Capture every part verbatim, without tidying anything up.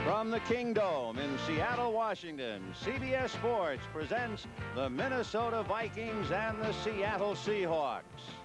From the Kingdome in Seattle, Washington, C B S Sports presents the Minnesota Vikings and the Seattle Seahawks.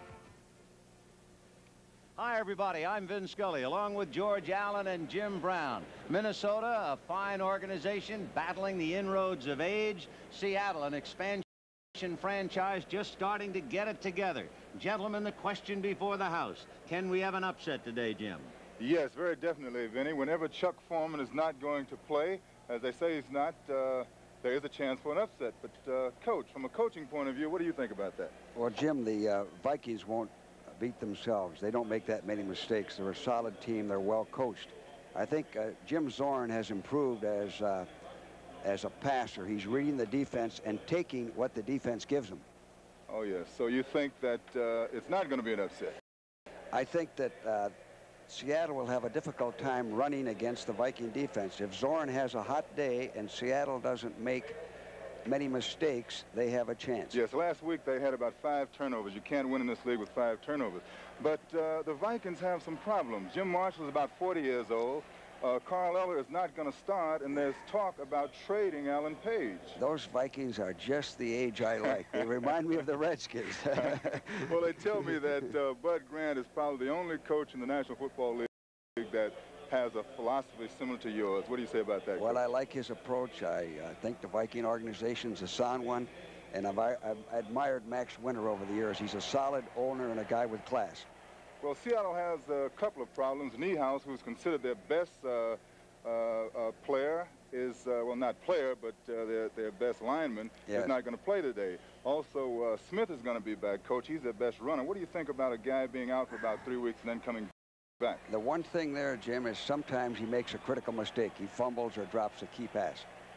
Hi, everybody. I'm Vin Scully, along with George Allen and Jim Brown. Minnesota, a fine organization battling the inroads of age. Seattle, an expansion franchise just starting to get it together. Gentlemen, the question before the house. Can we have an upset today, Jim? Yes, very definitely, Vinny. Whenever Chuck Foreman is not going to play, as they say he's not, uh, there is a chance for an upset. But, uh, Coach, from a coaching point of view, what do you think about that? Well, Jim, the uh, Vikings won't beat themselves. They don't make that many mistakes. They're a solid team. They're well coached. I think uh, Jim Zorn has improved as, uh, as a passer. He's reading the defense and taking what the defense gives him. Oh, yes. So you think that uh, it's not going to be an upset? I think that uh, Seattle will have a difficult time running against the Viking defense. If Zorn has a hot day and Seattle doesn't make many mistakes, they have a chance. Yes, last week they had about five turnovers. You can't win in this league with five turnovers. But uh, the Vikings have some problems. Jim Marshall is about forty years old. Uh, Carl Eller is not going to start, and there's talk about trading Alan Page. Those Vikings are just the age I like. They remind me of the Redskins. Well, they tell me that uh, Bud Grant is probably the only coach in the National Football League that has a philosophy similar to yours. What do you say about that? Well, coach? I like his approach. I uh, think the Viking organization is a sound one, and I've, I've admired Max Winter over the years. He's a solid owner and a guy with class. Well, Seattle has a couple of problems. Niehaus, who's considered their best uh, uh, uh, player, is, uh, well, not player, but uh, their, their best lineman, yes. is not going to play today. Also, uh, Smith is going to be back, Coach. He's their best runner. What do you think about a guy being out for about three weeks and then coming back? The one thing there, Jim, is sometimes he makes a critical mistake. He fumbles or drops a key pass.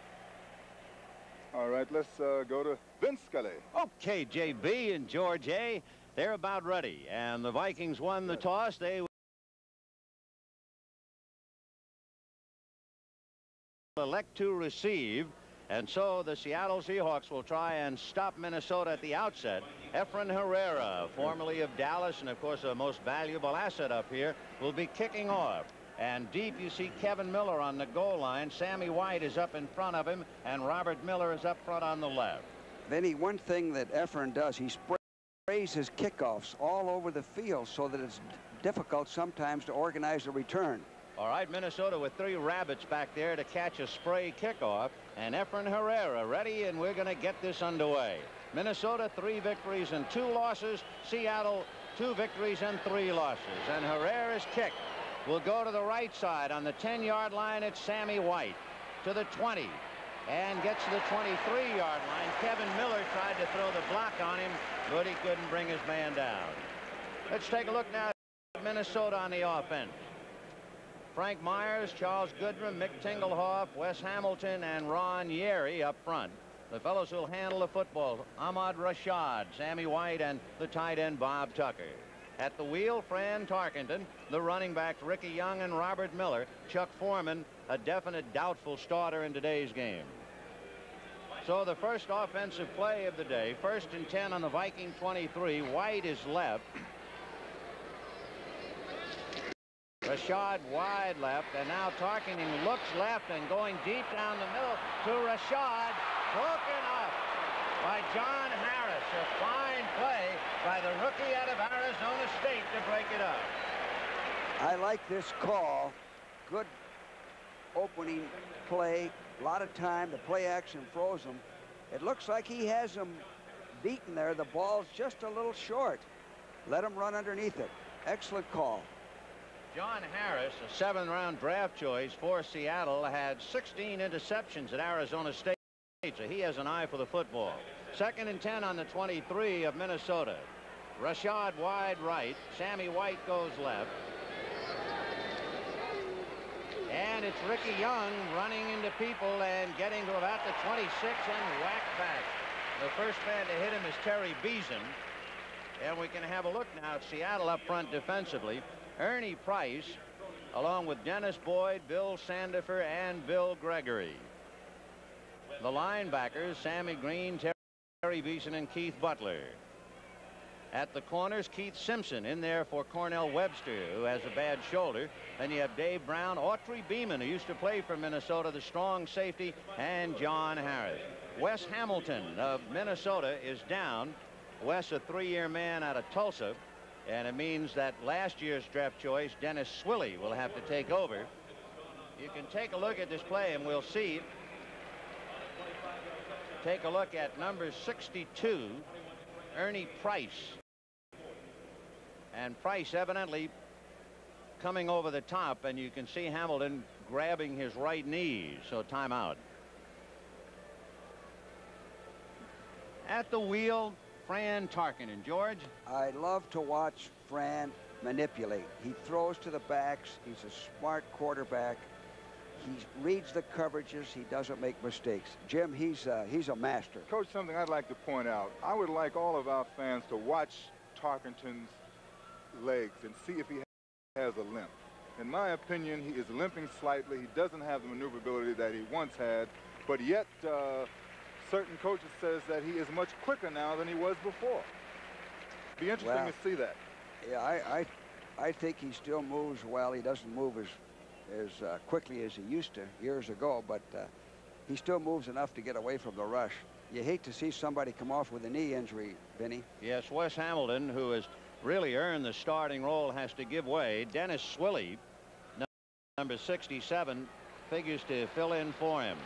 All right, let's uh, go to Vince Scully. Okay, J B and George A. They're about ready, and the Vikings won the toss. They will elect to receive, and so the Seattle Seahawks will try and stop Minnesota at the outset. Efren Herrera, formerly of Dallas, and of course a most valuable asset up here, will be kicking off. And deep you see Kevin Miller on the goal line. Sammy White is up in front of him, and Robert Miller is up front on the left. Vinny, one thing that Efren does, he sprays his kickoffs all over the field so that it's difficult sometimes to organize a return. All right, Minnesota with three rabbits back there to catch a spray kickoff, and Efren Herrera ready, and we're going to get this underway. Minnesota, three victories and two losses. Seattle, two victories and three losses. And Herrera's kick will go to the right side. On the ten-yard line, it's Sammy White to the twenty. And gets to the twenty-three yard line. Kevin Miller tried to throw the block on him, but he couldn't bring his man down. Let's take a look now at Minnesota on the offense. Frank Myers, Charles Goodrum, Mick Tingelhoff, Wes Hamilton, and Ron Yeri up front. The fellows who'll handle the football: Ahmad Rashad, Sammy White, and the tight end Bob Tucker. At the wheel, Fran Tarkenton. The running backs, Ricky Young and Robert Miller. Chuck Foreman, a definite doubtful starter in today's game. So the first offensive play of the day, first and ten on the Viking twenty-three. White is left. Rashad wide left, and now Tarkenton looks left and going deep down the middle to Rashad. Broken up by John Harris. A fine play by the rookie out of Arizona State to break it up. I like this call. Good opening play. A lot of time. The play action froze him. It looks like he has him beaten there. The ball's just a little short. Let him run underneath it. Excellent call. John Harris, a seventh round draft choice for Seattle, had sixteen interceptions at Arizona State, so he has an eye for the football. Second and ten on the twenty-three of Minnesota. Rashad wide right. Sammy White goes left. And it's Ricky Young running into people and getting to about the twenty-six and whacked back. The first man to hit him is Terry Beason. And we can have a look now at Seattle up front defensively. Ernie Price, along with Dennis Boyd, Bill Sandifer, and Bill Gregory. The linebackers, Sammy Green, Terry Beason, and Keith Butler. At the corners, Keith Simpson in there for Cornell Webster, who has a bad shoulder. Then you have Dave Brown, Autry Beeman, who used to play for Minnesota, the strong safety, and John Harris. Wes Hamilton of Minnesota is down. Wes, a three-year man out of Tulsa, and it means that last year's draft choice, Dennis Swilley, will have to take over. You can take a look at this play, and we'll see. Take a look at number sixty-two, Ernie Price. And Price evidently coming over the top, and you can see Hamilton grabbing his right knee. So timeout. At the wheel, Fran Tarkenton. George? I love to watch Fran manipulate. He throws to the backs. He's a smart quarterback. He reads the coverages. He doesn't make mistakes. Jim, he's uh, he's a master. Coach, something I'd like to point out. I would like all of our fans to watch Tarkenton's legs and see if he has a limp. In my opinion, he is limping slightly. He doesn't have the maneuverability that he once had, but yet uh, certain coaches says that he is much quicker now than he was before. Be interesting Well, to see that. Yeah, I, I I think he still moves well. He doesn't move as as uh, quickly as he used to years ago, but uh, he still moves enough to get away from the rush. You hate to see somebody come off with a knee injury, Vinny. Yes, Wes Hamilton, who has really earned the starting role, has to give way. Dennis Swilley, number sixty-seven, figures to fill in for him.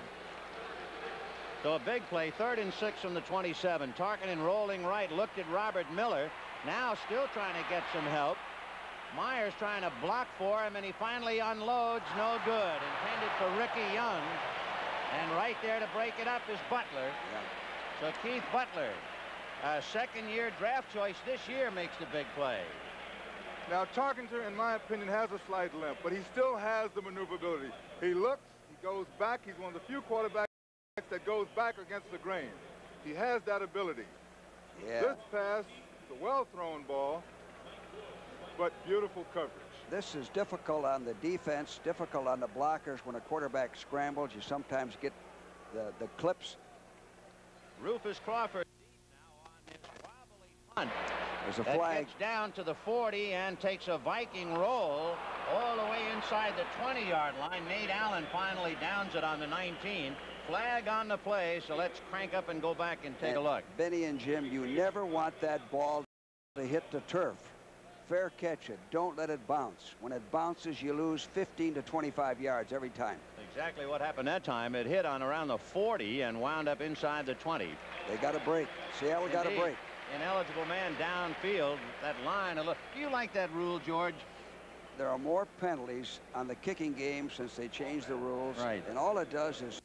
So a big play, third and six from the twenty-seven. Tarkenton rolling right, looked at Robert Miller. Now still trying to get some help. Myers trying to block for him, and he finally unloads. No good. Intended for Ricky Young. And right there to break it up is Butler. Yeah. So Keith Butler, a second-year draft choice this year, makes the big play. Now, Tarkenton, in my opinion, has a slight limp, but he still has the maneuverability. He looks, he goes back. He's one of the few quarterbacks that goes back against the grain. He has that ability. Yeah. This pass, the well-thrown ball, but beautiful coverage. This is difficult on the defense, difficult on the blockers. When a quarterback scrambles, you sometimes get the, the clips. Rufus Crawford now on his wobbly punt. There's a That flag. gets down to the forty and takes a Viking roll all the way inside the twenty-yard line. Nate Allen finally downs it on the nineteen. Flag on the play, so let's crank up and go back and take and a look. Benny and Jim, you never want that ball to hit the turf. Fair catch it. Don't let it bounce. When it bounces, you lose fifteen to twenty-five yards every time. Exactly what happened that time. It hit on around the forty and wound up inside the twenty. They got a break. Seattle got a Indeed. break. Ineligible man downfield. That line. Do you like that rule, George? There are more penalties on the kicking game since they changed the rules. Right. And all it does is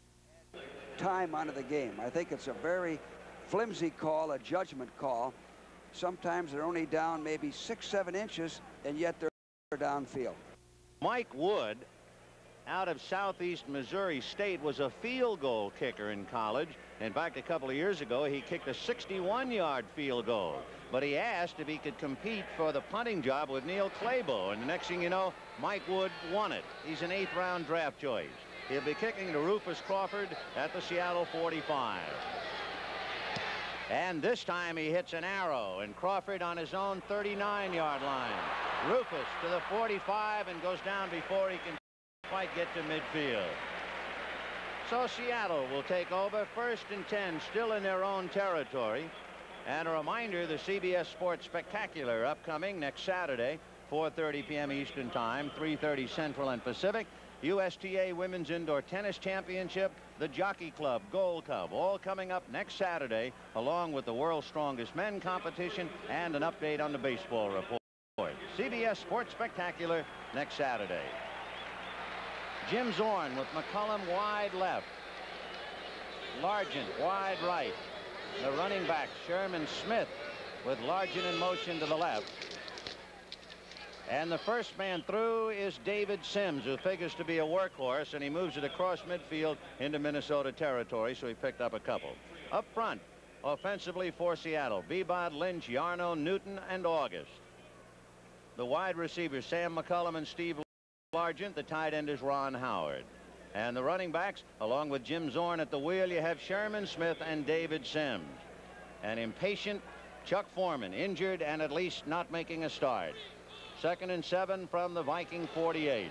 time onto the game. I think it's a very flimsy call, a judgment call. Sometimes they're only down maybe six, seven inches, and yet they're downfield. Mike Wood, out of Southeast Missouri State, was a field goal kicker in college. In fact, a couple of years ago, he kicked a sixty-one yard field goal. But he asked if he could compete for the punting job with Neil Clabo. And the next thing you know, Mike Wood won it. He's an eighth round draft choice. He'll be kicking to Rufus Crawford at the Seattle forty-five. And this time he hits an arrow, and Crawford on his own thirty-nine yard line. Rufus to the forty-five and goes down before he can quite get to midfield. So Seattle will take over, first and ten, still in their own territory. And a reminder, the C B S Sports Spectacular upcoming next Saturday, four thirty p m Eastern Time, three thirty Central and Pacific. U S T A Women's Indoor Tennis Championship, the Jockey Club Gold Cup, all coming up next Saturday, along with the World's Strongest Men competition and an update on the baseball report. C B S Sports Spectacular next Saturday. Jim Zorn with McCullum wide left. Largent wide right. The running back Sherman Smith with Largent in motion to the left. And the first man through is David Sims, who figures to be a workhorse, and he moves it across midfield into Minnesota territory, so he picked up a couple. Up front, offensively for Seattle, Beebod, Lynch, Yarno, Newton, and August. The wide receivers, Sam McCullum and Steve Largent. The tight end is Ron Howard. And the running backs, along with Jim Zorn at the wheel, you have Sherman Smith and David Sims. An impatient Chuck Foreman injured and at least not making a start. Second and seven from the Viking forty-eight.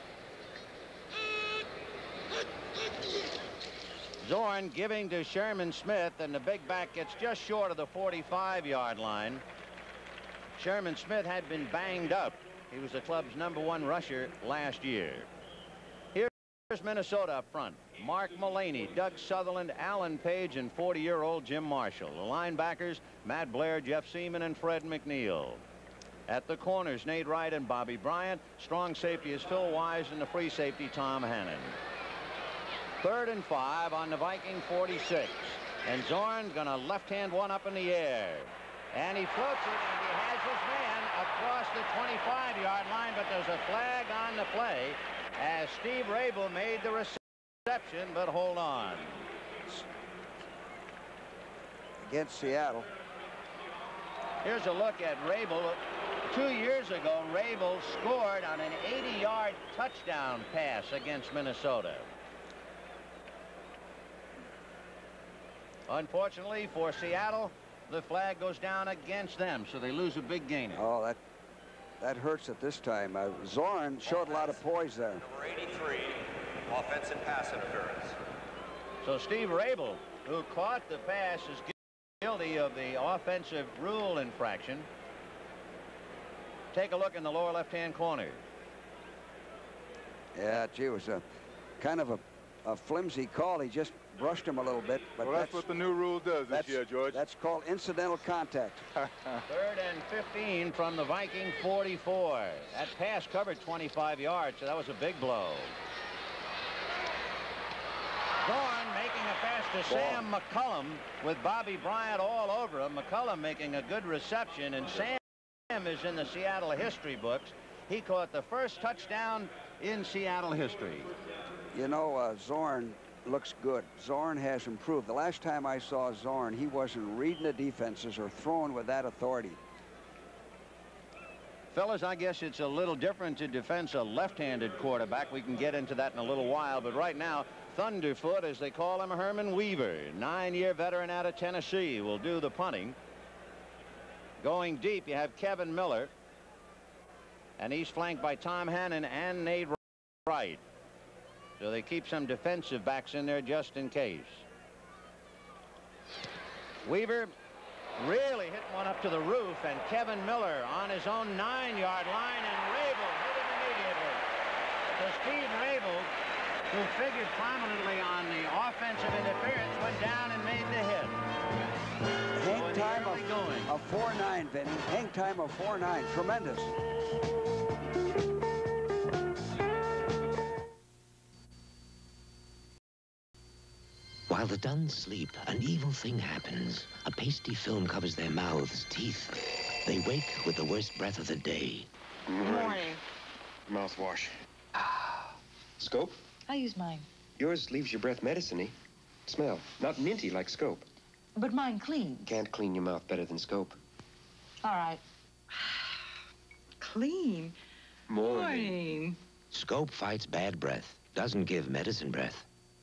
Zorn giving to Sherman Smith, and the big back gets just short of the forty-five yard line. Sherman Smith had been banged up. He was the club's number one rusher last year. Here's Minnesota up front. Mark Mullaney, Doug Sutherland, Alan Page, and forty year old Jim Marshall. The linebackers, Matt Blair, Jeff Seaman, and Fred McNeil. At the corners, Nate Wright and Bobby Bryant. Strong safety is Phil Wise, and the free safety, Tom Hannon. Third and five on the Viking forty-six. And Zorn's going to left-hand one up in the air. And he floats it, and he has his man across the twenty-five yard line, but there's a flag on the play as Steve Rabel made the reception, but hold on. Against Seattle. Here's a look at Rabel. Two years ago, Rabel scored on an eighty yard touchdown pass against Minnesota. Unfortunately for Seattle, the flag goes down against them, so they lose a big gainer. Oh, that that hurts at this time. Uh, Zorn showed a lot of poise there. Number eighty-three, offensive pass interference. So Steve Rabel, who caught the pass, is guilty of the offensive rule infraction. Take a look in the lower left-hand corner. Yeah, gee, it was a kind of a, a flimsy call. He just brushed him a little bit. But Well, that's, that's what the new rule does this year, George. That's called incidental contact. Third and fifteen from the Viking forty-four. That pass covered twenty-five yards, so that was a big blow. Zorn making a pass to Sam McCullum with Bobby Bryant all over him. McCullum making a good reception, and Sam is in the Seattle history books. He caught the first touchdown in Seattle history. You know, uh, Zorn looks good. Zorn has improved. The last time I saw Zorn, he wasn't reading the defenses or throwing with that authority. Fellas, I guess it's a little different to defend a left-handed quarterback. We can get into that in a little while, but right now, Thunderfoot, as they call him, Herman Weaver, nine-year veteran out of Tennessee, will do the punting. Going deep, you have Kevin Miller, and he's flanked by Tom Hannon and Nate Wright. So they keep some defensive backs in there just in case. Weaver really hit one up to the roof, and Kevin Miller on his own nine yard line, and Rabel hit him immediately. So Steve Rabel, who figured prominently on the offensive interference, went down and made the hit. Hang time of, of four nine, Vinny. Hang time of four nine. Tremendous. While the Duns sleep, an evil thing happens. A pasty film covers their mouths, teeth. They wake with the worst breath of the day. Good morning. Mouthwash. Scope? I use mine. Yours leaves your breath medicine-y. Smell. Not minty like Scope. But mine clean. Can't clean your mouth better than Scope. All right. Clean? Morning. Morning. Scope fights bad breath. Doesn't give medicine breath.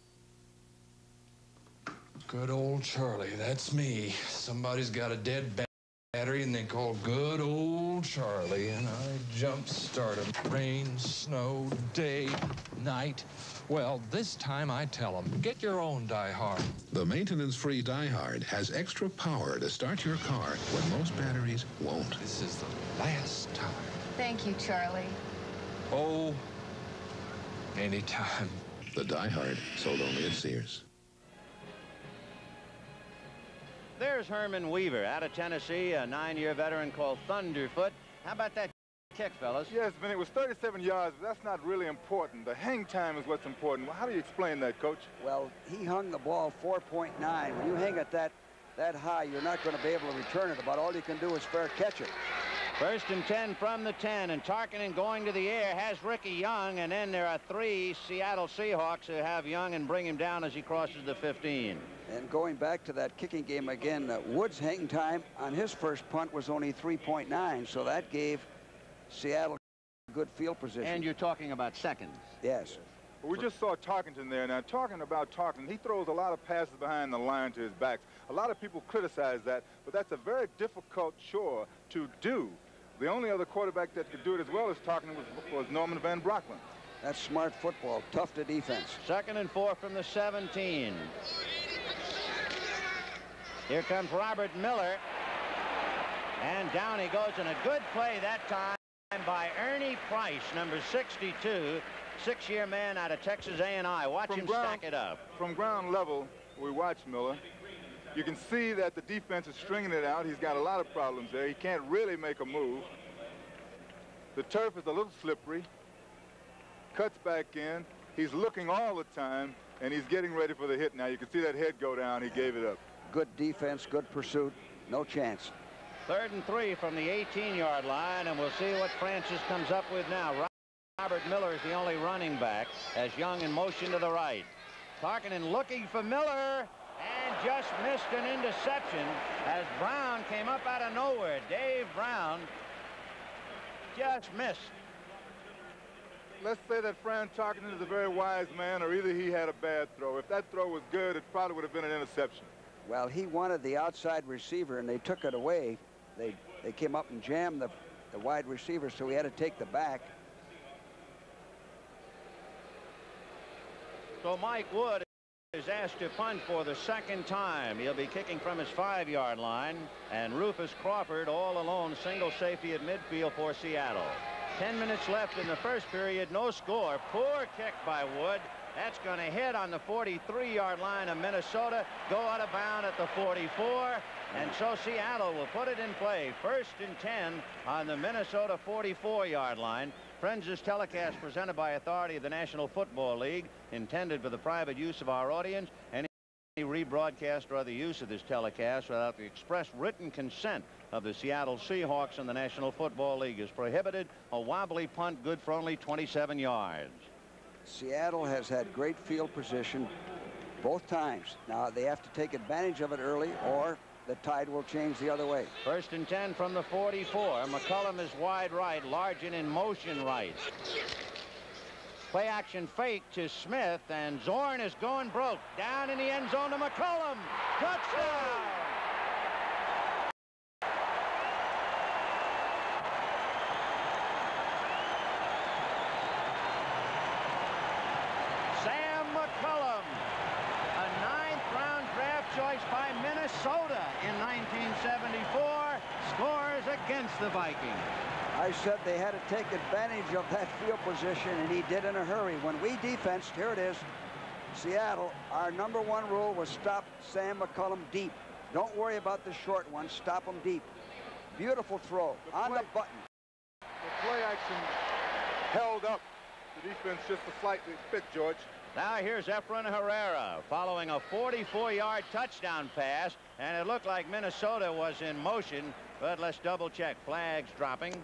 Good old Charlie, that's me. Somebody's got a dead battery and they call good old Charlie, and I jump start 'em. Rain, snow, day, night. Well, this time I tell them, get your own Die Hard. The maintenance-free Die Hard has extra power to start your car when most batteries won't. This is the last time. Thank you, Charlie. Oh, anytime. The Die Hard, sold only at Sears. There's Herman Weaver out of Tennessee, a nine-year veteran called Thunderfoot. How about that kick, fellas? Yes, but it was thirty-seven yards, but that's not really important. The hang time is what's important. How do you explain that, Coach? Well, he hung the ball four point nine. When you hang it that, that high, you're not going to be able to return it. About all you can do is fair catch it. First and ten from the ten, and Tarkinen going to the air has Ricky Young, and then there are three Seattle Seahawks who have Young and bring him down as he crosses the fifteen. And going back to that kicking game again, uh, Wood's hang time on his first punt was only three point nine, so that gave Seattle good field position. And you're talking about seconds. Yes. Well, we just saw Tarkenton there. Now, talking about Tarkenton, he throws a lot of passes behind the line to his backs. A lot of people criticize that, but that's a very difficult chore to do. The only other quarterback that could do it as well as Tarkenton was, was Norman Van Brocklin. That's smart football, tough to defense. Second and four from the seventeen. Here comes Robert Miller. And down he goes, and a good play that time by Ernie Price, number sixty-two, six-year man out of Texas A and I. Watch from him ground, stack it up. From ground level, we watch Miller. You can see that the defense is stringing it out. He's got a lot of problems there. He can't really make a move. The turf is a little slippery. Cuts back in. He's looking all the time, and he's getting ready for the hit now. You can see that head go down. He gave it up. Good defense, good pursuit. No chance. Third and three from the eighteen-yard line, and we'll see what Francis comes up with now. Robert Miller is the only running back, as Young in motion to the right. Tarkenton looking for Miller, and just missed an interception as Brown came up out of nowhere. Dave Brown just missed. Let's say that Fran Tarkenton is a very wise man, or either he had a bad throw. If that throw was good, it probably would have been an interception. Well, he wanted the outside receiver, and they took it away. They they came up and jammed the, the wide receiver, so he had to take the back. So Mike Wood is asked to punt for the second time. He'll be kicking from his five-yard line, and Rufus Crawford all alone, single safety at midfield for Seattle. Ten minutes left in the first period, no score. Poor kick by Wood. That's going to hit on the forty-three-yard line of Minnesota, go out of bounds at the forty-four, and so Seattle will put it in play. First and ten on the Minnesota forty-four-yard line. Friends, this telecast presented by authority of the National Football League, intended for the private use of our audience. Any rebroadcast or other use of this telecast without the express written consent of the Seattle Seahawks and the National Football League is prohibited. A wobbly punt good for only twenty-seven yards. Seattle has had great field position both times. Now they have to take advantage of it early, or the tide will change the other way. First and ten from the forty-four. McCullum is wide right. Largen in motion right. Play action fake to Smith, and Zorn is going broke. Down in the end zone to McCullum. Touchdown! Sam McCullum, a ninth-round draft choice by Minnesota in nineteen seventy-four, scores against the Vikings. I said they had to take advantage of that field position, and he did in a hurry. When we defensed, here it is, Seattle, our number one rule was stop Sam McCullum deep. Don't worry about the short one. Stop him deep. Beautiful throw The on play, the button. The play action held up the defense just a slightly bit, George. Now here's Efren Herrera following a forty-four-yard touchdown pass, and it looked like Minnesota was in motion, but let's double check. Flags dropping.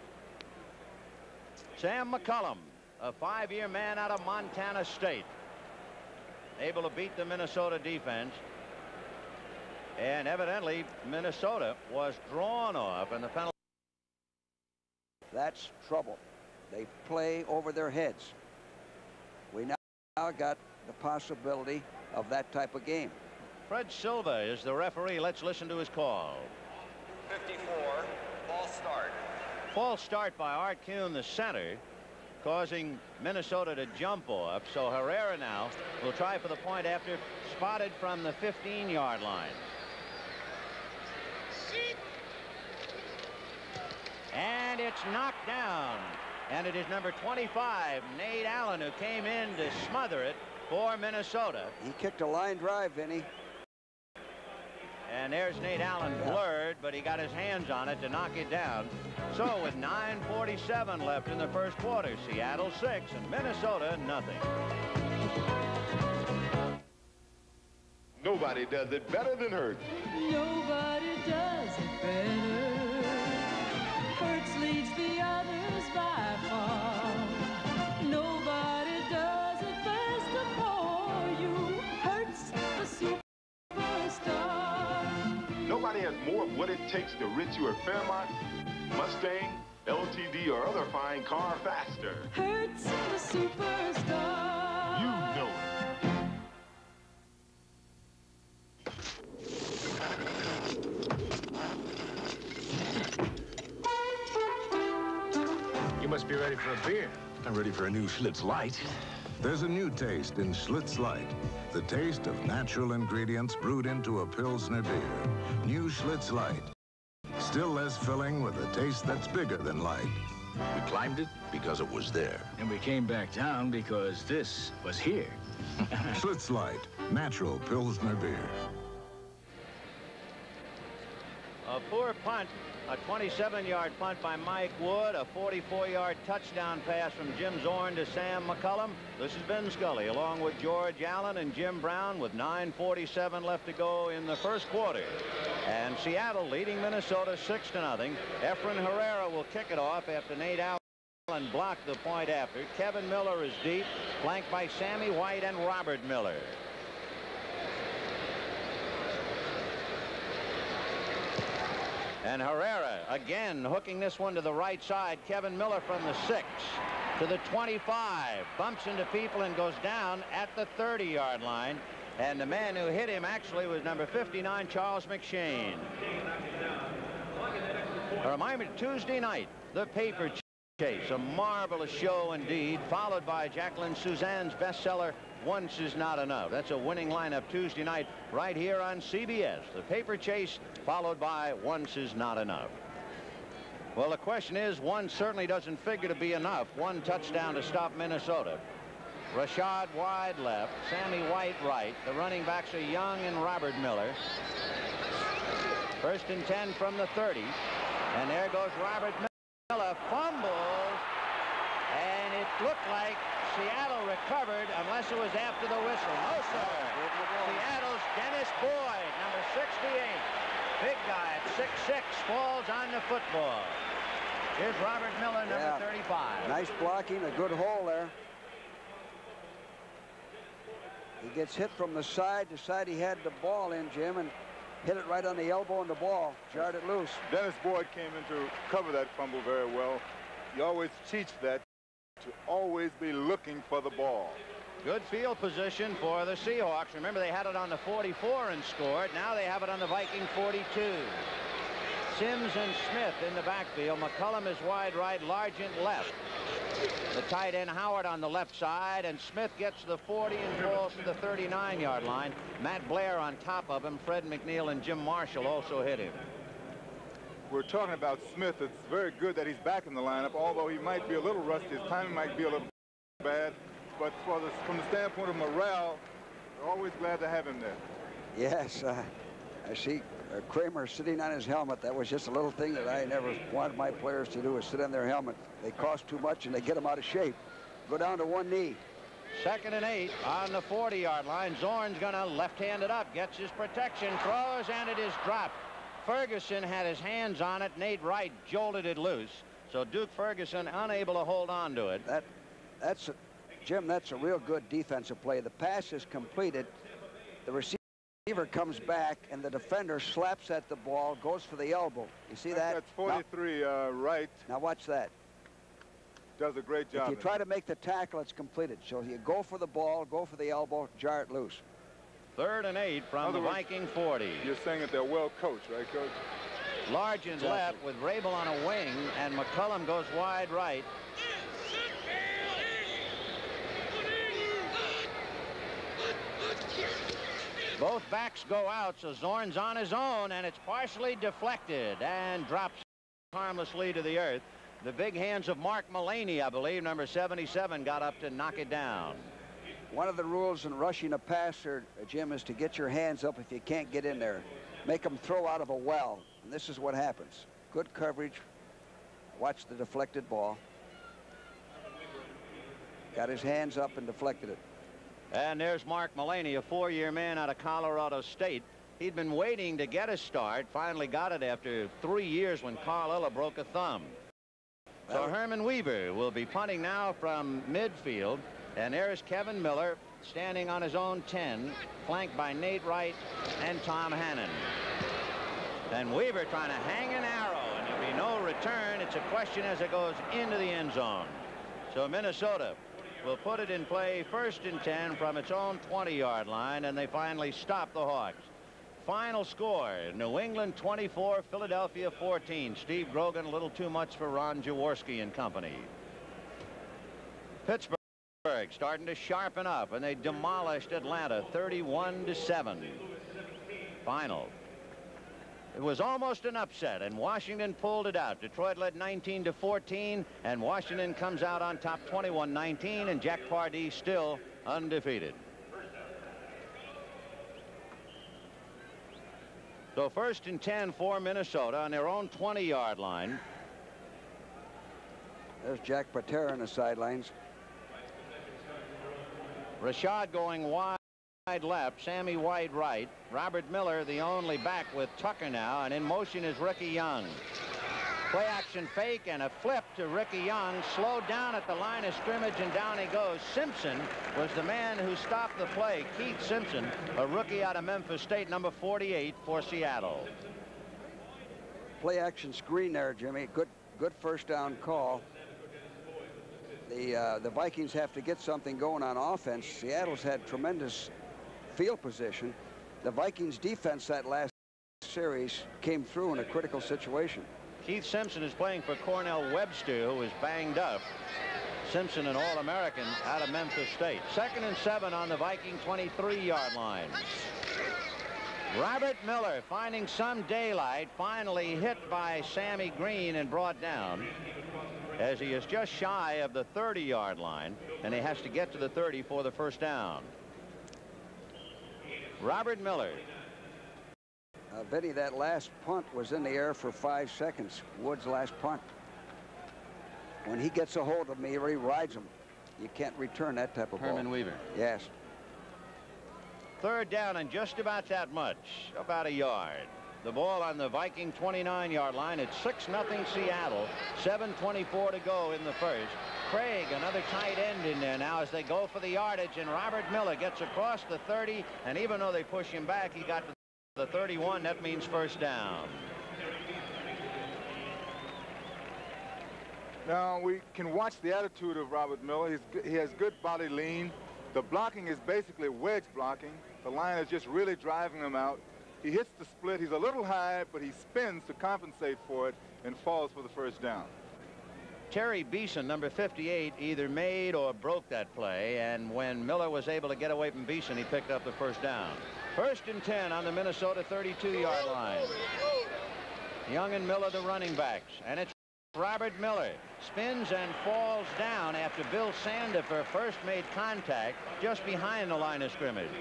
Sam McCullum, a five-year man out of Montana State, able to beat the Minnesota defense, and evidently Minnesota was drawn off, and the penalty. That's trouble. They play over their heads. We now got the possibility of that type of game. Fred Silva is the referee. Let's listen to his call. fifty-four, false start. False start by Art Kuhn, the center, causing Minnesota to jump off. So Herrera now will try for the point after spotted from the fifteen-yard line. And it's knocked down. And it is number twenty-five, Nate Allen, who came in to smother it for Minnesota. He kicked a line drive, Vinny. And there's Nate Allen, blurred, but he got his hands on it to knock it down. So with nine forty-seven left in the first quarter, Seattle six and Minnesota nothing. Nobody does it better than Hertz. Nobody does it better. Hertz leads the others by far. Nobody does it best of all. You Hertz, the superstar. Nobody has more of what it takes to rid you of Fairmont, Mustang, L T D, or other fine car faster. Hertz, the superstar. You I'm ready for a new Schlitz Light. There's a new taste in Schlitz Light. The taste of natural ingredients brewed into a Pilsner beer. New Schlitz Light. Still less filling with a taste that's bigger than light. We climbed it because it was there. And we came back down because this was here. Schlitz Light. Natural Pilsner beer. A poor punt, a twenty-seven yard punt by Mike Wood, a forty-four yard touchdown pass from Jim Zorn to Sam McCullum. This has been Scully along with George Allen and Jim Brown with nine forty-seven left to go in the first quarter. And Seattle leading Minnesota six to nothing. Efren Herrera will kick it off after Nate Allen blocked the point after. Kevin Miller is deep, flanked by Sammy White and Robert Miller. And Herrera again hooking this one to the right side. Kevin Miller from the six to the twenty-five. Bumps into people and goes down at the thirty yard line. And the man who hit him actually was number fifty-nine, Charles McShane. A reminder, Tuesday night, the paper chase. A marvelous show indeed, followed by Jacqueline Suzanne's bestseller, Once Is Not Enough. That's a winning lineup Tuesday night right here on C B S. The paper chase followed by Once Is Not Enough. Well, the question is, one certainly doesn't figure to be enough. One touchdown to stop Minnesota. Rashad wide left, Sammy White right. The running backs are Young and Robert Miller. First and ten from the thirty. And there goes Robert Miller. Fumbles. And it looked like Seattle recovered, unless it was after the whistle. No, sir. Seattle's Dennis Boyd, number sixty-eight. Big guy at six six, falls on the football. Here's Robert Miller, number Yeah. thirty-five. Nice blocking, a good hole there. He gets hit from the side, decided he had the ball in, Jim, and hit it right on the elbow and the ball, jarred it loose. Dennis Boyd came in to cover that fumble very well. You always teach that, to always be looking for the ball. Good field position for the Seahawks. Remember, they had it on the forty-four and scored. Now they have it on the Viking forty-two. Sims and Smith in the backfield. McCullum is wide right, Largent left. The tight end Howard on the left side, and Smith gets the forty and falls to the thirty-nine yard line. Matt Blair on top of him. Fred McNeil and Jim Marshall also hit him. We're talking about Smith. It's very good that he's back in the lineup, although he might be a little rusty. His timing might be a little bad. But for the, from the standpoint of morale, we're always glad to have him there. Yes, uh, I see uh, Kramer sitting on his helmet. That was just a little thing that I never wanted my players to do, is sit on their helmet. They cost too much and they get them out of shape. Go down to one knee. Second and eight on the forty yard line. Zorn's going to left-hand it up, gets his protection, throws, and it is dropped. Ferguson had his hands on it. Nate Wright jolted it loose. So Duke Ferguson unable to hold on to it. That, that's a, Jim, that's a real good defensive play. The pass is completed. The receiver comes back, and the defender slaps at the ball, goes for the elbow. You see that? That's forty-three, uh, Wright. Now watch that. Does a great job. If you try to make the tackle, it's completed. So you go for the ball, go for the elbow, jar it loose. Third and eight from the Viking forty. You're saying that they're well coached, right, Coach? Largent Exactly. left with Rabel on a wing, and McCullum goes wide right. Both backs go out, so Zorn's on his own, and it's partially deflected and drops harmlessly to the earth. The big hands of Mark Mullaney, I believe, number seventy-seven, got up to knock it down. One of the rules in rushing a passer, Jim, is to get your hands up if you can't get in there. Make them throw out of a well, and this is what happens. Good coverage. Watch the deflected ball. Got his hands up and deflected it. And there's Mark Mullaney, a four-year man out of Colorado State. He'd been waiting to get a start, finally got it after three years when Carl Ella broke a thumb. So Herman Weaver will be punting now from midfield. And there's Kevin Miller standing on his own ten, flanked by Nate Wright and Tom Hannon. And Weaver trying to hang an arrow, and there'll be no return. It's a question as it goes into the end zone. So Minnesota will put it in play first and ten from its own twenty yard line, and they finally stop the Hawks. Final score, New England twenty-four, Philadelphia fourteen. Steve Grogan, a little too much for Ron Jaworski and company. Pittsburgh starting to sharpen up, and they demolished Atlanta thirty-one to seven. Final. It was almost an upset, and Washington pulled it out. Detroit led nineteen to fourteen, and Washington comes out on top twenty-one nineteen, and Jack Pardee still undefeated. So first and ten for Minnesota on their own twenty yard line. There's Jack Patera on the sidelines. Rashad going wide left, Sammy White right. Robert Miller the only back with Tucker now, and in motion is Ricky Young. Play action fake and a flip to Ricky Young, slowed down at the line of scrimmage, and down he goes. Simpson was the man who stopped the play. Keith Simpson, a rookie out of Memphis State, number forty-eight for Seattle. Play action screen there, Jimmy. Good good first down call. The uh, the Vikings have to get something going on offense. Seattle's had tremendous field position. The Vikings defense that last series came through in a critical situation. Keith Simpson is playing for Cornell Webster, who is banged up. Simpson, an All-American out of Memphis State. Second and seven on the Viking twenty-three yard line. Robert Miller finding some daylight, finally hit by Sammy Green and brought down, as he is just shy of the thirty yard line, and he has to get to the thirty for the first down. Robert Miller. Uh, Vinny, that last punt was in the air for five seconds. Wood's last punt. When he gets a hold of me, he rides him. You can't return that type of ball. Herman Weaver. Yes. Third down and just about that much, about a yard. The ball on the Viking twenty-nine yard line. It's six nothing Seattle. seven twenty-four to go in the first. Craig, another tight end in there now as they go for the yardage, and Robert Miller gets across the thirty, and even though they push him back, he got to the thirty-one. That means first down. Now we can watch the attitude of Robert Miller. He's, he has good body lean. The blocking is basically wedge blocking. The line is just really driving him out. He hits the split. He's a little high, but he spins to compensate for it and falls for the first down. Terry Beeson, number fifty-eight, either made or broke that play, and when Miller was able to get away from Beeson, he picked up the first down. First and ten on the Minnesota thirty-two yard line. Young and Miller, the running backs, and it's Robert Miller spins and falls down after Bill Sandifer first made contact just behind the line of scrimmage.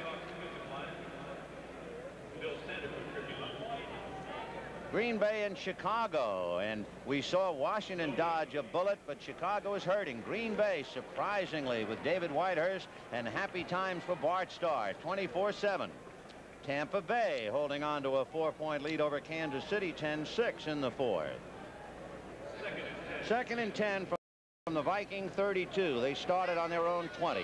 Green Bay and Chicago, and we saw Washington dodge a bullet, but Chicago is hurting. Green Bay, surprisingly, with David Whitehurst, and happy times for Bart Starr, twenty-four seven. Tampa Bay holding on to a four-point lead over Kansas City, ten six in the fourth. Second and ten from the Viking thirty-two. They started on their own twenty.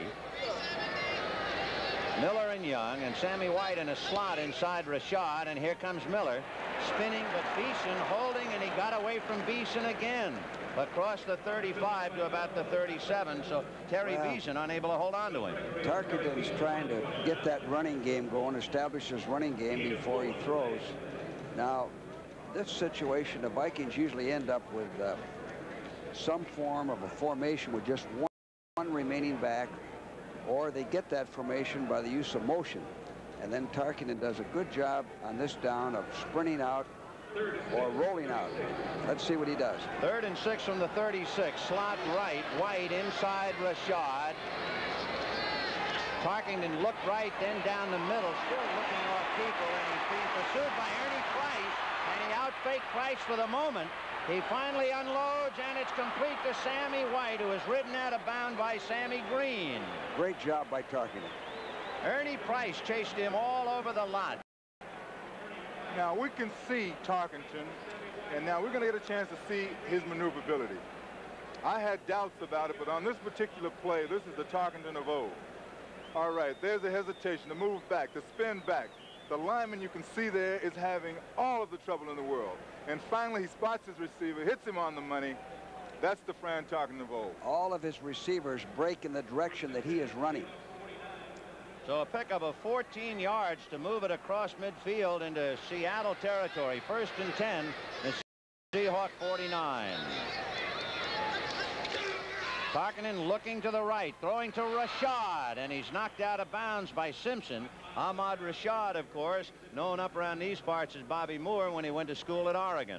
Miller and Young, and Sammy White in a slot inside Rashad, and here comes Miller spinning, but Beeson holding, and he got away from Beeson again across the thirty-five to about the thirty-seven, so Terry well, Beeson unable to hold on to him. Tarkenton's trying to get that running game going, establish his running game before he throws. Now this situation, the Vikings usually end up with uh, some form of a formation with just one, one remaining back, or they get that formation by the use of motion. And then Tarkenton does a good job on this down of sprinting out or rolling out. Let's see what he does. Third and six from the thirty-six. Slot right. White inside Rashad. Tarkenton looked right, then down the middle, still looking off people, and he's being pursued by Ernie Price, and he outfaked Price for the moment. He finally unloads, and it's complete to Sammy White, who is ridden out of bounds by Sammy Green. Great job by Tarkenton. Ernie Price chased him all over the lot. Now we can see Tarkenton, and now we're going to get a chance to see his maneuverability. I had doubts about it, but on this particular play, this is the Tarkenton of old. All right, there's the hesitation, the move back, the spin back. The lineman you can see there is having all of the trouble in the world. And finally, he spots his receiver, hits him on the money. That's the Fran Tarkenton of old. All of his receivers break in the direction that he is running. So a pickup of fourteen yards to move it across midfield into Seattle territory. First and ten, the Seahawk forty-nine. Tarkinen looking to the right, throwing to Rashad, and he's knocked out of bounds by Simpson. Ahmad Rashad, of course, known up around these parts as Bobby Moore when he went to school at Oregon.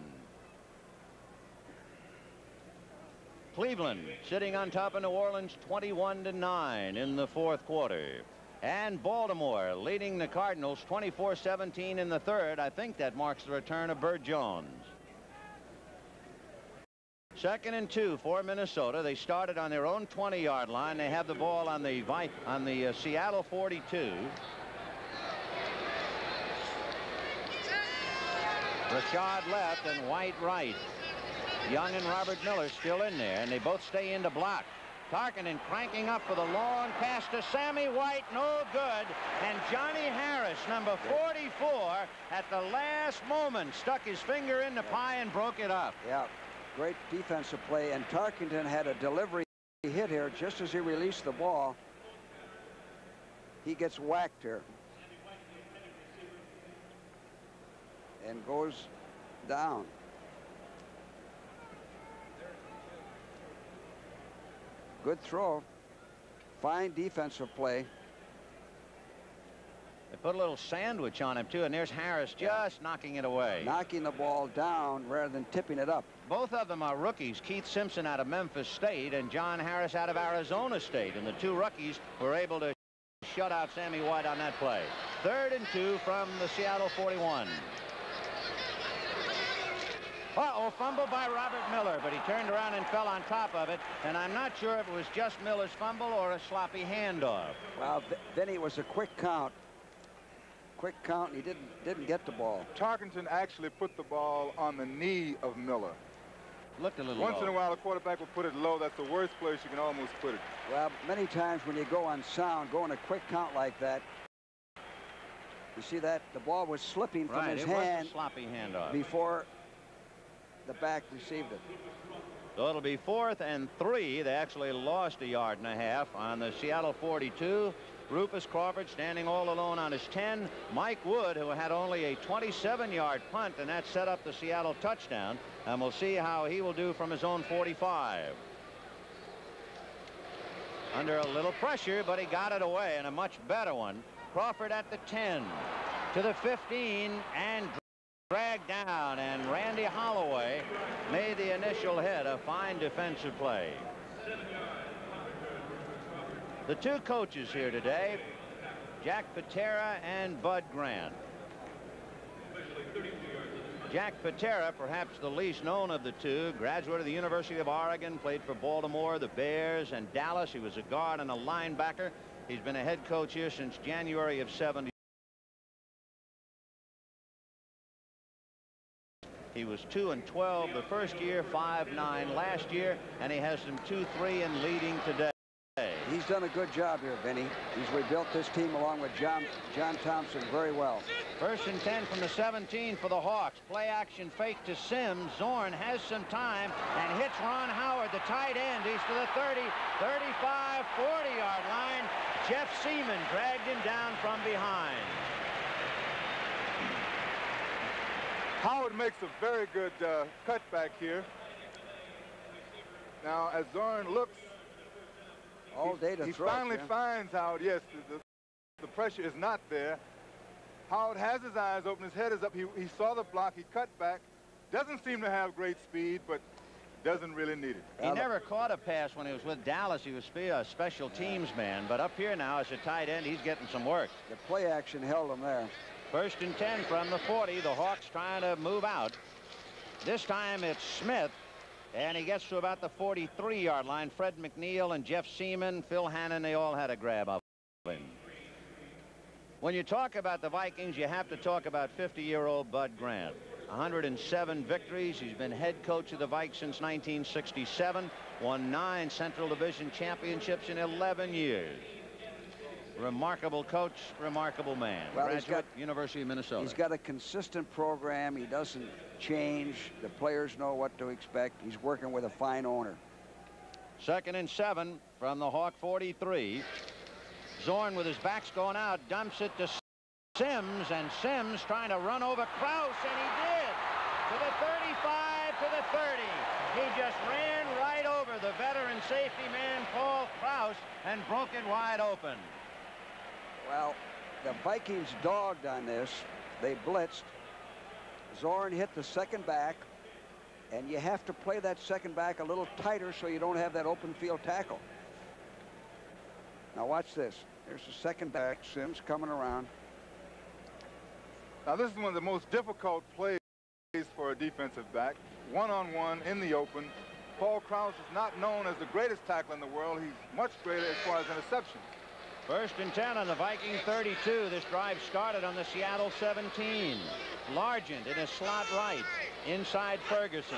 Cleveland sitting on top of New Orleans twenty-one to nine in the fourth quarter. And Baltimore leading the Cardinals twenty-four seventeen in the third. I think that marks the return of Burt Jones. Second and two for Minnesota. They started on their own twenty yard line. They have the ball on the on the uh, Seattle forty-two. Rashad left and White right. Young and Robert Miller still in there, and they both stay in to block. Tarkinen cranking up for the long pass to Sammy White, no good. And Johnny Harris, number forty-four, at the last moment stuck his finger in the pie and broke it up. Yeah, great defensive play, and Tarkington had a delivery hit here just as he released the ball. He gets whacked here and goes down. Good throw. Fine defensive play. They put a little sandwich on him, too, and there's Harris just yeah. knocking it away. Knocking the ball down rather than tipping it up. Both of them are rookies. Keith Simpson out of Memphis State and John Harris out of Arizona State. And the two rookies were able to shut out Sammy White on that play. Third and two from the Seattle forty-one. Uh-oh, fumble by Robert Miller, but he turned around and fell on top of it, and I'm not sure if it was just Miller's fumble or a sloppy handoff. Well, th then it was a quick count. Quick count, and he didn't didn't get the ball. Tarkington actually put the ball on the knee of Miller. Looked a little Once low. in a while, a quarterback will put it low. That's the worst place you can almost put it. Well, many times when you go on sound, go in a quick count like that, you see that the ball was slipping from right, his it hand was a sloppy handoff before the back received it. So it'll be fourth and three. They actually lost a yard and a half on the Seattle forty-two. Rufus Crawford standing all alone on his ten. Mike Wood, who had only a twenty-seven yard punt, and that set up the Seattle touchdown. And we'll see how he will do from his own forty-five. Under a little pressure, but he got it away, and a much better one. Crawford at the ten, to the fifteen, and dragged down, and Randy Holloway made the initial hit. A fine defensive play. The two coaches here today, Jack Patera and Bud Grant. Jack Patera, perhaps the least known of the two, graduate of the University of Oregon, played for Baltimore, the Bears, and Dallas. He was a guard and a linebacker. He's been a head coach here since January of seventy. He was two and twelve the first year, five nine last year, and he has some two three and leading today. He's done a good job here, Vinny. He's rebuilt this team along with John John Thompson very well. First and ten from the seventeen for the Hawks. Play action fake to Sims. Zorn has some time and hits Ron Howard, the tight end. He's to the thirty, thirty-five, forty yard line. Jeff Seaman dragged him down from behind. Howard makes a very good uh, cutback here. Now, as Zorn looks, all day to he throw, finally yeah. finds Howard. Yes, the, the, the pressure is not there. Howard has his eyes open. His head is up. He, he saw the block. He cut back. Doesn't seem to have great speed, but doesn't really need it. He never caught a pass when he was with Dallas. He was a special teams man. But up here now as a tight end, he's getting some work. The play action held him there. First and ten from the forty. The Hawks trying to move out. This time it's Smith. And he gets to about the forty-three yard line. Fred McNeil and Jeff Seaman, Phil Hannon, they all had a grab of him. When you talk about the Vikings, you have to talk about fifty year old Bud Grant. one hundred seven victories. He's been head coach of the Vikes since nineteen sixty-seven. Won nine Central Division championships in eleven years. Remarkable coach, remarkable man. Well, Graduate, he's got, University of Minnesota. He's got a consistent program. He doesn't change. The players know what to expect. He's working with a fine owner. Second and seven from the Hawk forty-three. Zorn with his backs going out, dumps it to Sims, and Sims trying to run over Krause, and he did. To the thirty-five, to the thirty. He just ran right over the veteran safety man, Paul Krause, and broke it wide open. Well, the Vikings dogged on this. They blitzed. Zorn hit the second back, and you have to play that second back a little tighter so you don't have that open field tackle. Now watch this. There's the second back. Sims coming around. Now this is one of the most difficult plays for a defensive back. One-on-one in the open. Paul Krause is not known as the greatest tackler in the world. He's much greater as far as interceptions. First and ten on the Viking thirty-two. This drive started on the Seattle seventeen. Largent in a slot right. Inside Ferguson.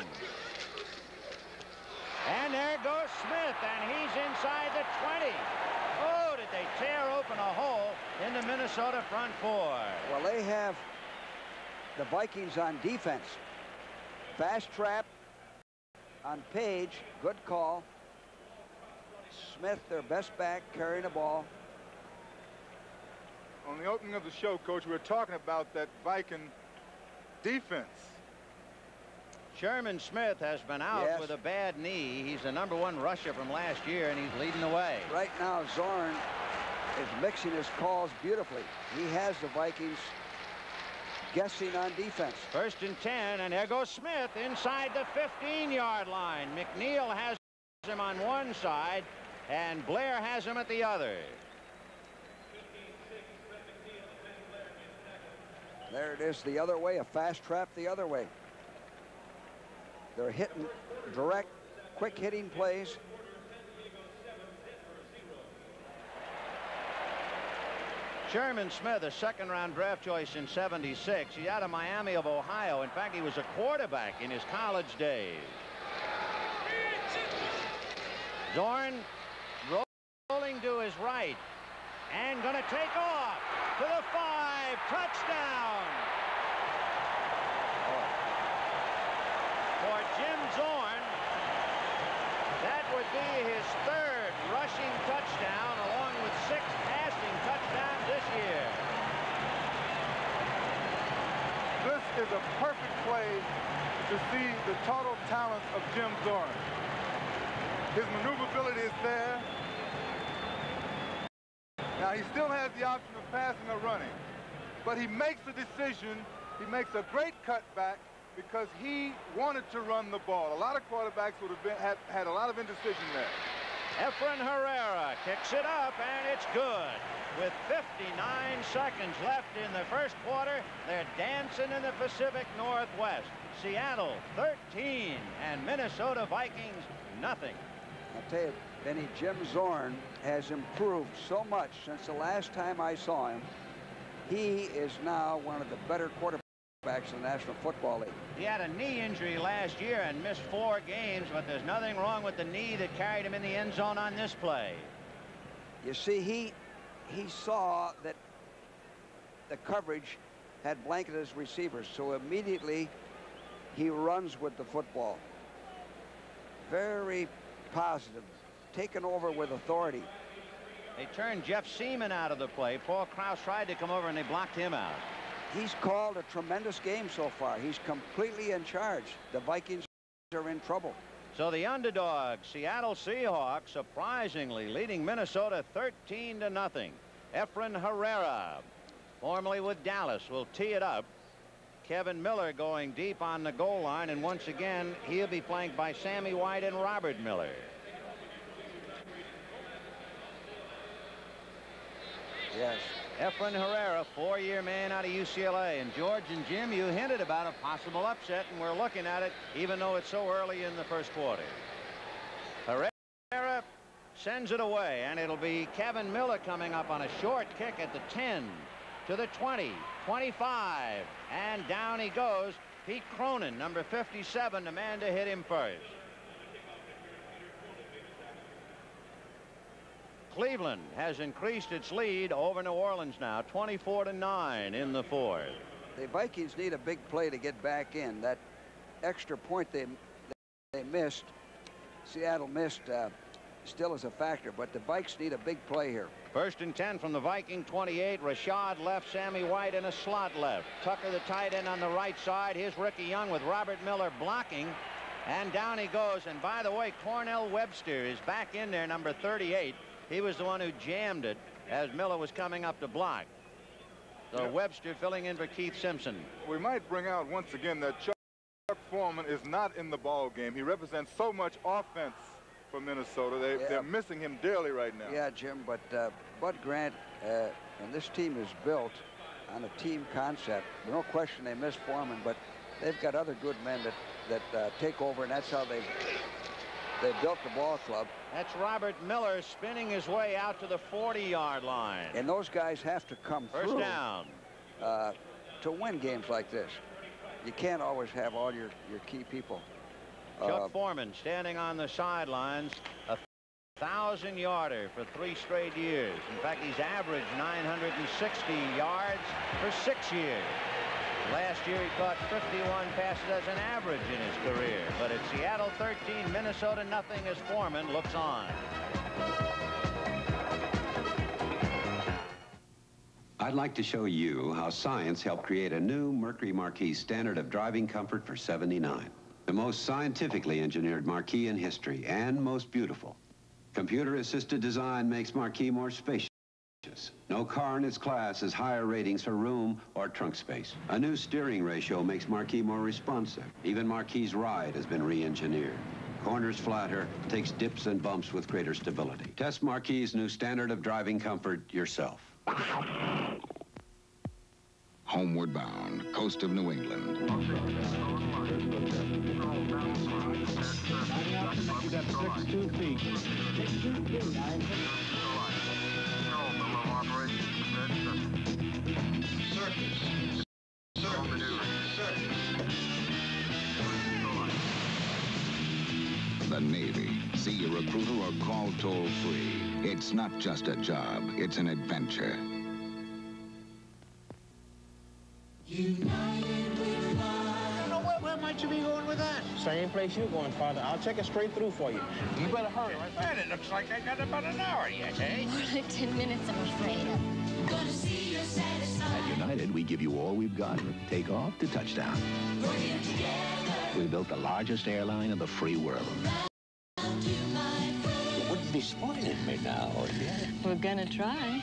And there goes Smith, and he's inside the twenty. Oh, did they tear open a hole in the Minnesota front four. Well, they have the Vikings on defense. Fast trap on Page. Good call. Smith, their best back, carrying the ball. On the opening of the show, Coach, we were talking about that Viking defense. Sherman Smith has been out Yes. with a bad knee. He's the number one rusher from last year, and he's leading the way. Right now, Zorn is mixing his calls beautifully. He has the Vikings guessing on defense. First and ten, and there goes Smith inside the fifteen-yard line. McNeil has him on one side, and Blair has him at the other. There it is the other way, a fast trap the other way. They're hitting direct, quick hitting plays. Sherman Smith, a second-round draft choice in seventy-six. He's out of Miami of Ohio. In fact, he was a quarterback in his college days. Zorn rolling to his right and going to take off to the five. Touchdown. For Jim Zorn, that would be his third rushing touchdown, along with six passing touchdowns this year. This is a perfect play to see the total talent of Jim Zorn. His maneuverability is there. Now, he still has the option of passing or running, but he makes a decision. He makes a great cutback because he wanted to run the ball. A lot of quarterbacks would have been, had, had a lot of indecision there. Efren Herrera kicks it up, and it's good. With fifty-nine seconds left in the first quarter, they're dancing in the Pacific Northwest. Seattle thirteen and Minnesota Vikings nothing. I'll tell you, Benny, Jim Zorn has improved so much since the last time I saw him. He is now one of the better quarterbacks in the National Football League. He had a knee injury last year and missed four games, but there's nothing wrong with the knee that carried him in the end zone on this play. You see, he he saw that the coverage had blanketed his receivers, so immediately he runs with the football. Very positive, taken over with authority. They turned Jeff Seaman out of the play. Paul Krause tried to come over, and they blocked him out. He's called a tremendous game so far. He's completely in charge. The Vikings are in trouble. So the underdog, Seattle Seahawks, surprisingly leading Minnesota thirteen to nothing. Efren Herrera, formerly with Dallas, will tee it up. Kevin Miller going deep on the goal line, and once again he'll be flanked by Sammy White and Robert Miller. Yes. Efren Herrera, four-year man out of U C L A. And George and Jim, you hinted about a possible upset, and we're looking at it even though it's so early in the first quarter. Herrera sends it away, and it'll be Kevin Miller coming up on a short kick at the ten, to the twenty, twenty-five, and down he goes. Pete Cronin, number fifty-seven, the man to hit him first. Cleveland has increased its lead over New Orleans now, twenty-four to nine in the fourth. The Vikings need a big play to get back in. That extra point they they missed, Seattle missed, uh, still is a factor, but the Vikes need a big play here. First and ten from the Viking twenty-eight. Rashad left, Sammy White in a slot left. Tucker, the tight end, on the right side. Here's Ricky Young with Robert Miller blocking. And down he goes. And by the way, Cornell Webster is back in there, number thirty-eight. He was the one who jammed it as Miller was coming up to block. So yeah. Webster filling in for Keith Simpson. We might bring out once again that Chuck Foreman is not in the ball game. He represents so much offense for Minnesota. They, yeah. They're missing him dearly right now. Yeah, Jim, but uh, Bud Grant uh, and this team is built on a team concept. No question they miss Foreman, but they've got other good men that, that uh, take over, and that's how they they built the ball club. That's Robert Miller spinning his way out to the forty yard line. And those guys have to come First through down. Uh, to win games like this. You can't always have all your, your key people. Chuck uh, Foreman standing on the sidelines, a thousand yarder for three straight years. In fact, he's averaged nine hundred sixty yards for six years. Last year he caught fifty-one passes as an average in his career. But it's Seattle thirteen, Minnesota nothing as Foreman looks on. I'd like to show you how science helped create a new Mercury Marquis standard of driving comfort for seventy-nine. The most scientifically engineered Marquis in history and most beautiful. Computer-assisted design makes Marquis more spacious. No car in its class has higher ratings for room or trunk space. A new steering ratio makes Marquis more responsive. Even Marquis' ride has been re-engineered. Corners flatter, takes dips and bumps with greater stability. Test Marquis' new standard of driving comfort yourself. Homeward bound, coast of New England. You got sixty-two feet. Circus. The Navy. See a recruiter or call toll free. It's not just a job, it's an adventure. United we fly. You know what? Where might you be going with that? Same place you're going, Father. I'll check it straight through for you. You better hurry, right? Man, it looks like I got about an hour yet, eh? More like ten minutes, I'm afraid. Gonna see your satisfied. At United, we give you all we've got from takeoff to touchdown. Working together. We built the largest airline in the free world. You wouldn't be spoiling me now, would you? We're gonna try.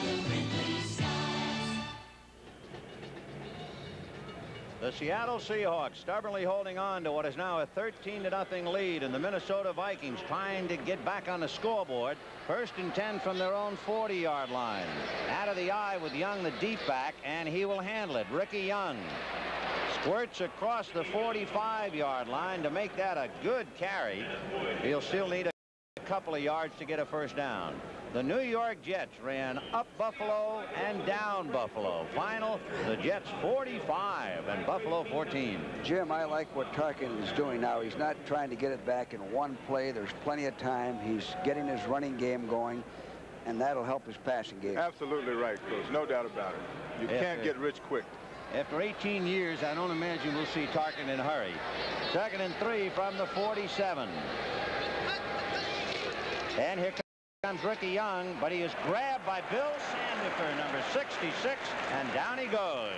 The Seattle Seahawks stubbornly holding on to what is now a thirteen to nothing lead, and the Minnesota Vikings trying to get back on the scoreboard. First and ten from their own forty yard line. Out of the eye with Young, the deep back, and he will handle it. Ricky Young squirts across the forty-five yard line to make that a good carry. He'll still need a couple of yards to get a first down. The New York Jets ran up Buffalo and down Buffalo. Final, the Jets forty-five and Buffalo fourteen. Jim, I like what Tarkin is doing now. He's not trying to get it back in one play. There's plenty of time. He's getting his running game going, and that'll help his passing game. Absolutely right, Coach. No doubt about it. You After, can't get rich quick. After eighteen years, I don't imagine we'll see Tarkin in a hurry. Second and three from the forty-seven. And here comes Ricky Young, but he is grabbed by Bill Sandifer, number sixty-six, and down he goes.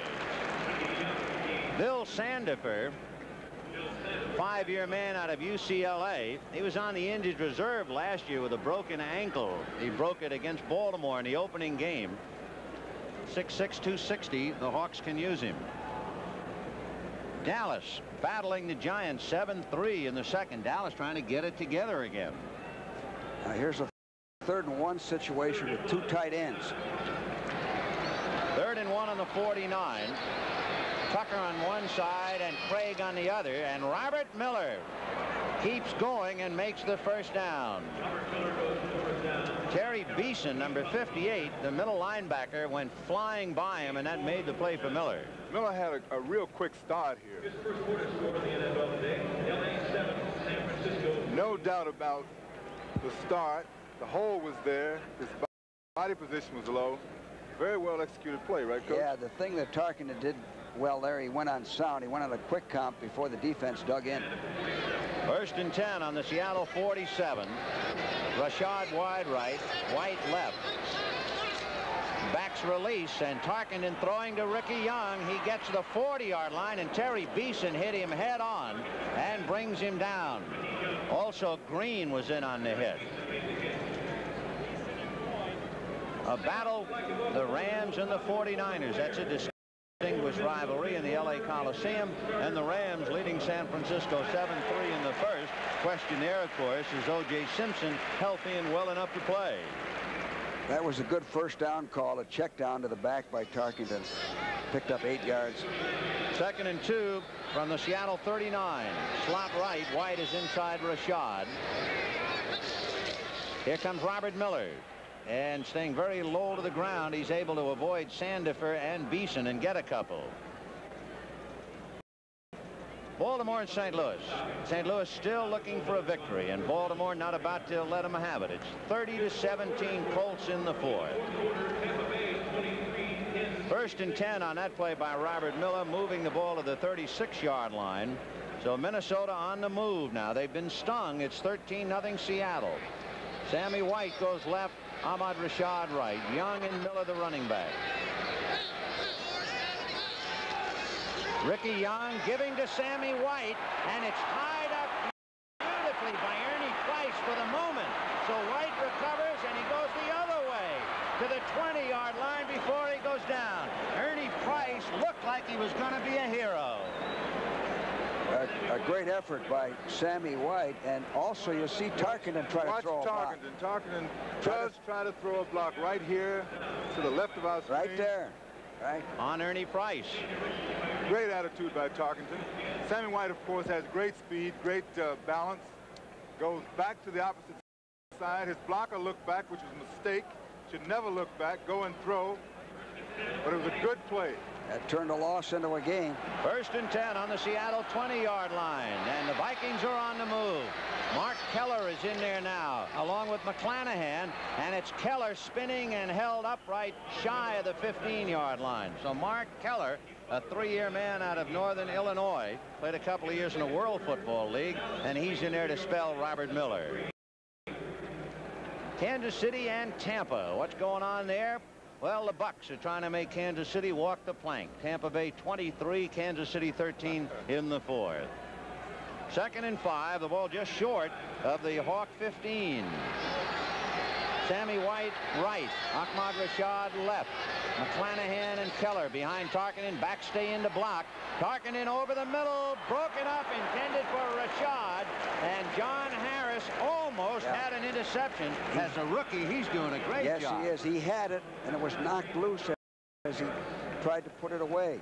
Bill Sandifer, five-year man out of U C L A. He was on the injured reserve last year with a broken ankle. He broke it against Baltimore in the opening game. six six, two sixty, the Hawks can use him. Dallas battling the Giants seven three in the second. Dallas trying to get it together again. Now here's a third and one situation with two tight ends. Third and one on the forty-nine. Tucker on one side and Craig on the other, and Robert Miller keeps going and makes the first down. Terry Beeson, number fifty-eight, the middle linebacker, went flying by him, and that made the play for Miller. Miller had a, a real quick start here. No doubt about the start. The hole was there. His body position was low. Very well executed play, right, Coach? Yeah, the thing that Tarkin did well there, he went on sound. He went on a quick comp before the defense dug in. First and ten on the Seattle forty-seven. Rashad wide right, White left. backs release, and Tarkenton throwing to Ricky Young. He gets to the forty yard line, and Terry Beeson hit him head on and brings him down. Also, Green was in on the hit. A battle, the Rams and the forty-niners. That's a distinguished rivalry in the L A Coliseum, and the Rams leading San Francisco seven three in the first. Question there, of course, is O J Simpson healthy and well enough to play? That was a good first down call, a check down to the back by Tarkenton. Picked up eight yards. Second and two from the Seattle thirty-nine. Slot right. White is inside Rashad. Here comes Robert Miller. And staying very low to the ground, he's able to avoid Sandifer and Beeson and get a couple. Baltimore and Saint Louis. Saint Louis still looking for a victory, and Baltimore not about to let them have it. It's thirty to seventeen Colts in the fourth. First and ten on that play by Robert Miller, moving the ball to the thirty-six yard line. So Minnesota on the move now. They've been stung. It's thirteen nothing Seattle. Sammy White goes left. Ahmad Rashad right. Young and Miller the running back. Ricky Young giving to Sammy White, and it's tied up beautifully by Ernie Price for the moment. So White recovers, and he goes the other way to the twenty yard line before he goes down. Ernie Price looked like he was going to be a hero. A, a great effort by Sammy White, and also you'll see Tarkenton try Watch to throw Tarkenton. a block. Tarkenton does try to throw a block right here to the left of our screen. Right there. Right. On Ernie Price. Great attitude by Tarkenton. Sammy White, of course, has great speed, great uh, balance. Goes back to the opposite side. His blocker looked back, which was a mistake. Should never look back. Go and throw. But it was a good play. That turned a loss into a game. First and ten on the Seattle twenty yard line, and the Vikings are on the move. Mark Keller is in there now, along with McClanahan, and it's Keller spinning and held upright shy of the fifteen yard line. So Mark Keller, a three-year man out of Northern Illinois, played a couple of years in the World Football League, and he's in there to spell Robert Miller. Kansas City and Tampa. What's going on there? Well, the Bucks are trying to make Kansas City walk the plank. Tampa Bay twenty-three, Kansas City thirteen in the fourth. Second and five, the ball just short of the Hawk fifteen. Sammy White right, Ahmad Rashad left. McClanahan and Keller behind Tarkenton, back stay into block. Tarkenton over the middle, broken up, intended for Rashad, and John Harris almost yeah. had an interception. As a rookie, he's doing a great yes, job. Yes, he is. He had it, and it was knocked loose as he tried to put it away.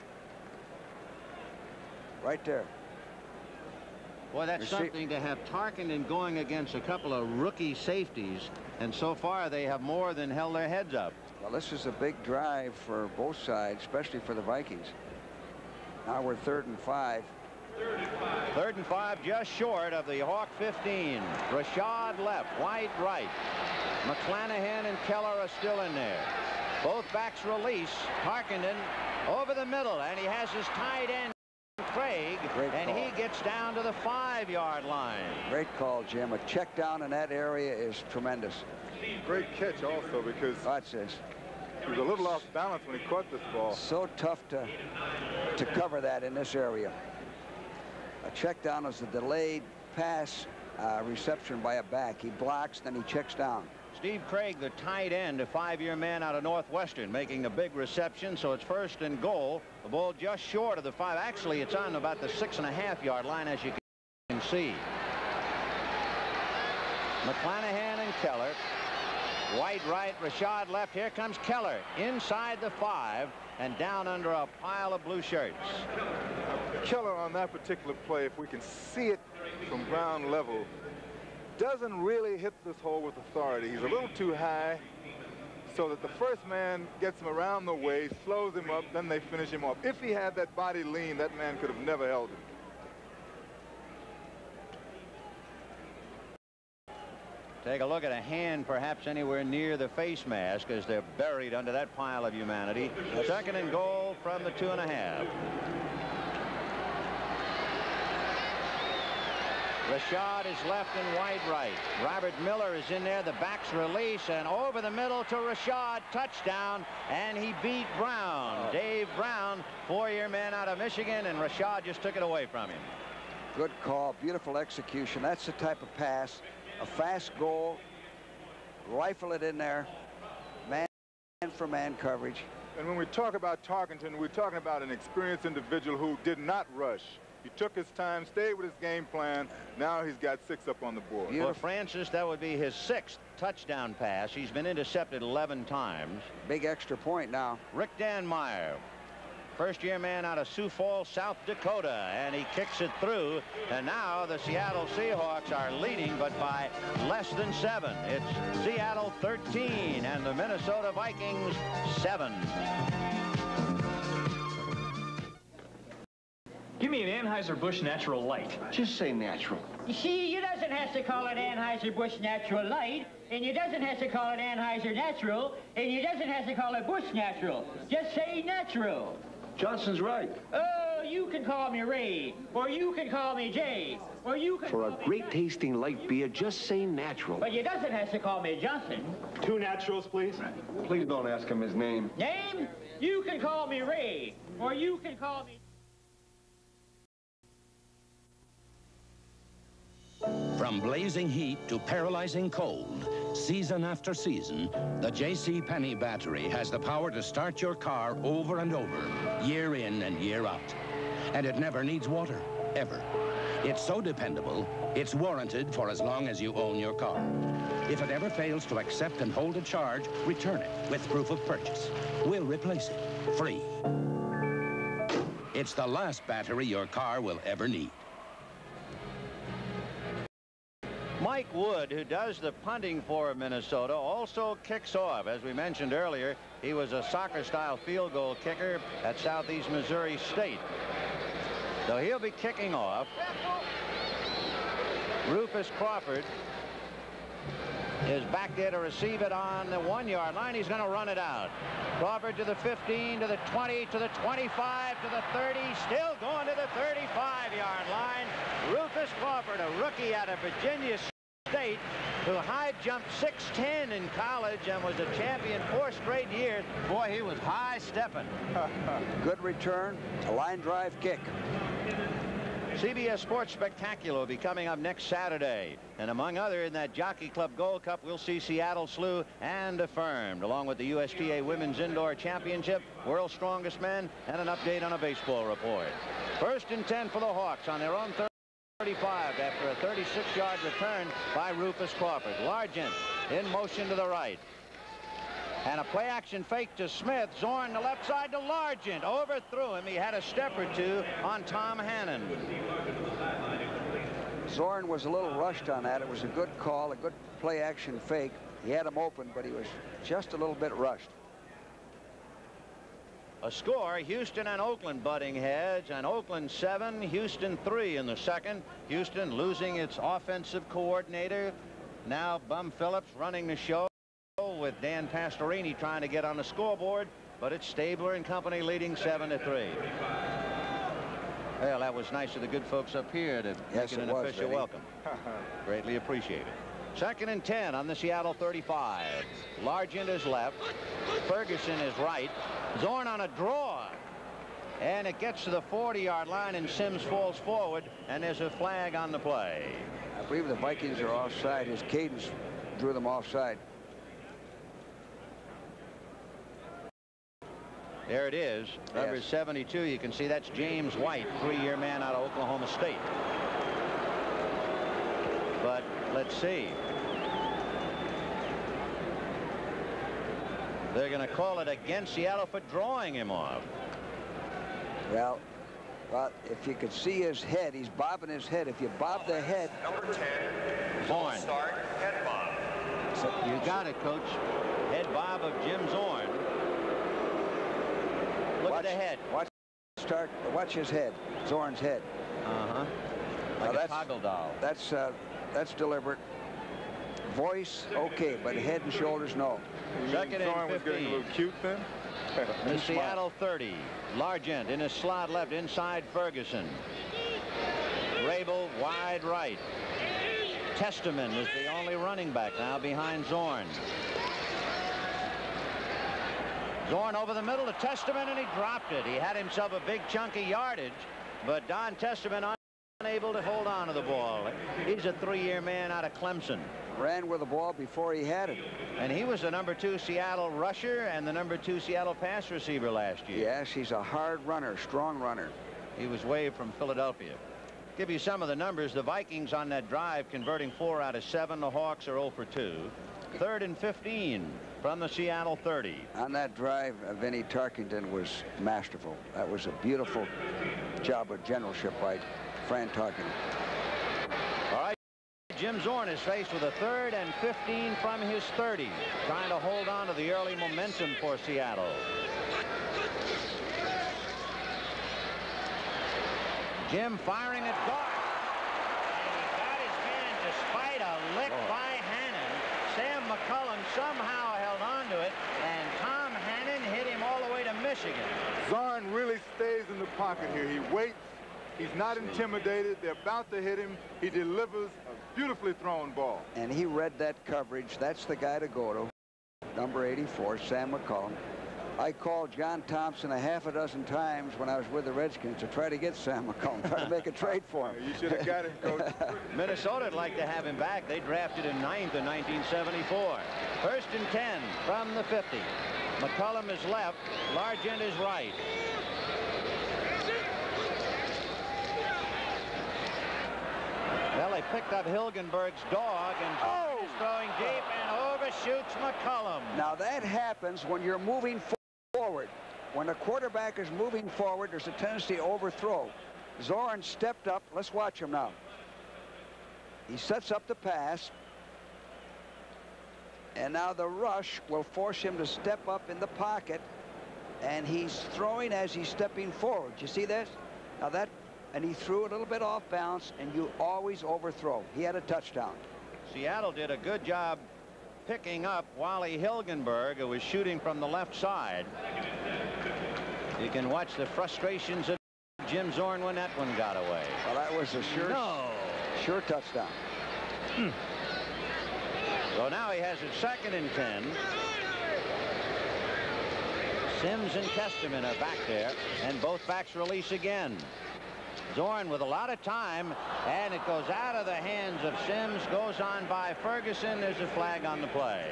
Right there. Boy, that's something to have Tarkenton going against a couple of rookie safeties, and so far they have more than held their heads up. Well, this is a big drive for both sides, especially for the Vikings. Now we're third and five. Third and five, just short of the Hawk fifteen. Rashad left, White right. McClanahan and Keller are still in there. Both backs release. Tarkenton over the middle, and he has his tight end Craig, and he gets down to the five yard line. Great call, Jim. A check down in that area is tremendous. Great catch also, because watch this. He was a little off balance when he caught this ball. So tough to to cover that in this area. A check down is a delayed pass uh, reception by a back. He blocks, then he checks down. Steve Craig, the tight end, a five-year man out of Northwestern, making a big reception. So it's first and goal. The ball just short of the five. Actually, it's on about the six and a half yard line, as you can see. McClanahan and Keller. White right, Rashad left. Here comes Keller inside the five and down under a pile of blue shirts. Keller on that particular play, if we can see it from ground level, doesn't really hit this hole with authority. He's a little too high, so that the first man gets him around the waist, slows him up, then they finish him off. If he had that body lean, that man could have never held him. Take a look at a hand perhaps anywhere near the face mask as they're buried under that pile of humanity. Second and goal from the two and a half. Rashad is left and wide right. Robert Miller is in there. The back's release and over the middle to Rashad. Touchdown, and he beat Brown. Oh. Dave Brown, four-year man out of Michigan, and Rashad just took it away from him. Good call, beautiful execution. That's the type of pass, a fast goal, rifle it in there, man for man coverage. And when we talk about Tarkenton, we're talking about an experienced individual who did not rush. He took his time, stayed with his game plan. Now he's got six up on the board. For Francis, that would be his sixth touchdown pass. He's been intercepted eleven times. Big extra point now. Rick Danmeyer, first-year man out of Sioux Falls, South Dakota, and he kicks it through. And now the Seattle Seahawks are leading, but by less than seven. It's Seattle thirteen and the Minnesota Vikings seven. Give me an Anheuser-Busch Natural Light. Just say natural. You see, you doesn't have to call it Anheuser-Busch Natural Light, and you doesn't have to call it Anheuser Natural, and you doesn't have to call it Busch Natural. Just say natural. Johnson's right. Oh, you can call me Ray, or you can call me Jay, or you can For a great tasting light beer, just say natural. But you doesn't have to call me Johnson. Two naturals, please. Please don't ask him his name. Name? You can call me Ray, or you can call me... From blazing heat to paralyzing cold, season after season, the J C Penney battery has the power to start your car over and over, year in and year out. And it never needs water, ever. It's so dependable, it's warranted for as long as you own your car. If it ever fails to accept and hold a charge, return it with proof of purchase. We'll replace it, free. It's the last battery your car will ever need. Mike Wood, who does the punting for Minnesota, also kicks off. As we mentioned earlier, he was a soccer-style field goal kicker at Southeast Missouri State. So he'll be kicking off. Rufus Crawford is back there to receive it on the one-yard line. He's going to run it out. Crawford to the fifteen, to the twenty, to the twenty-five, to the thirty, still going to the thirty-five-yard line. Rufus Crawford, a rookie out of Virginia State, who high jumped six ten in college and was a champion four straight years. Boy, he was high stepping. Good return, a line drive kick. C B S Sports Spectacular will be coming up next Saturday. And among other, in that Jockey Club Gold Cup, we'll see Seattle slew and affirmed, along with the U S T A Women's Indoor Championship, World's Strongest Men, and an update on a baseball report. First and ten for the Hawks on their own thirty-five after a thirty-six-yard return by Rufus Crawford. Largent in motion to the right. And a play-action fake to Smith. Zorn the left side to Largent. Overthrew him. He had a step or two on Tom Hannon. Zorn was a little rushed on that. It was a good call, a good play-action fake. He had him open, but he was just a little bit rushed. A score, Houston and Oakland butting heads, and Oakland seven, Houston three in the second. Houston losing its offensive coordinator. Now Bum Phillips running the show, with Dan Pastorini trying to get on the scoreboard, but it's Stabler and company leading seven to three. Well, that was nice of the good folks up here to yes, make it an it was, official Eddie. welcome. Greatly appreciated. Second and ten on the Seattle thirty-five. Largent is left. Ferguson is right. Zorn on a draw. And it gets to the forty-yard line, and Sims falls forward, and there's a flag on the play. I believe the Vikings are offside. His cadence drew them offside. There it is, number yes. seventy-two. You can see that's James White, three-year man out of Oklahoma State. But let's see. They're going to call it against Seattle for drawing him off. Well, well, if you could see his head, he's bobbing his head. If you bob the head. Number ten, Zorn. start, head bob. So you got it, Coach. Head bob of Jim Zorn. Look watch, at the head. Watch start. Watch his head. Zorn's head. Uh-huh. Like now a toggle doll. That's uh, that's deliberate. Voice, okay, but head and shoulders, no. Second and Zorn was getting a fifteen. little cute then. The Seattle thirty. Largent in his slot left inside Ferguson. Rabel wide right. Testament is the only running back now behind Zorn. Zorn over the middle to Testament, and he dropped it. He had himself a big chunky yardage, but Don Testament unable to hold on to the ball. He's a three-year man out of Clemson. Ran with the ball before he had it. And he was the number two Seattle rusher and the number two Seattle pass receiver last year. Yes, he's a hard runner, strong runner. He was waived from Philadelphia. Give you some of the numbers. The Vikings on that drive converting four out of seven. The Hawks are oh for two. Third and fifteen from the Seattle thirty. On that drive, uh, Vinny Tarkington was masterful. That was a beautiful job of generalship by Fran Tarkington. All right. Jim Zorn is faced with a third and fifteen from his thirty, trying to hold on to the early momentum for Seattle. Jim firing at guard. And he got his man despite a lick oh. by Hannon. Sam McCullum somehow held on to it, and Tom Hannon hit him all the way to Michigan. Zorn really stays in the pocket here. He waits. He's not intimidated. They're about to hit him. He delivers a beautifully thrown ball. And he read that coverage. That's the guy to go to. Number eighty-four, Sam McCullum. I called John Thompson a half a dozen times when I was with the Redskins to try to get Sam McCullum, try to make a trade for him. You should have got him, Coach. Minnesota would like to have him back. They drafted him ninth in nineteen seventy-four. First and ten from the fifty. McCullum is left. Large end is right. Well, they picked up Hilgenberg's dog, and oh. is throwing deep and overshoots McCullum. Now that happens when you're moving forward. When a quarterback is moving forward, there's a tendency to overthrow. Zorn stepped up. Let's watch him now. He sets up the pass. And now the rush will force him to step up in the pocket. And he's throwing as he's stepping forward. You see that? Now that, and he threw a little bit off balance, and you always overthrow. He had a touchdown. Seattle did a good job picking up Wally Hilgenberg, who was shooting from the left side. You can watch the frustrations of Jim Zorn when that one got away. Well, that was a sure, no. sure touchdown. Hmm. So now he has it second and ten. Sims and Testament are back there, and both backs release again. Zorn with a lot of time, and it goes out of the hands of Sims, goes on by Ferguson. There's a flag on the play.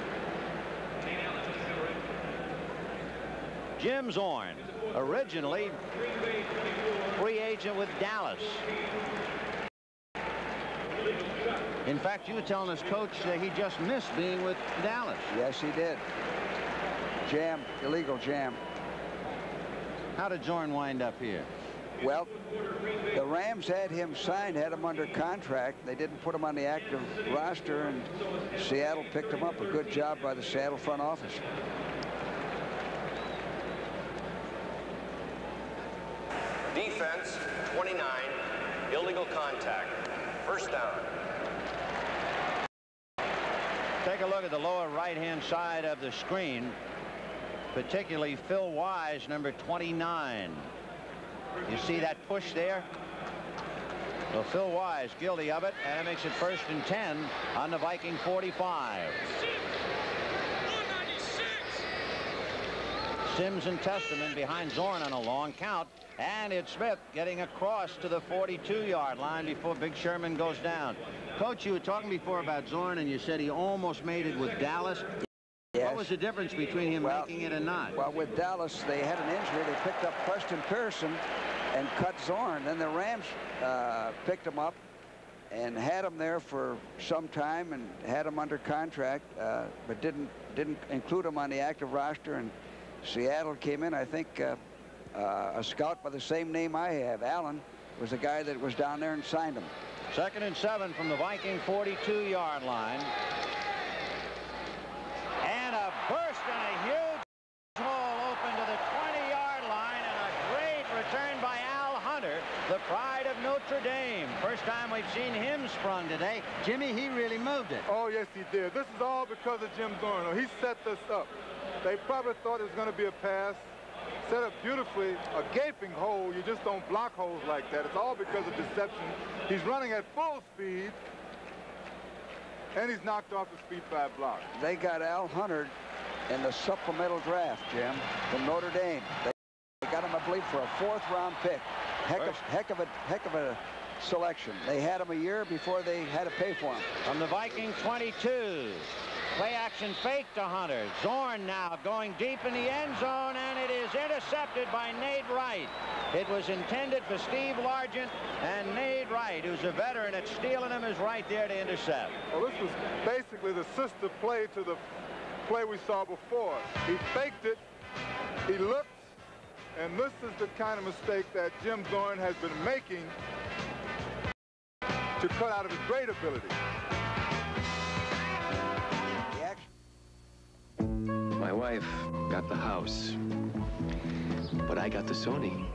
Jim Zorn, originally free agent with Dallas. In fact, you were telling us, Coach, that he just missed being with Dallas. Yes, he did. Jam, illegal jam. How did Zorn wind up here? Well, the Rams had him signed, had him under contract. They didn't put him on the active roster, and Seattle picked him up. A good job by the Seattle front office. Defense, twenty-nine, illegal contact. First down. Take a look at the lower right-hand side of the screen, particularly Phil Wise, number twenty-nine. You see that push there? So Phil Wise guilty of it, and it makes it first and ten on the Viking forty-five. Sims and Testament behind Zorn on a long count, and it's Smith getting across to the forty-two yard line before Big Sherman goes down. Coach, you were talking before about Zorn, and you said he almost made it with Dallas. Yes. What was the difference between him well, making it and not? Well, with Dallas, they had an injury. They picked up Preston Pearson and cut Zorn. Then the Rams uh, picked him up and had him there for some time and had him under contract, uh, but didn't didn't include him on the active roster. And Seattle came in. I think uh, uh, a scout by the same name I have, Allen, was the guy that was down there and signed him. Second and seven from the Viking forty-two yard line. And a burst and a huge hole open to the twenty yard line, and a great return by Al Hunter, the pride of Notre Dame. First time we've seen him sprung today. Jimmy, he really moved it. Oh, yes, he did. This is all because of Jim Zorn. He set this up. They probably thought it was going to be a pass. set up beautifully, a gaping hole. You just don't block holes like that. It's all because of deception. He's running at full speed, and he's knocked off the speed five block. They got Al Hunter in the supplemental draft, Jim, from Notre Dame. They got him, I believe, for a fourth-round pick. Heck of, heck of a, heck of a selection. They had him a year before they had to pay for him. From the Viking twenty-two. Play action fake to Hunter. Zorn now going deep in the end zone, and it is intercepted by Nate Wright. It was intended for Steve Largent, and Nate Wright, who's a veteran at stealing him, is right there to intercept. Well, this was basically the sister play to the play we saw before. He faked it, he looked, and this is the kind of mistake that Jim Zorn has been making to cut out of his great ability. My wife got the house, but I got the Sony.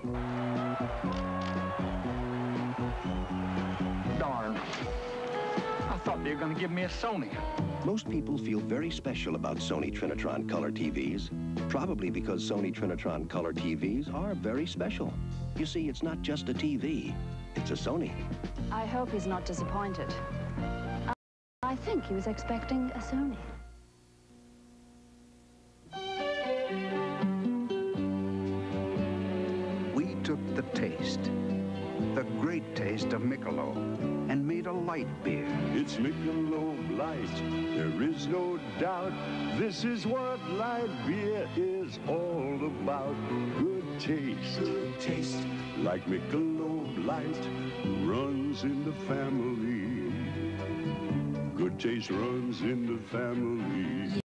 Darn. I thought they were going to give me a Sony. Most people feel very special about Sony Trinitron Color T Vs, probably because Sony Trinitron Color T Vs are very special. You see, it's not just a T V, it's a Sony. I hope he's not disappointed. I think he was expecting a Sony. We took the taste, the great taste of Michelob, and made a light beer. It's Michelob Light, there is no doubt. This is what light beer is all about. Good taste, good taste, like Michelob Light, runs in the family. Good taste runs in the family.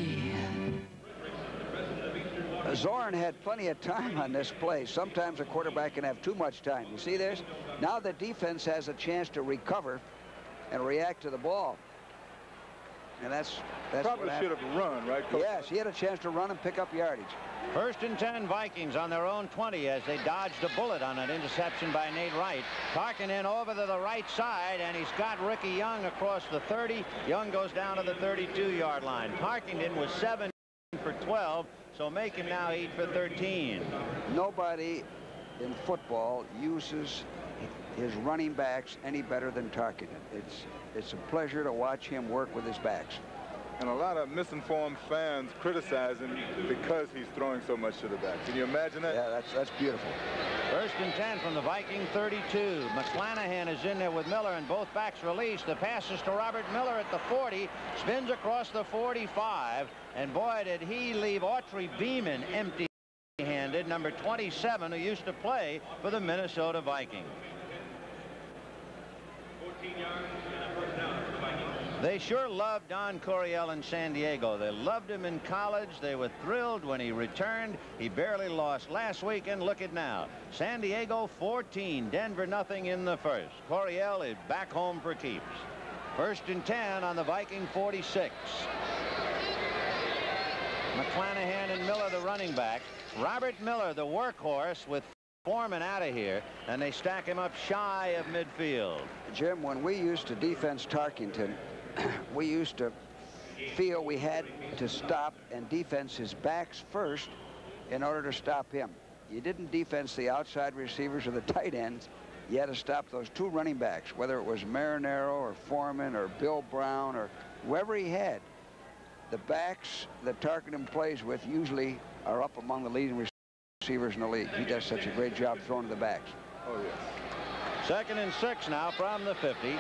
Zorn had plenty of time on this play. Sometimes a quarterback can have too much time. You see this? Now the defense has a chance to recover and react to the ball. And that's that's probably what should have run, right, Coach? Yes, he had a chance to run and pick up yardage. First and ten Vikings on their own twenty as they dodged a bullet on an interception by Nate Wright. Tarkinen over to the right side, and he's got Ricky Young across the thirty. Young goes down to the thirty-two yard line. Tarkinen was seven for twelve, so make him now eight for thirteen. Nobody in football uses his running backs any better than Tarkinen. It's it's a pleasure to watch him work with his backs. And a lot of misinformed fans criticize him because he's throwing so much to the back. Can you imagine that? Yeah, that's that's beautiful. First and ten from the Viking thirty-two. McClanahan is in there with Miller, and both backs released. The pass is to Robert Miller at the forty. Spins across the forty-five. And boy, did he leave Autry Beeman empty-handed, number twenty-seven, who used to play for the Minnesota Vikings. They sure loved Don Coryell in San Diego. They loved him in college. They were thrilled when he returned. He barely lost last week, and look at now. San Diego fourteen, Denver nothing in the first. Coryell is back home for keeps. First and ten on the Viking forty-six. McClanahan and Miller, the running backs. Robert Miller, the workhorse, with Foreman out of here, and they stack him up shy of midfield. Jim, when we used to defense Tarkington, we used to feel we had to stop and defense his backs first in order to stop him. You didn't defense the outside receivers or the tight ends. You had to stop those two running backs, whether it was Marinero or Foreman or Bill Brown or whoever he had. The backs that Tarkington plays with usually are up among the leading receivers in the league. He does such a great job throwing to the backs. Oh, yes. Second and six now from the fifty.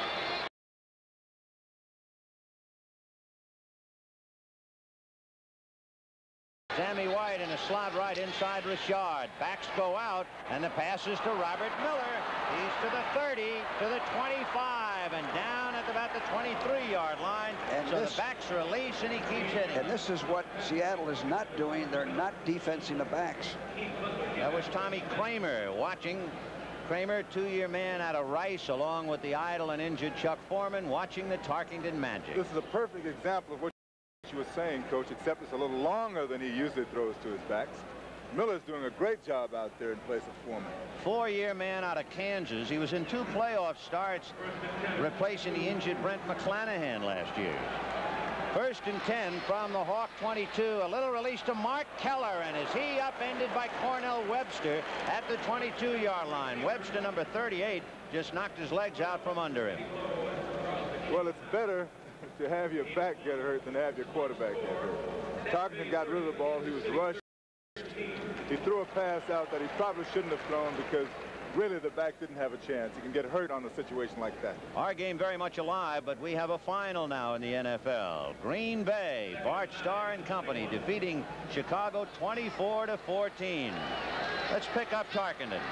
Sammy White in a slot right inside Richard. Backs go out, and the pass is to Robert Miller. He's to the thirty, to the twenty-five, and down at about the twenty-three yard line. And so this, the backs release, and he keeps hitting. And this is what Seattle is not doing. They're not defensing the backs. That was Tommy Kramer watching. Kramer, two-year man out of Rice, along with the idle and injured Chuck Foreman, watching the Tarkington magic. This is a perfect example of what you were saying, Coach, except it's a little longer than he usually throws to his backs. Miller's doing a great job out there in place of Foreman. Four-year man out of Kansas. He was in two playoff starts, replacing the injured Brent McClanahan last year. First and ten from the Hawk twenty-two. A little release to Mark Keller, and is he upended by Cornell Webster at the twenty-two yard line. Webster, number thirty-eight, just knocked his legs out from under him. Well, it's better to have your back get hurt than to have your quarterback get hurt. Tarkenton got rid of the ball. He was rushed. He threw a pass out that he probably shouldn't have thrown because really the back didn't have a chance. He can get hurt on a situation like that. Our game very much alive, but we have a final now in the N F L. Green Bay, Bart Starr and company defeating Chicago twenty-four to fourteen. Let's pick up Tarkenton.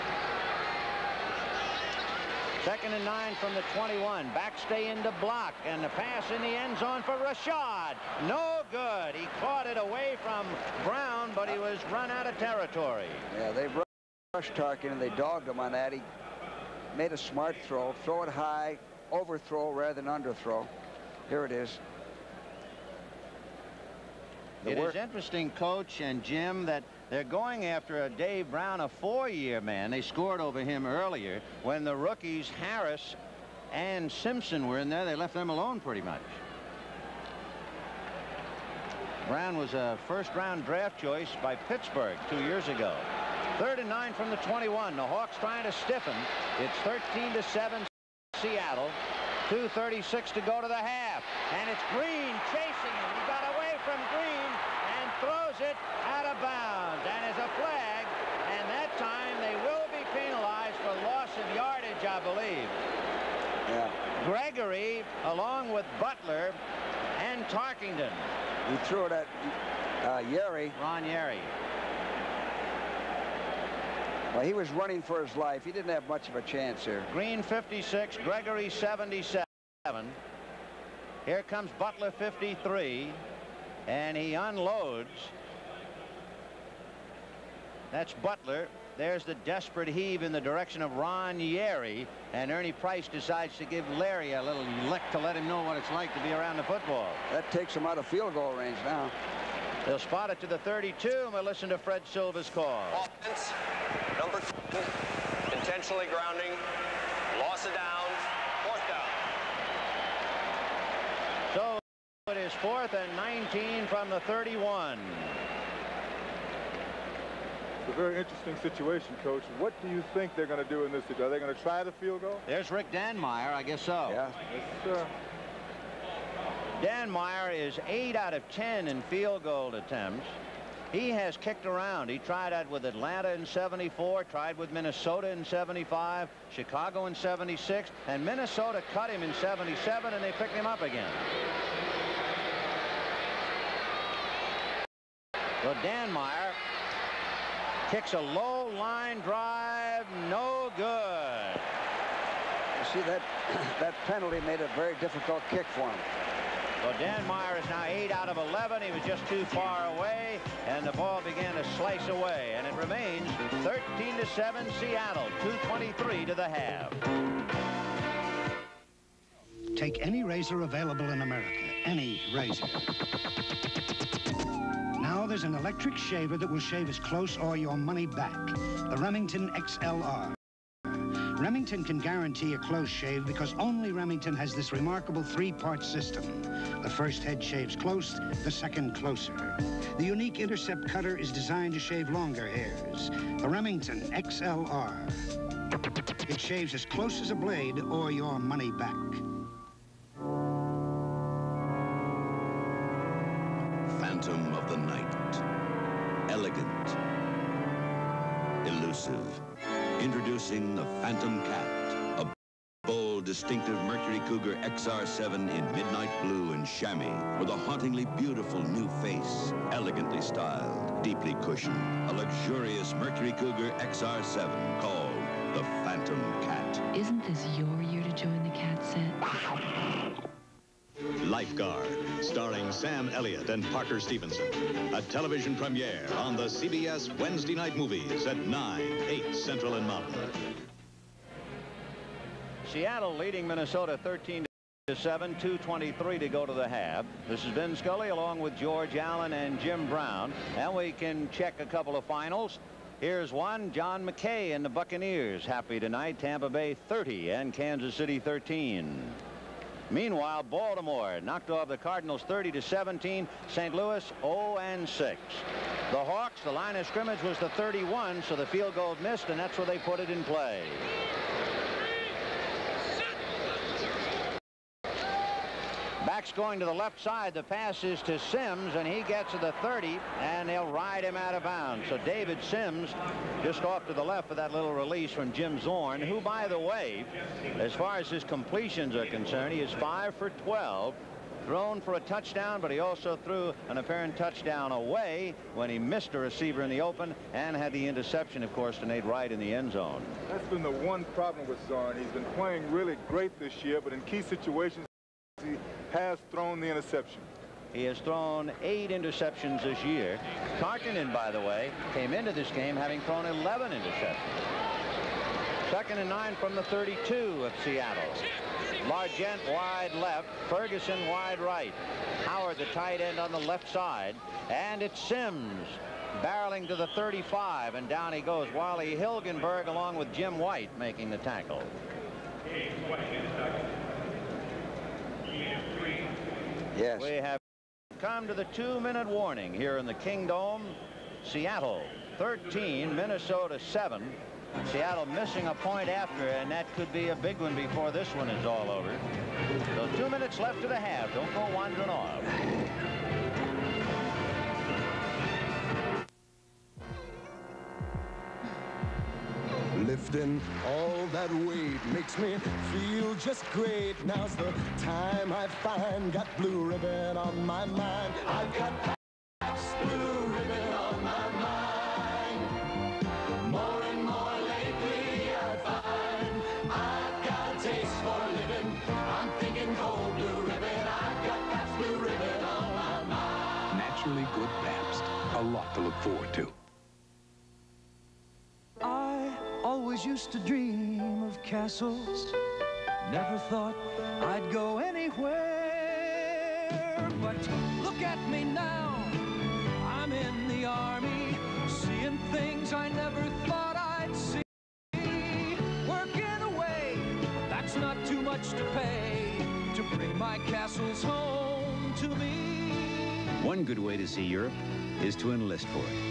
Second and nine from the twenty-one. Backstay into block, and the pass in the end zone for Rashad. No good. He caught it away from Brown, but he was run out of territory. Yeah, they rushed Tarkenton, and they dogged him on that. He made a smart throw. Throw it high, overthrow rather than underthrow. Here it is. The It work. is interesting, Coach and Jim, that they're going after a Dave Brown, a four-year man. They scored over him earlier. When the rookies Harris and Simpson were in there, they left them alone pretty much. Brown was a first-round draft choice by Pittsburgh two years ago. Third and nine from the twenty-one. The Hawks trying to stiffen. It's thirteen to seven Seattle. two thirty-six to go to the half. And it's Green chasing him. He got away from Green and throws it out of bounds. And there's a flag. And that time they will be penalized for loss of yardage, I believe. Yeah. Gregory, along with Butler and Tarkenton. He threw it at uh, Yeri. Ron Yeri. Well, he was running for his life. He didn't have much of a chance here. Green fifty-six, Gregory seventy-seven. Here comes Butler fifty-three, and he unloads. That's Butler. There's the desperate heave in the direction of Ron Yeri, and Ernie Price decides to give Larry a little lick to let him know what it's like to be around the football. That takes him out of field goal range now. They'll spot it to the thirty-two, and we'll listen to Fred Silva's call. Offense, number ten, intentionally grounding, loss of down, fourth down. So it is fourth and nineteen from the thirty-one. It's a very interesting situation, Coach. What do you think they're going to do in this situation? Are they going to try the field goal? There's Rick Danmeyer, I guess so. Yeah. Yes, sir. Danmeyer is eight out of ten in field goal attempts. He has kicked around. He tried that with Atlanta in seventy-four, tried with Minnesota in seventy-five, Chicago in seventy-six, and Minnesota cut him in seventy-seven, and they picked him up again. So Danmeyer kicks a low line drive, no good. You see, that that penalty made it a very difficult kick for him. So Danmeyer is now eight out of eleven. He was just too far away, and the ball began to slice away, and it remains thirteen to seven Seattle, two twenty-three to the half. Take any razor available in America, any razor. Now there's an electric shaver that will shave as close or your money back. The Remington X L R. Remington can guarantee a close shave because only Remington has this remarkable three-part system. The first head shaves close, the second closer. The unique intercept cutter is designed to shave longer hairs. The Remington X L R. It shaves as close as a blade or your money back. Phantom of the night. Elegant. Elusive. Introducing the Phantom Cat, a bold, distinctive Mercury Cougar X R seven in midnight blue and chamois, with a hauntingly beautiful new face, elegantly styled, deeply cushioned, a luxurious Mercury Cougar X R seven called the Phantom Cat. Isn't this your year to join the cat set? Lifeguard, starring Sam Elliott and Parker Stevenson. A television premiere on the C B S Wednesday night movies at nine, eight Central and Mountain. Seattle leading Minnesota thirteen to seven, two twenty-three to go to the half. This is Ben Scully along with George Allen and Jim Brown. And we can check a couple of finals. Here's one. John McKay and the Buccaneers happy tonight. Tampa Bay thirty and Kansas City thirteen. Meanwhile, Baltimore knocked off the Cardinals thirty to seventeen. Saint Louis oh and six. The Hawks, the line of scrimmage was the thirty-one, so the field goal missed, and that's where they put it in play. Backs going to the left side. The pass is to Sims, and he gets to the thirty, and they'll ride him out of bounds. So David Sims just off to the left for that little release from Jim Zorn, who, by the way, as far as his completions are concerned, he is five for twelve. Thrown for a touchdown, but he also threw an apparent touchdown away when he missed a receiver in the open and had the interception, of course, to Nate Wright in the end zone. That's been the one problem with Zorn. He's been playing really great this year, but in key situations, he has thrown the interception. He has thrown eight interceptions this year. Tarkinen, by the way, came into this game having thrown eleven interceptions. Second and nine from the thirty-two of Seattle. Largent wide left, Ferguson wide right. Howard, the tight end, on the left side, and it's Sims barreling to the thirty-five, and down he goes. Wally Hilgenberg along with Jim White making the tackle. Yes. We have come to the two-minute warning here in the Kingdome. Seattle thirteen, Minnesota seven. Seattle missing a point after, and that could be a big one before this one is all over. So two minutes left to the half. Don't go wandering off. Lifting all that weight makes me feel just great. Now's the time I find. Got blue ribbon on my mind. I've got blue ribbon on my mind. More and more lately I find I've got a taste for living. I'm thinking gold blue ribbon. I've got Pabst blue ribbon on my mind. Naturally good Pabst. A lot to look forward to. I always used to dream of castles. Never thought I'd go anywhere. But look at me now. I'm in the army, seeing things I never thought I'd see. Working away, that's not too much to pay to bring my castles home to me. One good way to see Europe is to enlist for it.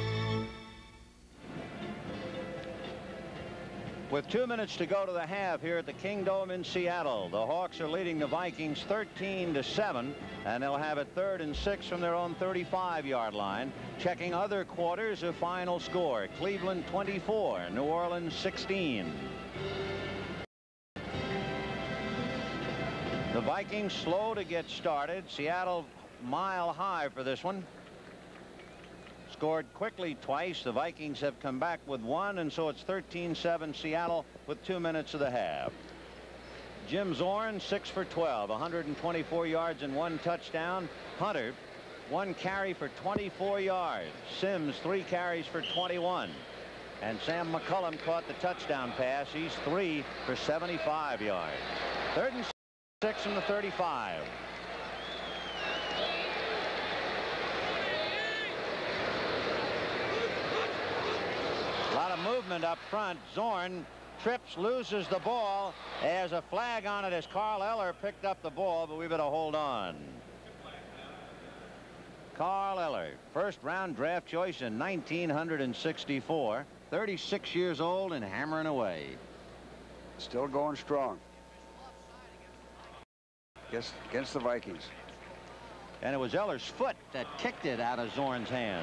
With two minutes to go to the half here at the Kingdome in Seattle, the Hawks are leading the Vikings thirteen to seven, and they'll have it third and six from their own thirty-five yard line. Checking other quarters, a final score: Cleveland twenty-four, New Orleans sixteen. The Vikings slow to get started. Seattle mile high for this one. Scored quickly twice. The Vikings have come back with one, and so it's thirteen seven Seattle with two minutes of the half. Jim Zorn, six for twelve, one hundred twenty-four yards and one touchdown. Hunter, one carry for twenty-four yards. Sims, three carries for twenty-one. And Sam McCullum caught the touchdown pass. He's three for seventy-five yards. Third and six from the thirty-five. A lot of movement up front. Zorn trips, loses the ball. There's a flag on it as Carl Eller picked up the ball, but we better hold on. Carl Eller, first round draft choice in nineteen sixty-four, thirty-six years old and hammering away. Still going strong. Against, against the Vikings. And it was Eller's foot that kicked it out of Zorn's hand.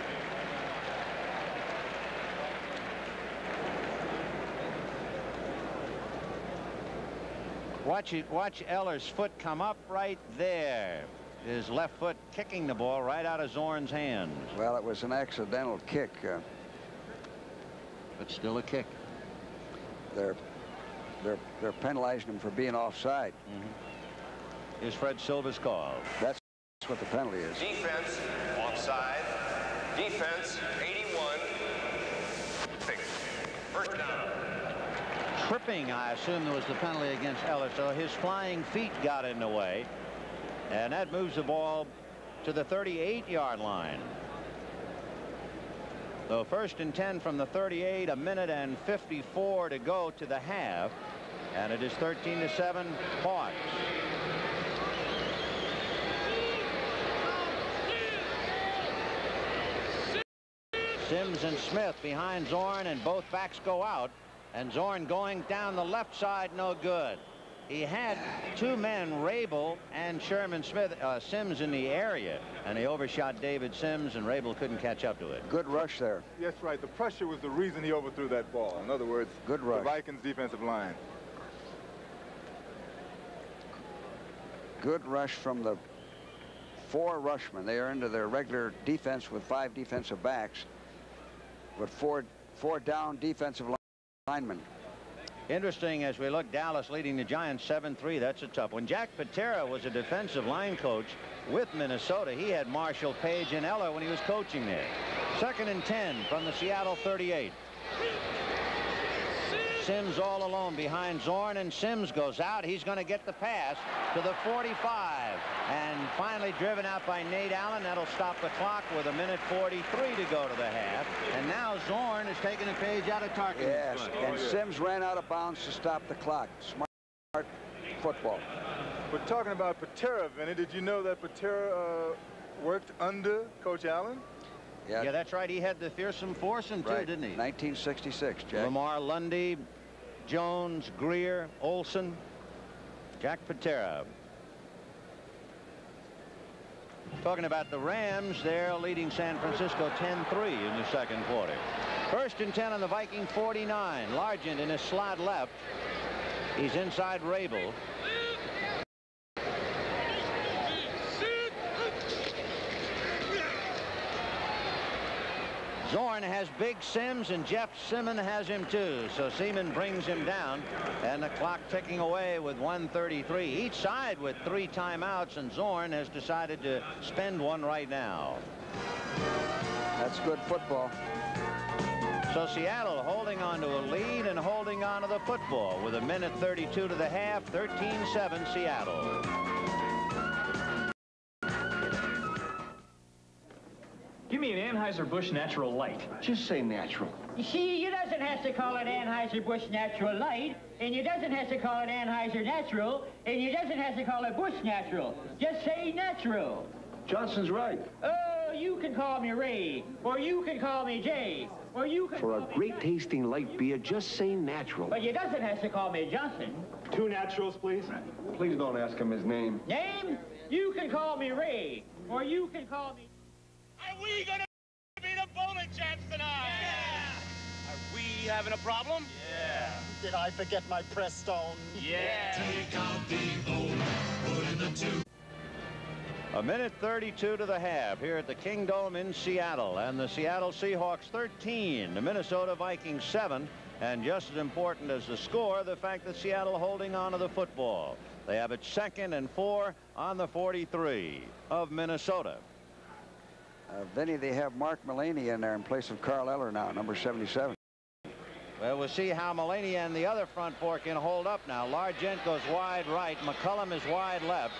Watch it. Watch Eller's foot come up right there. His left foot kicking the ball right out of Zorn's hands. Well, it was an accidental kick. Uh, but still a kick. They're they're they're penalizing him for being offside. Mm-hmm. Is Fred Silva's call. That's what the penalty is. Defense offside. Defense eighty-one. First down. Tripping, I assume, there was the penalty against Eller, so his flying feet got in the way, and that moves the ball to the thirty-eight yard line. So first and ten from the thirty-eight, a minute and fifty-four to go to the half, and it is thirteen to seven Hawks. Sims and Smith behind Zorn, and both backs go out. And Zorn going down the left side, no good. He had two men, Rabel and Sherman Smith, uh, Sims in the area, and he overshot David Sims, and Rabel couldn't catch up to it. Good rush there. Yes, right. The pressure was the reason he overthrew that ball. In other words, good rush. The Vikings defensive line. Good rush from the four rushmen. They are into their regular defense with five defensive backs, but four, four down defensive linemen. Interesting, as we look, Dallas leading the Giants seven three. That's a tough one. Jack Patera was a defensive line coach with Minnesota. He had Marshall, Page, and Eller when he was coaching there. Second and ten from the Seattle thirty-eight. Sims all alone behind Zorn, and Sims goes out. He's going to get the pass to the forty-five, and finally driven out by Nate Allen. That'll stop the clock with a minute forty-three to go to the half. And now Zorn is taking a page out of Tarkin's Yes, book. and Sims ran out of bounds to stop the clock. Smart football. We're talking about Patera, Vinny. Did you know that Patera uh, worked under Coach Allen? Yeah. yeah, that's right. He had the fearsome foursome, too, right. didn't he? nineteen sixty-six, Jack. Lamar Lundy, Jones, Greer, Olson, Jack Patera. Talking about the Rams, they're leading San Francisco ten three in the second quarter. First and ten on the Viking forty-nine. Largent in his slot left. He's inside Rabel. Zorn has Big Sims, and Jeff Seaman has him too. So Seaman brings him down, and the clock ticking away with one thirty-three. Each side with three timeouts, and Zorn has decided to spend one right now. That's good football. So Seattle holding on to a lead and holding on to the football with a minute thirty-two to the half. thirteen seven Seattle. Give me an Anheuser-Busch Natural Light. Just say natural. You see, you doesn't have to call it Anheuser-Busch Natural Light, and you doesn't have to call it Anheuser Natural, and you doesn't have to call it Busch Natural. Just say natural. Johnson's right. Oh, you can call me Ray, or you can call me Jay, or you can For call a great tasting light beer, just say natural. But you doesn't have to call me Johnson. Two naturals, please. Please don't ask him his name. Name? You can call me Ray, or you can call me... Are we gonna be the bowling champs tonight? Yeah! Are we having a problem? Yeah. Did I forget my press stone? Yeah! Take out the old, put in the two. A minute thirty-two to the half here at the Kingdome in Seattle, and the Seattle Seahawks thirteen, the Minnesota Vikings seven, and just as important as the score, the fact that Seattle holding on to the football. They have it second and four on the forty-three of Minnesota. Uh, Vinny, they have Mark Mulaney in there in place of Carl Eller now, number seventy-seven. Well, we'll see how Mulaney and the other front four can hold up now. Largent goes wide right. McCullum is wide left.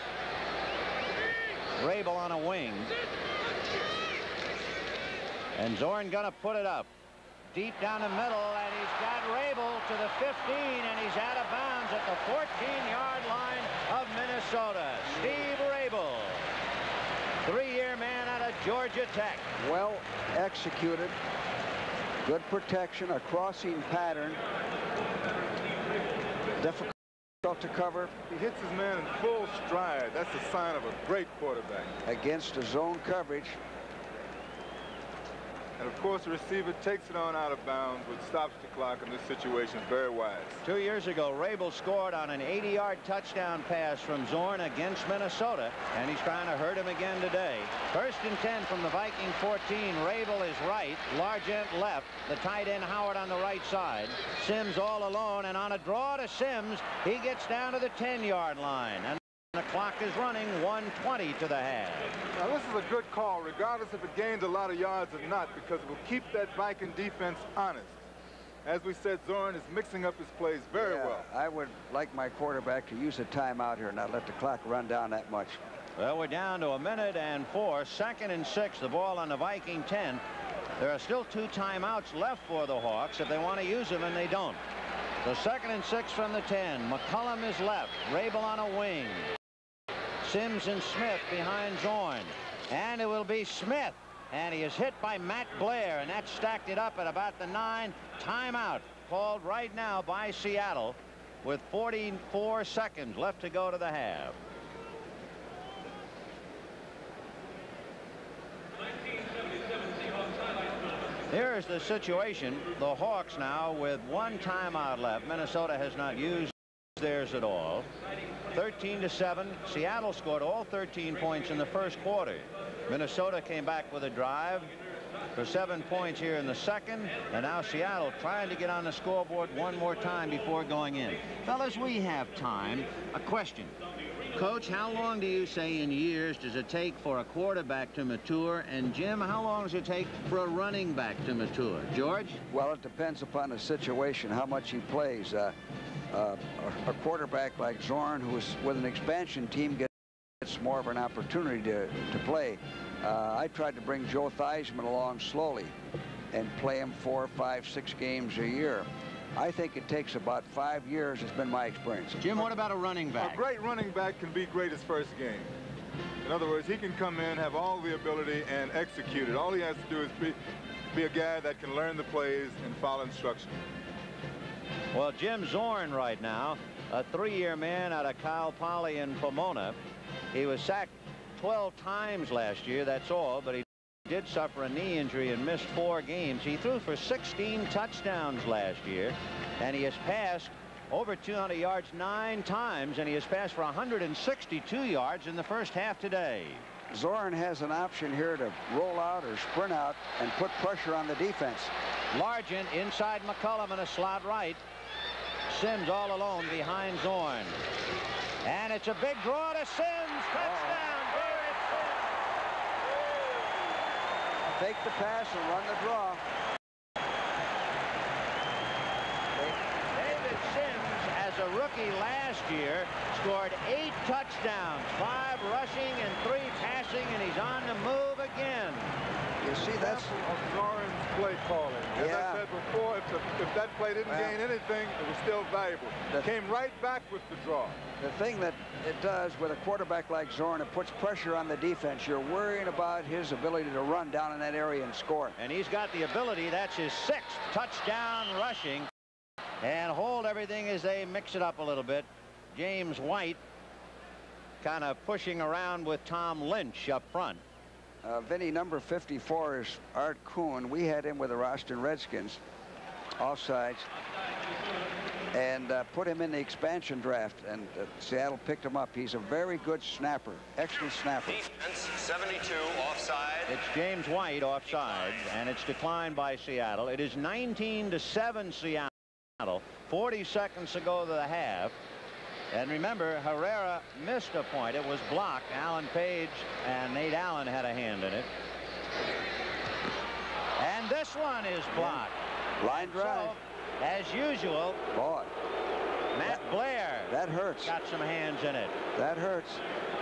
Rabel on a wing. And Zorn gonna put it up. Deep down the middle, and he's got Rabel to the fifteen, and he's out of bounds at the fourteen-yard line of Minnesota. Steve Rabel, three-year man out of Georgia Tech. Well executed. Good protection, a crossing pattern. Difficult to cover. He hits his man in full stride. That's a sign of a great quarterback. Against a zone coverage. And of course, the receiver takes it on out of bounds, which stops the clock in this situation. Very wise. Two years ago, Rabel scored on an eighty-yard touchdown pass from Zorn against Minnesota, and he's trying to hurt him again today. First and ten from the Viking fourteen. Rabel is right, Largent left, the tight end Howard on the right side. Sims all alone, and on a draw to Sims, he gets down to the ten-yard line. And the clock is running, one twenty to the half. Now, this is a good call, regardless if it gains a lot of yards or not, because it will keep that Viking defense honest. As we said, Zorn is mixing up his plays very yeah, well. I would like my quarterback to use a timeout here and not let the clock run down that much. Well, we're down to a minute and four. Second and six, the ball on the Viking ten. There are still two timeouts left for the Hawks if they want to use them, and they don't. So second and six from the ten. McCullum is left. Rabel on a wing. Sims and Smith behind Zorn. And it will be Smith and he is hit by Matt Blair, and that stacked it up at about the nine. Timeout called right now by Seattle with forty-four seconds left to go to the half. Here's the situation. The Hawks now with one timeout left. Minnesota has not used theirs at all. thirteen to seven. Seattle scored all thirteen points in the first quarter. Minnesota came back with a drive for seven points here in the second, and now Seattle trying to get on the scoreboard one more time before going in. Fellas, we have time. A question. Coach, how long do you say in years does it take for a quarterback to mature? And Jim, how long does it take for a running back to mature? George? Well, it depends upon the situation, how much he plays. Uh, uh, a quarterback like Zorn, who's with an expansion team, gets more of an opportunity to, to play. Uh, I tried to bring Joe Theismann along slowly and play him four, five, six games a year. I think it takes about five years. It's been my experience. Jim, what about a running back? A great running back can be great his first game. In other words, he can come in, have all the ability, and execute it. All he has to do is be, be a guy that can learn the plays and follow instruction. Well, Jim Zorn right now, a three-year man out of Cal Poly in Pomona. He was sacked twelve times last year, that's all, but he did suffer a knee injury and missed four games. He threw for sixteen touchdowns last year, and he has passed over two hundred yards nine times, and he has passed for one hundred sixty-two yards in the first half today. Zorn has an option here to roll out or sprint out and put pressure on the defense. Largent inside McCullum in a slot right. Sims all alone behind Zorn. And it's a big draw to Sims. Touchdown. Take the pass and run the draw. David Sims, as a rookie last year, scored eight touchdowns, five rushing and three passing, and he's on the move again. You see, that's of Zorn's play calling. As yeah. I said before, if, the, if that play didn't well, gain anything, it was still valuable. It came right back with the draw. The thing that it does with a quarterback like Zorn, it puts pressure on the defense. You're worrying about his ability to run down in that area and score. And he's got the ability. That's his sixth touchdown rushing. And hold everything as they mix it up a little bit. James White kind of pushing around with Tom Lynch up front. Uh, Vinny, number fifty-four is Art Kuhn. We had him with the Roston Redskins, offsides, and uh, put him in the expansion draft, and uh, Seattle picked him up. He's a very good snapper, excellent snapper. Defense seventy-two offside. It's James White offside, and it's declined by Seattle. It is nineteen to seven Seattle. forty seconds to go to the half. And remember, Herrera missed a point. It was blocked. Alan Page and Nate Allen had a hand in it. And this one is blocked. Line drive. So, as usual, boy, Matt that, Blair that hurts. Got some hands in it. That hurts.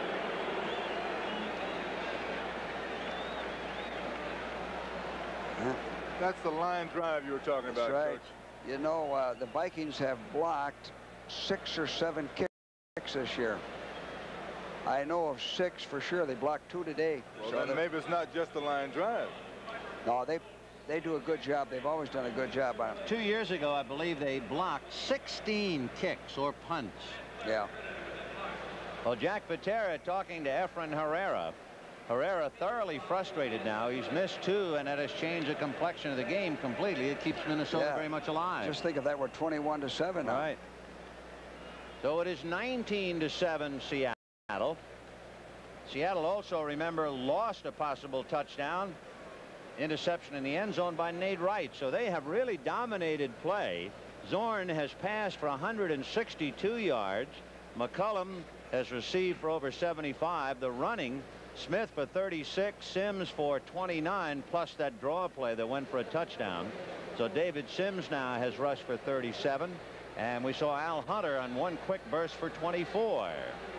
That's the line drive you were talking about, That's right. Coach. You know, uh, the Vikings have blocked six or seven kicks this year. I know of six for sure. They blocked two today. Well, so then maybe it's not just the line drive. No, they they do a good job. They've always done a good job on it. Two years ago, I believe they blocked sixteen kicks or punts. Yeah. Well, Jack Patera talking to Efren Herrera. Herrera thoroughly frustrated now. He's missed two, and that has changed the complexion of the game completely. It keeps Minnesota yeah. very much alive. Just think if that were twenty-one to seven now. Right. So it is nineteen to seven Seattle. Seattle also, remember, lost a possible touchdown. Interception in the end zone by Nate Wright. So they have really dominated play. Zorn has passed for one hundred sixty-two yards. McCullum has received for over seventy-five. The running, Smith for thirty-six, Sims for twenty-nine, plus that draw play that went for a touchdown. So David Sims now has rushed for thirty-seven. And we saw Al Hunter on one quick burst for twenty-four.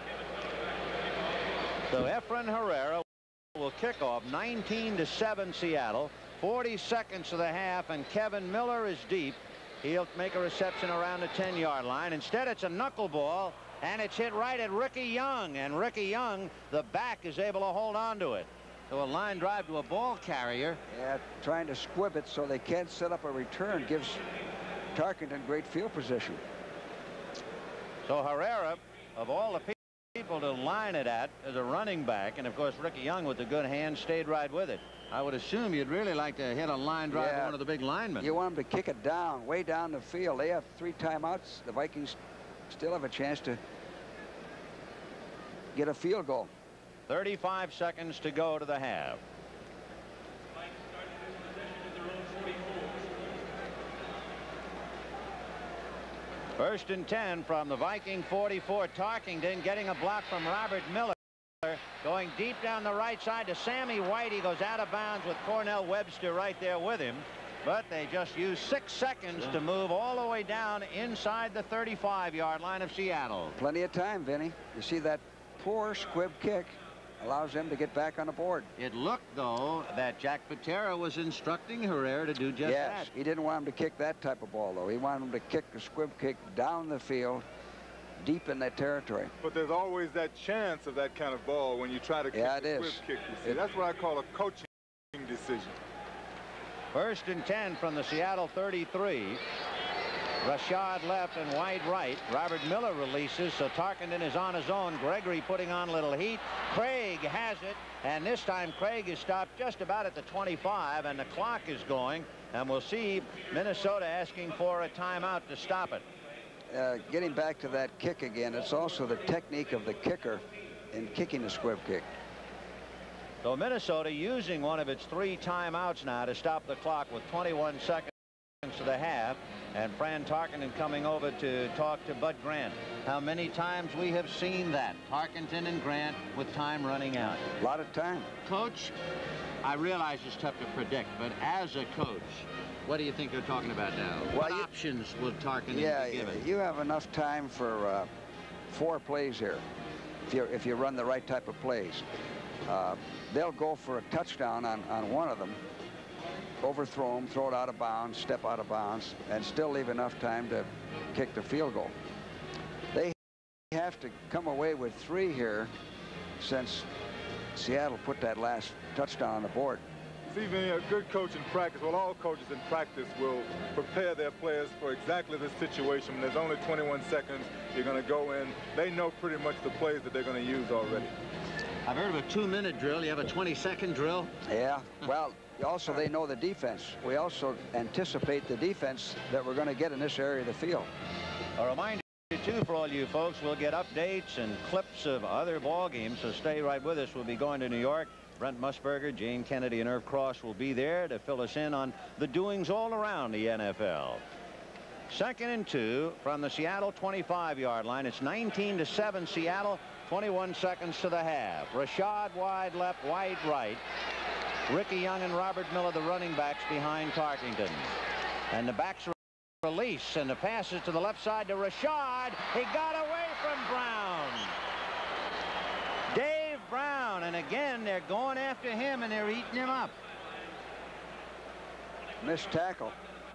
So Efren Herrera will kick off nineteen to seven Seattle. forty seconds to the half, and Kevin Miller is deep. He'll make a reception around the ten yard line. Instead, it's a knuckleball, and it's hit right at Ricky Young. And Ricky Young, the back, is able to hold on to it. to a line drive to a ball carrier. Yeah, trying to squib it so they can't set up a return gives Tarkenton great field position. So Herrera, of all the people to line it at as a running back, and of course Ricky Young with the good hand stayed right with it. I would assume you'd really like to hit a line drive Yeah. to one of the big linemen. You want them to kick it down, way down the field. They have three timeouts. The Vikings still have a chance to get a field goal. thirty-five seconds to go to the half. First and ten from the Viking forty-four. Tarkenton getting a block from Robert Miller. Going deep down the right side to Sammy White. He goes out of bounds with Cornell Webster right there with him. But they just used six seconds to move all the way down inside the thirty-five yard line of Seattle. Plenty of time, Vinny. You see that poor squib kick allows them to get back on the board. It looked, though, that Jack Patera was instructing Herrera to do just yes, that. He didn't want him to kick that type of ball, though. He wanted him to kick a squib kick down the field, deep in that territory. But there's always that chance of that kind of ball when you try to kick Yeah, it a is. squib kick. You see. It- That's what I call a coaching decision. First and ten from the Seattle thirty-three. Rashad left and White right. Robert Miller releases, so Tarkenton is on his own. Gregory putting on a little heat. Craig has it, and this time Craig is stopped just about at the twenty-five, and the clock is going, and we'll see Minnesota asking for a timeout to stop it. Uh, getting back to that kick again, it's also the technique of the kicker in kicking the squib kick. So Minnesota using one of its three timeouts now to stop the clock with twenty-one seconds to the half, and Fran Tarkenton coming over to talk to Bud Grant. How many times we have seen that, Tarkenton and Grant with time running out. A lot of time. Coach, I realize it's tough to predict, but as a coach, what do you think they're talking about now? Well, what you, options will Tarkenton yeah, be given? you have enough time for uh, four plays here if you if you run the right type of plays. Uh, they'll go for a touchdown on, on one of them, overthrow them, throw it out of bounds, step out of bounds, and still leave enough time to kick the field goal. They have to come away with three here since Seattle put that last touchdown on the board. See, Vinny, a good coach in practice, well, all coaches in practice will prepare their players for exactly this situation. When there's only twenty-one seconds, you're going to go in. They know pretty much the plays that they're going to use already. I've heard of a two-minute drill. You have a twenty-second drill? Yeah, well, also they know the defense. We also anticipate the defense that we're going to get in this area of the field. A reminder, too, for all you folks, we'll get updates and clips of other ball games, so stay right with us. We'll be going to New York. Brent Musburger, Jane Kennedy, and Irv Cross will be there to fill us in on the doings all around the N F L. Second and two from the Seattle twenty-five yard line. It's nineteen to seven Seattle, twenty-one seconds to the half. Rashad wide left, White right. Ricky Young and Robert Miller, the running backs, behind Tarkenton. And the backs release, and the pass is to the left side to Rashad. He got away from Brown. Dave Brown, and again they're going after him and they're eating him up. Missed tackle.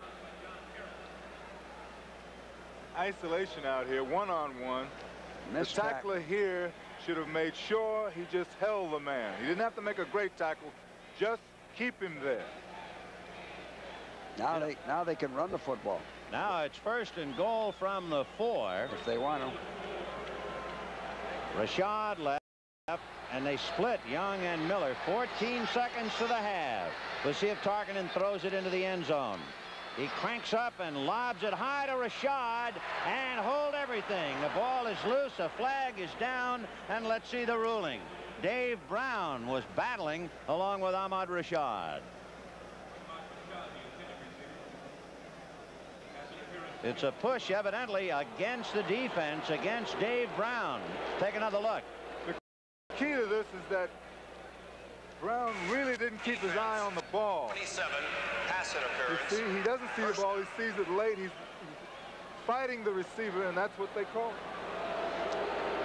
Isolation out here, one-on-one. The Missed tackle. tackler here should have made sure he just held the man. He didn't have to make a great tackle, just keep him there. Now they now they can run the football. Now it's first and goal from the four. If they want to. Rashad left, and they split Young and Miller. fourteen seconds to the half. We'll see if Tarkenton throws it into the end zone. He cranks up and lobs it high to Rashad, and hold everything. The ball is loose, a flag is down, and let's see the ruling. Dave Brown was battling along with Ahmad Rashad. It's a push, evidently, against the defense, against Dave Brown. Take another look. The key to this is that Brown really didn't keep his eye on the ball. twenty-seven, pass interference. You see, he doesn't see the ball, he sees it late. He's fighting the receiver, and that's what they call it.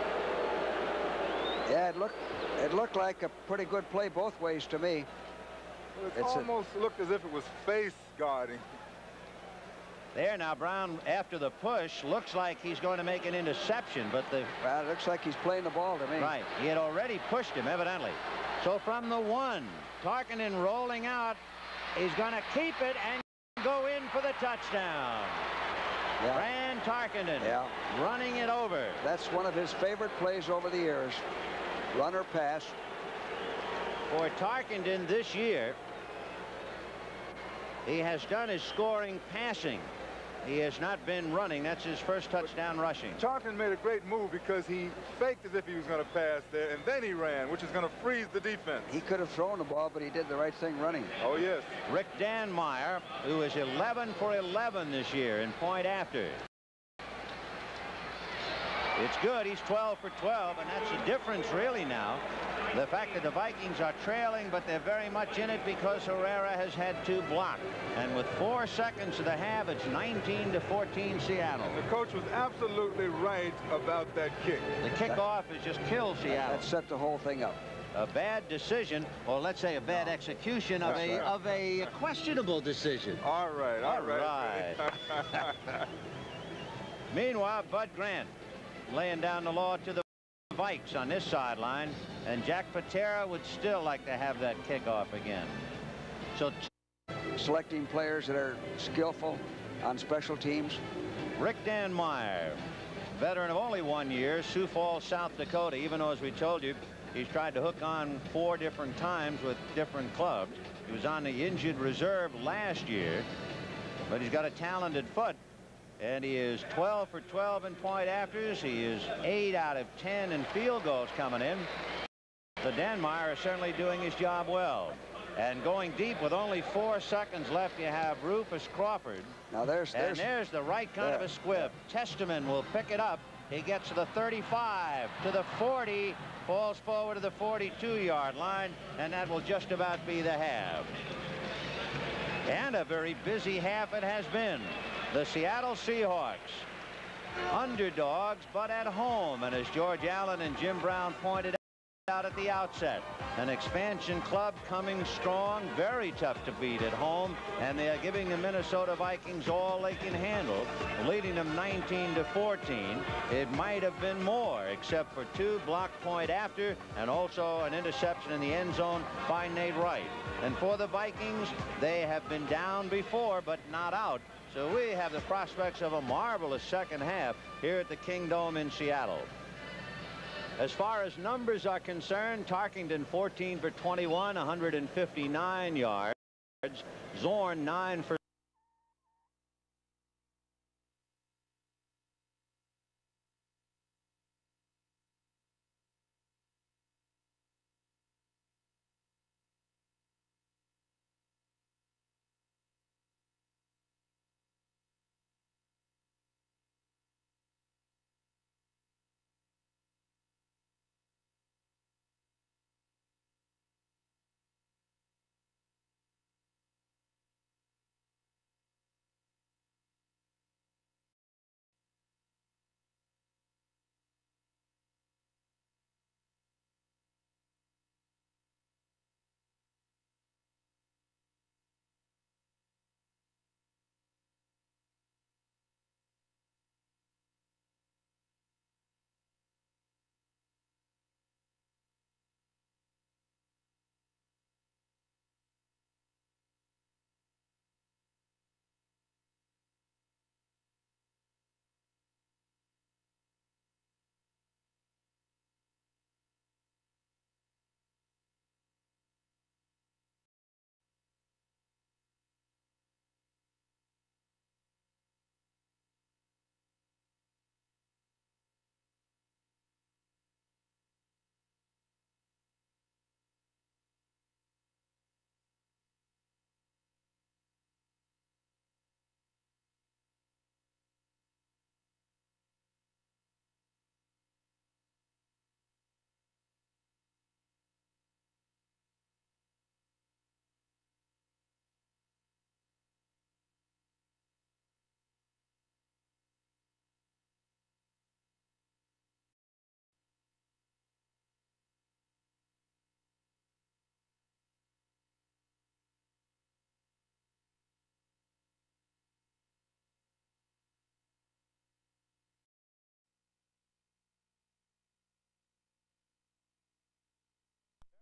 Yeah, it looked it looked like a pretty good play both ways to me. Well, it It's a- almost looked as if it was face guarding. There now, Brown, after the push, looks like he's going to make an interception, but the... Well, it looks like he's playing the ball to me. Right. He had already pushed him, evidently. So from the one, Tarkenton rolling out. He's going to keep it and go in for the touchdown. Yeah. Rand Tarkenton yeah. running it over. That's one of his favorite plays over the years. Run or pass. For Tarkenton this year, he has done his scoring passing. He has not been running. That's his first touchdown rushing. Tarkenton made a great move because he faked as if he was going to pass there, and then he ran, which is going to freeze the defense. He could have thrown the ball, but he did the right thing running. Oh, yes. Rick Danmeyer, who is eleven for eleven this year in point after. It's good. He's twelve for twelve, and that's the difference really now. The fact that the Vikings are trailing, but they're very much in it because Herrera has had two blocked. And with four seconds to the half, it's nineteen to fourteen Seattle. The coach was absolutely right about that kick. The kickoff has just killed Seattle. That set the whole thing up. A bad decision, or let's say a bad no. execution of a, of a questionable decision. All right, all, all right. right. Meanwhile, Bud Grant laying down the law to the Vikes on this sideline, and Jack Patera would still like to have that kickoff again. So selecting players that are skillful on special teams. Rick Danmeyer, veteran of only one year, Sioux Falls, South Dakota, even though, as we told you, he's tried to hook on four different times with different clubs. He was on the injured reserve last year, but he's got a talented foot. And he is twelve for twelve in point afters. He is eight out of ten in field goals coming in. So Danmeyer is certainly doing his job well. And going deep with only four seconds left, you have Rufus Crawford. Now there's, there's and there's the right kind there. of a squib. Testament will pick it up. He gets to the thirty-five, to the forty, falls forward to the forty-two yard line, and that will just about be the half. And a very busy half it has been. The Seattle Seahawks, underdogs, but at home. And as George Allen and Jim Brown pointed out at the outset, an expansion club coming strong, very tough to beat at home. And they are giving the Minnesota Vikings all they can handle, leading them nineteen to fourteen. It might have been more, except for two block point after, and also an interception in the end zone by Nate Wright. And for the Vikings, they have been down before, but not out. So we have the prospects of a marvelous second half here at the Kingdome in Seattle. As far as numbers are concerned, Tarkenton fourteen for twenty-one, one hundred fifty-nine yards. Zorn nine for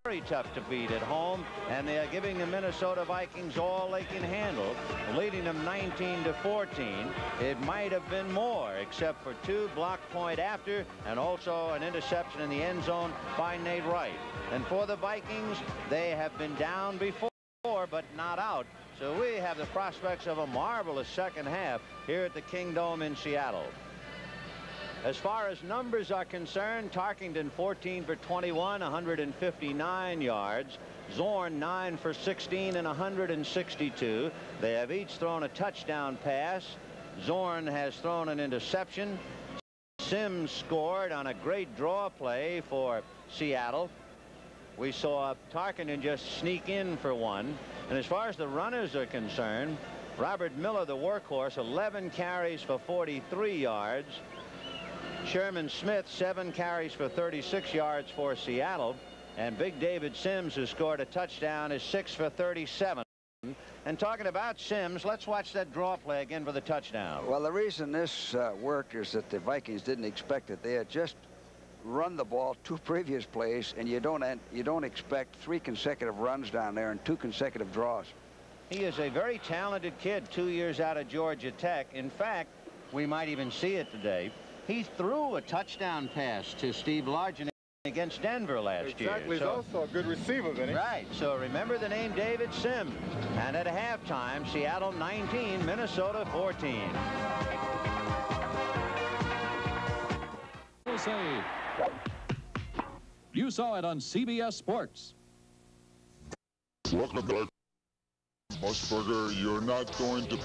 very tough to beat at home, and they are giving the Minnesota Vikings all they can handle, leading them nineteen to fourteen. It might have been more, except for two block point after, and also an interception in the end zone by Nate Wright. And for the Vikings, they have been down before, but not out. So we have the prospects of a marvelous second half here at the Kingdome in Seattle. As far as numbers are concerned, Tarkington fourteen for twenty-one, one hundred fifty-nine yards. Zorn nine for sixteen and one hundred sixty-two. They have each thrown a touchdown pass. Zorn has thrown an interception. Sims scored on a great draw play for Seattle. We saw Tarkington just sneak in for one. And as far as the runners are concerned, Robert Miller, the workhorse, eleven carries for forty-three yards. Sherman Smith, seven carries for thirty-six yards for Seattle. And Big David Sims, who scored a touchdown, is six for thirty-seven. And talking about Sims, let's watch that draw play again for the touchdown. Well, the reason this uh, worked is that the Vikings didn't expect it. They had just run the ball two previous plays, and you don't you don't expect three consecutive runs down there and two consecutive draws. He is a very talented kid, two years out of Georgia Tech. In fact, we might even see it today. He threw a touchdown pass to Steve Largent against Denver last exactly. year. Exactly. So, He's also a good receiver, Vinny. Right. So remember the name David Sims. And at halftime, Seattle nineteen, Minnesota fourteen. Save. You saw it on C B S Sports. Welcome back, Musburger. You're not going to.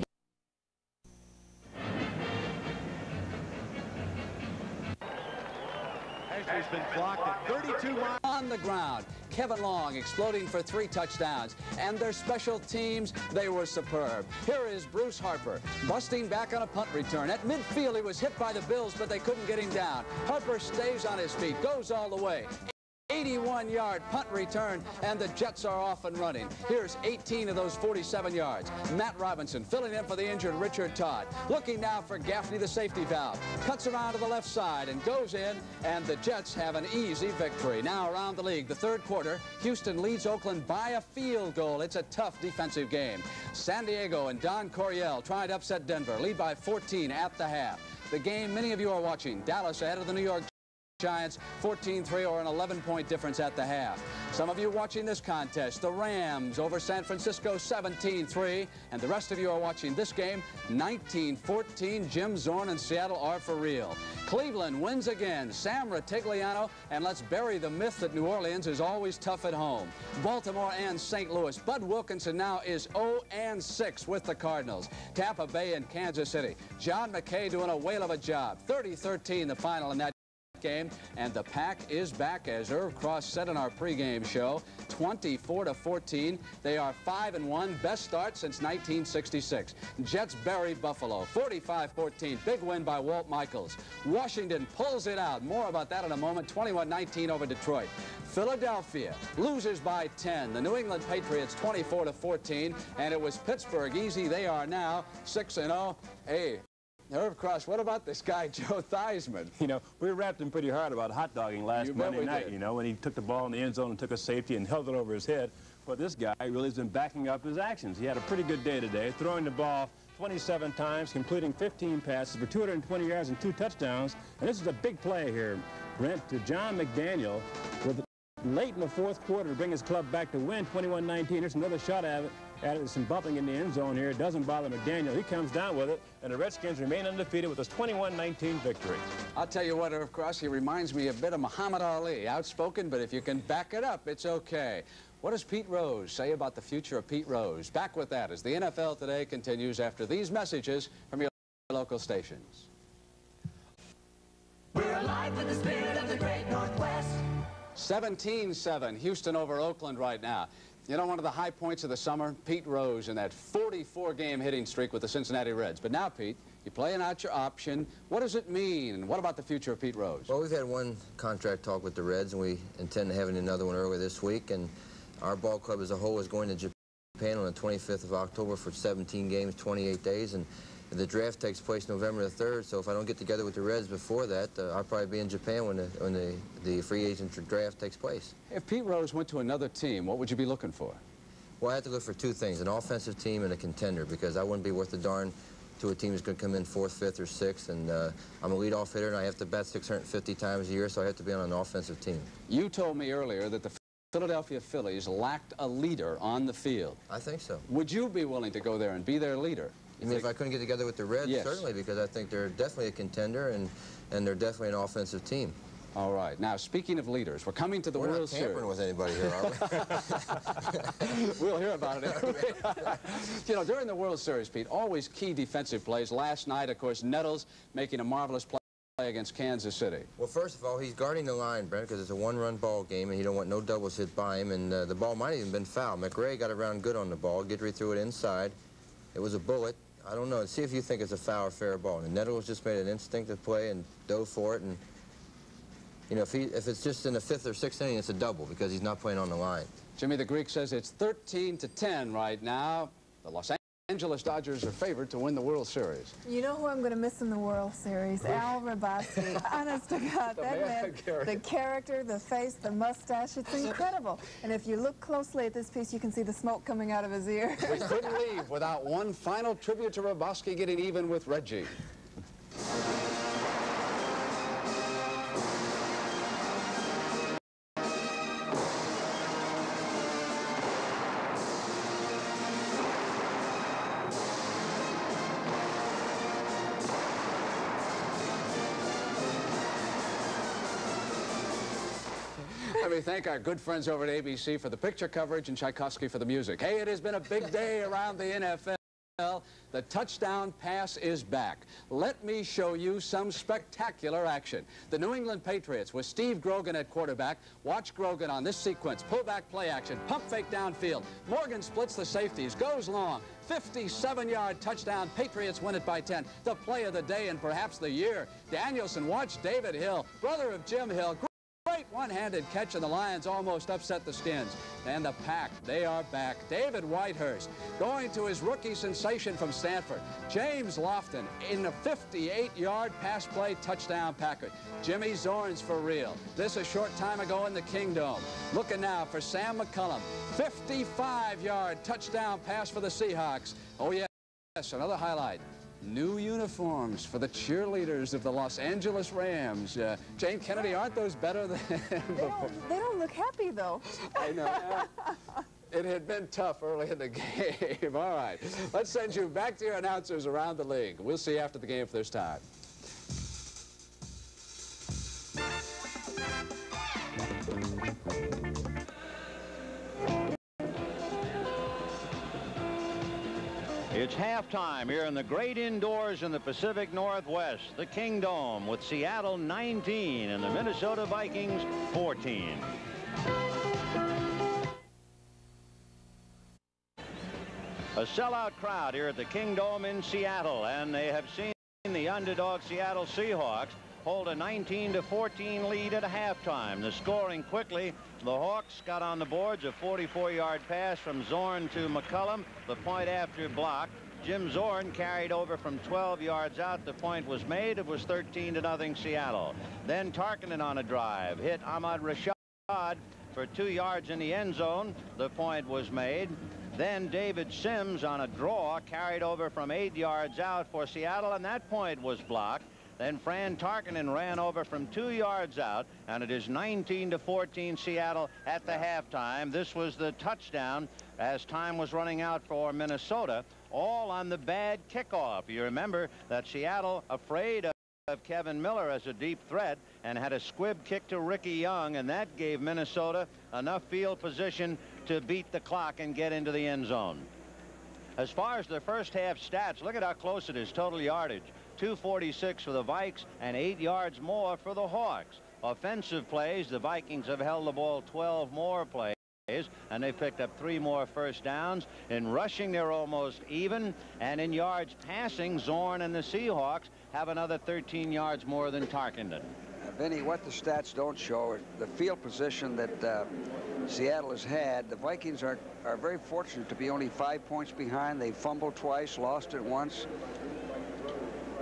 Has been blocked at thirty-two miles. On the ground, Kevin Long exploding for three touchdowns. And their special teams, they were superb. Here is Bruce Harper busting back on a punt return. At midfield, he was hit by the Bills, but they couldn't get him down. Harper stays on his feet, goes all the way. eighty-one yard punt return, and the Jets are off and running. Here's eighteen of those forty-seven yards. Matt Robinson filling in for the injured Richard Todd. Looking now for Gaffney, the safety valve. Cuts around to the left side and goes in, and the Jets have an easy victory. Now around the league, the third quarter, Houston leads Oakland by a field goal. It's a tough defensive game. San Diego and Don Coryell trying to upset Denver, lead by fourteen at the half. The game many of you are watching, Dallas ahead of the New York Giants, fourteen three, or an eleven point difference at the half. Some of you watching this contest, the Rams over San Francisco, seventeen three, and the rest of you are watching this game, nineteen fourteen. Jim Zorn and Seattle are for real. Cleveland wins again. Sam Ratigliano, and let's bury the myth that New Orleans is always tough at home. Baltimore and Saint Louis. Bud Wilkinson now is oh and six with the Cardinals. Tampa Bay and Kansas City. John McKay doing a whale of a job. thirty thirteen the final in that game, and the Pack is back, as Irv Cross said in our pregame show, twenty-four to fourteen. They are five and one, best start since nineteen sixty-six. Jets bury Buffalo, forty-five fourteen, big win by Walt Michaels. Washington pulls it out. More about that in a moment. twenty-one nineteen over Detroit. Philadelphia loses by ten. The New England Patriots twenty-four to fourteen, and it was Pittsburgh easy. They are now six and oh. Hey, Irv Cross, what about this guy, Joe Theismann? You know, we rapped him pretty hard about hot dogging last You Monday bet we night, did. you know, when he took the ball in the end zone and took a safety and held it over his head. But this guy really has been backing up his actions. He had a pretty good day today, throwing the ball twenty-seven times, completing fifteen passes for two hundred twenty yards and two touchdowns. And this is a big play here, Brent, to John McDaniel with late in the fourth quarter to bring his club back to win twenty-one nineteen. There's another shot at it. Added some bumping in the end zone here. It doesn't bother McDaniel. He comes down with it, and the Redskins remain undefeated with this twenty-one nineteen victory. I'll tell you what, Irv Cross, he reminds me a bit of Muhammad Ali. Outspoken, but if you can back it up, it's okay. What does Pete Rose say about the future of Pete Rose? Back with that as the N F L Today continues after these messages from your local stations. We're alive with the spirit of the great Northwest. seventeen seven, Houston over Oakland right now. You know, one of the high points of the summer, Pete Rose in that forty-four game hitting streak with the Cincinnati Reds. But now, Pete, you're playing out your option. What does it mean? And what about the future of Pete Rose? Well, we've had one contract talk with the Reds, and we intend to have another one early this week. And our ball club as a whole is going to Japan on the twenty-fifth of October for seventeen games, twenty-eight days. And The draft takes place November the third, so if I don't get together with the Reds before that, uh, I'll probably be in Japan when the, when the, the free agent draft takes place. If Pete Rose went to another team, what would you be looking for? Well, I have to look for two things, an offensive team and a contender, because I wouldn't be worth a darn to a team that's going to come in fourth, fifth, or sixth, and uh, I'm a leadoff hitter, and I have to bat six hundred fifty times a year, so I have to be on an offensive team. You told me earlier that the Philadelphia Phillies lacked a leader on the field. I think so. Would you be willing to go there and be their leader? You mean if I couldn't get together with the Reds? Yes. Certainly, because I think they're definitely a contender, and, and they're definitely an offensive team. All right. Now, speaking of leaders, we're coming to the we're World not Series. tampering with anybody here, are we? We'll hear about it. You know, during the World Series, Pete, always key defensive plays. Last night, of course, Nettles making a marvelous play against Kansas City. Well, first of all, he's guarding the line, Brent, because it's a one-run ball game, and you don't want no doubles hit by him, and uh, the ball might have even been fouled. McRae got around good on the ball. Guidry threw it inside. It was a bullet. I don't know. See if you think it's a foul or fair ball. And Nettles just made an instinctive play and dove for it. And, you know, if, he, if it's just in the fifth or sixth inning, it's a double because he's not playing on the line. Jimmy the Greek says it's thirteen to ten right now. The Los Angeles Dodgers are favored to win the World Series. You know who I'm going to miss in the World Series? Al Rabosky. Honest to God, The that man, man, Gary. the character, the face, the mustache, it's incredible. And if you look closely at this piece, you can see the smoke coming out of his ear. We couldn't leave without one final tribute to Rabosky getting even with Reggie. Let me thank our good friends over at A B C for the picture coverage and Tchaikovsky for the music. Hey, it has been a big day around the N F L. The touchdown pass is back. Let me show you some spectacular action. The New England Patriots with Steve Grogan at quarterback. Watch Grogan on this sequence. Pullback play action. Pump fake downfield. Morgan splits the safeties. Goes long. fifty-seven yard touchdown. Patriots win it by ten. The play of the day and perhaps the year. Danielson, watch David Hill, brother of Jim Hill. Great one-handed catch, and the Lions almost upset the Skins. And the Pack, they are back. David Whitehurst going to his rookie sensation from Stanford. James Lofton in a fifty-eight yard pass play touchdown Packer. Jimmy Zorn's for real. This a short time ago in the Kingdome. Looking now for Sam McCullum. fifty-five yard touchdown pass for the Seahawks. Oh, yes, another highlight. New uniforms for the cheerleaders of the Los Angeles Rams. Uh, Jane Kennedy, aren't those better than they before? Don't, they don't look happy, though. I know. It had been tough early in the game. All right. Let's send you back to your announcers around the league. We'll see you after the game if there's time. It's halftime here in the great indoors in the Pacific Northwest, the Kingdome, with Seattle nineteen and the Minnesota Vikings fourteen. A sellout crowd here at the Kingdome in Seattle, and they have seen the underdog Seattle Seahawks hold a nineteen to fourteen lead at halftime. The scoring quickly. The Hawks got on the boards, a forty-four yard pass from Zorn to McCullum. The point after block. Jim Zorn carried over from twelve yards out. The point was made. It was thirteen to nothing Seattle. Then Tarkinen on a drive hit Ahmad Rashad for two yards in the end zone. The point was made. Then David Sims on a draw carried over from eight yards out for Seattle, and that point was blocked. Then Fran Tarkinen ran over from two yards out, and it is nineteen to fourteen Seattle at the halftime. This was the touchdown as time was running out for Minnesota, all on the bad kickoff. You remember that Seattle, afraid of of Kevin Miller as a deep threat, and had a squib kick to Ricky Young, and that gave Minnesota enough field position to beat the clock and get into the end zone. As far as the first half stats, look at how close it is. Total yardage, two forty-six for the Vikes and eight yards more for the Hawks. Offensive plays, the Vikings have held the ball twelve more plays, and they picked up three more first downs. In rushing, they're almost even, and in yards passing, Zorn and the Seahawks have another thirteen yards more than Tarkinen. Uh, Vinny, what the stats don't show, the field position that uh, Seattle has had, the Vikings are, are very fortunate to be only five points behind. They fumbled twice, lost it once.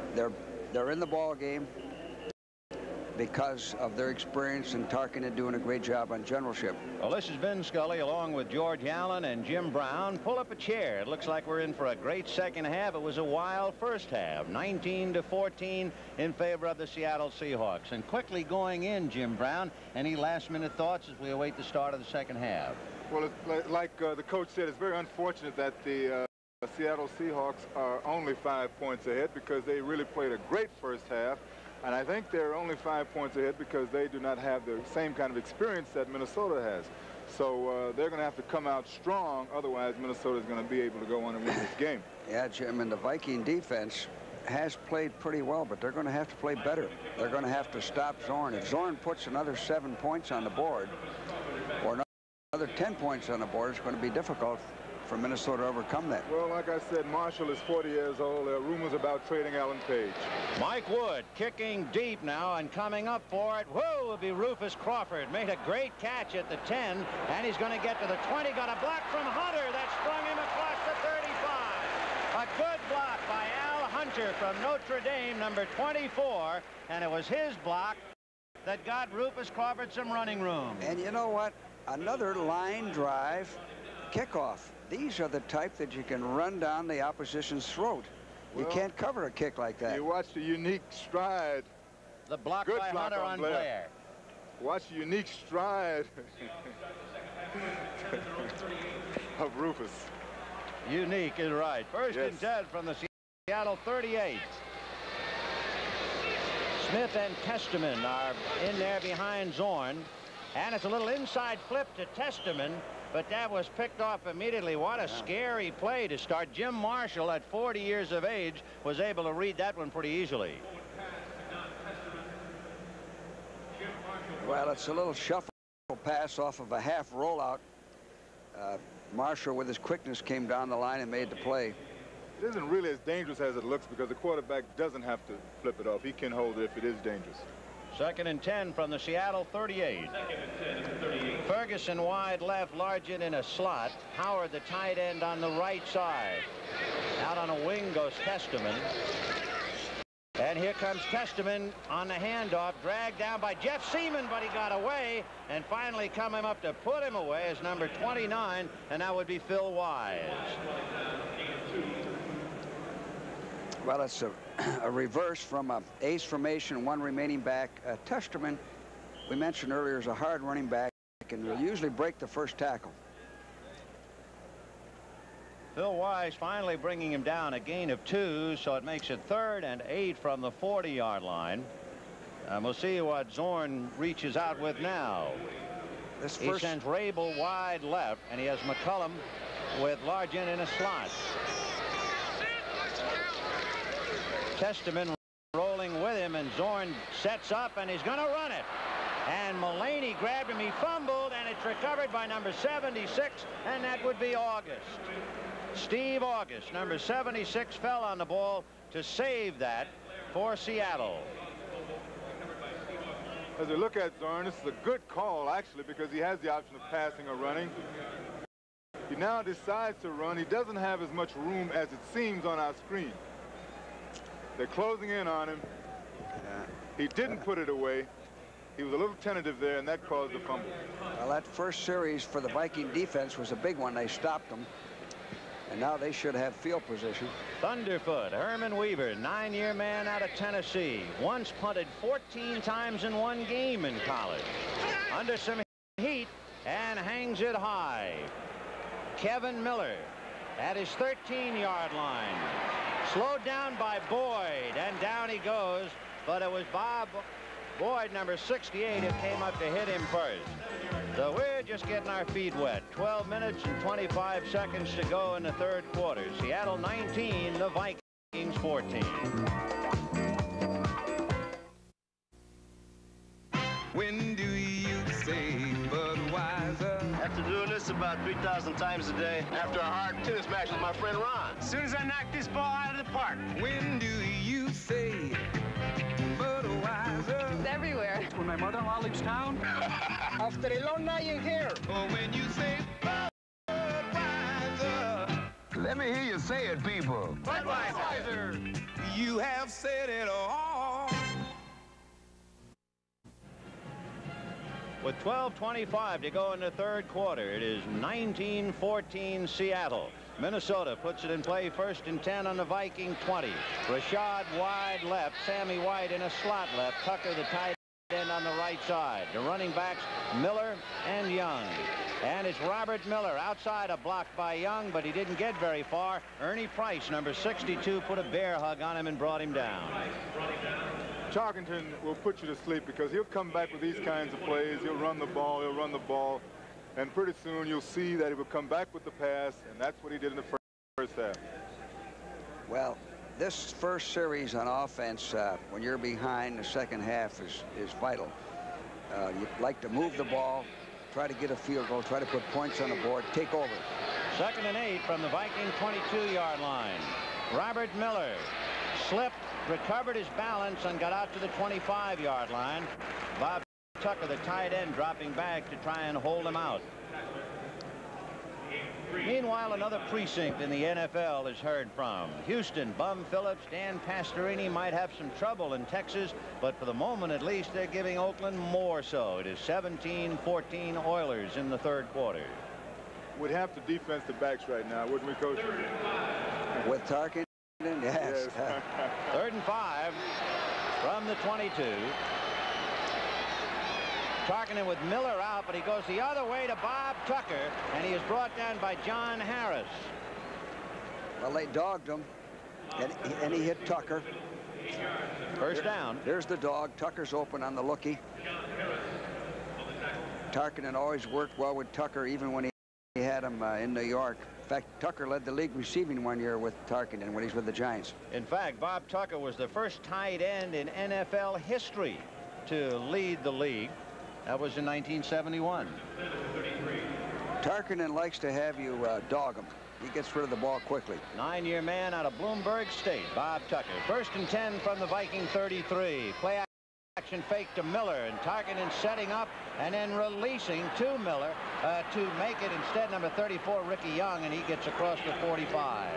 they're they're in the ball game because of their experience, and Tarkenton doing a great job on generalship. Well, this is Vin Scully along with George Allen and Jim Brown. Pull up a chair. It looks like we're in for a great second half. It was a wild first half, nineteen to fourteen in favor of the Seattle Seahawks. And quickly going in, Jim Brown, any last-minute thoughts as we await the start of the second half? Well, it's like, like uh, the coach said, it's very unfortunate that the uh, Seattle Seahawks are only five points ahead because they really played a great first half. And I think they're only five points ahead because they do not have the same kind of experience that Minnesota has. So uh, they're going to have to come out strong. Otherwise, Minnesota is going to be able to go on and win this game. Yeah, Jim, and the Viking defense has played pretty well, but they're going to have to play better. They're going to have to stop Zorn. If Zorn puts another seven points on the board or another ten points on the board, it's going to be difficult for Minnesota to overcome that. Well, like I said, Marshall is forty years old. There are rumors about trading Alan Page. Mike Wood kicking deep now and coming up for it. Whoa, will be Rufus Crawford. Made a great catch at the ten, and he's going to get to the twenty. Got a block from Hunter that sprung him across the thirty-five. A good block by Al Hunter from Notre Dame, number twenty-four, and it was his block that got Rufus Crawford some running room. And you know what? Another line drive kickoff. These are the type that you can run down the opposition's throat. You well, can't cover a kick like that. You watch the unique stride. The block Good by block Hunter on Blair. Blair. Watch the unique stride of Rufus. Unique is right. First yes. and ten from the Seattle thirty-eight. Smith and Testament are in there behind Zorn. And it's a little inside flip to Testament. But that was picked off immediately. What a scary play to start. Jim Marshall, at forty years of age, was able to read that one pretty easily. Well, it's a little shuffle pass off of a half rollout. Uh, Marshall, with his quickness, came down the line and made the play. It isn't really as dangerous as it looks because the quarterback doesn't have to flip it off. He can hold it if it is dangerous. Second and ten from the Seattle thirty-eight. Ferguson wide left, Largent in a slot. Howard, the tight end, on the right side. Out on a wing goes Testament. And here comes Testament on the handoff, dragged down by Jeff Seaman, but he got away. And finally coming up to put him away is number twenty-nine, and that would be Phil Wise. Well, it's a, a reverse from a ace formation, one remaining back. Uh, Testament, we mentioned earlier, is a hard running back and will usually break the first tackle. Phil Wise finally bringing him down, a gain of two, so it makes it third and eight from the forty yard line. And we'll see what Zorn reaches out with now. This he first... sends Rabel wide left, and he has McCullum with Largent in a slot. Testament rolling with him, and Zorn sets up, and he's going to run it. And Mullaney grabbed him. He fumbled, and it's recovered by number seventy-six, and that would be August. Steve August, number seventy-six, fell on the ball to save that for Seattle. As we look at Zorn, this is a good call, actually, because he has the option of passing or running. He now decides to run. He doesn't have as much room as it seems on our screen. They're closing in on him. He didn't put it away. He was a little tentative there, and that caused the fumble. Well, that first series for the Viking defense was a big one. They stopped them, and now they should have field position. Thunderfoot, Herman Weaver, nine-year man out of Tennessee. Once punted fourteen times in one game in college. Under some heat and hangs it high. Kevin Miller at his thirteen yard line. Slowed down by Boyd, and down he goes, but it was Bob Boyd, number sixty-eight, who came up to hit him first. So we're just getting our feet wet. twelve minutes and twenty-five seconds to go in the third quarter. Seattle nineteen, the Vikings fourteen. When do you say Budweiser? After doing this about three thousand times a day, after a hard tennis match with my friend Ron. As soon as I knock this ball out of the park. When do you say Budweiser? It's everywhere. When my mother-in-law leaves town. After a long night in here. Or when you say Budweiser. Let me hear you say it, people. Budweiser. You have said it all. With twelve twenty-five to go in the third quarter, it is nineteen fourteen Seattle. Minnesota puts it in play, first and ten on the Viking twenty. Rashad wide left, Sammy White in a slot left, Tucker the tight end on the right side. The running backs Miller and Young. And it's Robert Miller outside, a block by Young, but he didn't get very far. Ernie Price, number sixty-two, put a bear hug on him and brought him down. Tarkenton will put you to sleep because he'll come back with these kinds of plays. He'll run the ball, he'll run the ball, and pretty soon you'll see that he will come back with the pass, and that's what he did in the first, first half. Well, this first series on offense, uh, when you're behind the second half, is, is vital. Uh, you'd like to move the ball, try to get a field goal, try to put points on the board, take over. Second and eight from the Viking twenty-two yard line. Robert Miller slipped, recovered his balance, and got out to the twenty-five yard line. Bob Tucker, the tight end, dropping back to try and hold him out. Meanwhile, another precinct in the N F L is heard from. Houston, Bum Phillips, Dan Pastorini might have some trouble in Texas, but for the moment at least they're giving Oakland more so. It is seventeen fourteen Oilers in the third quarter. We'd have to defense the backs right now, wouldn't we, Coach? With Tarkenton, yes. yes. Third and five from the twenty-two. Tarkenton with Miller out, but he goes the other way to Bob Tucker, and he is brought down by John Harris. Well, they dogged him, and, and he hit Tucker. First down. There's the dog. Tucker's open on the lookie. Tarkenton always worked well with Tucker, even when he He had him uh, in New York. In fact, Tucker led the league receiving one year with Tarkenton when he's with the Giants. In fact, Bob Tucker was the first tight end in N F L history to lead the league. That was in nineteen seventy-one. Tarkenton likes to have you uh, dog him. He gets rid of the ball quickly. Nine-year man out of Bloomberg State, Bob Tucker. First and ten from the Viking thirty-three. Play action fake to Miller, and Tarkenton setting up and then releasing to Miller uh, to make it instead number thirty-four, Ricky Young, and he gets across the forty-five.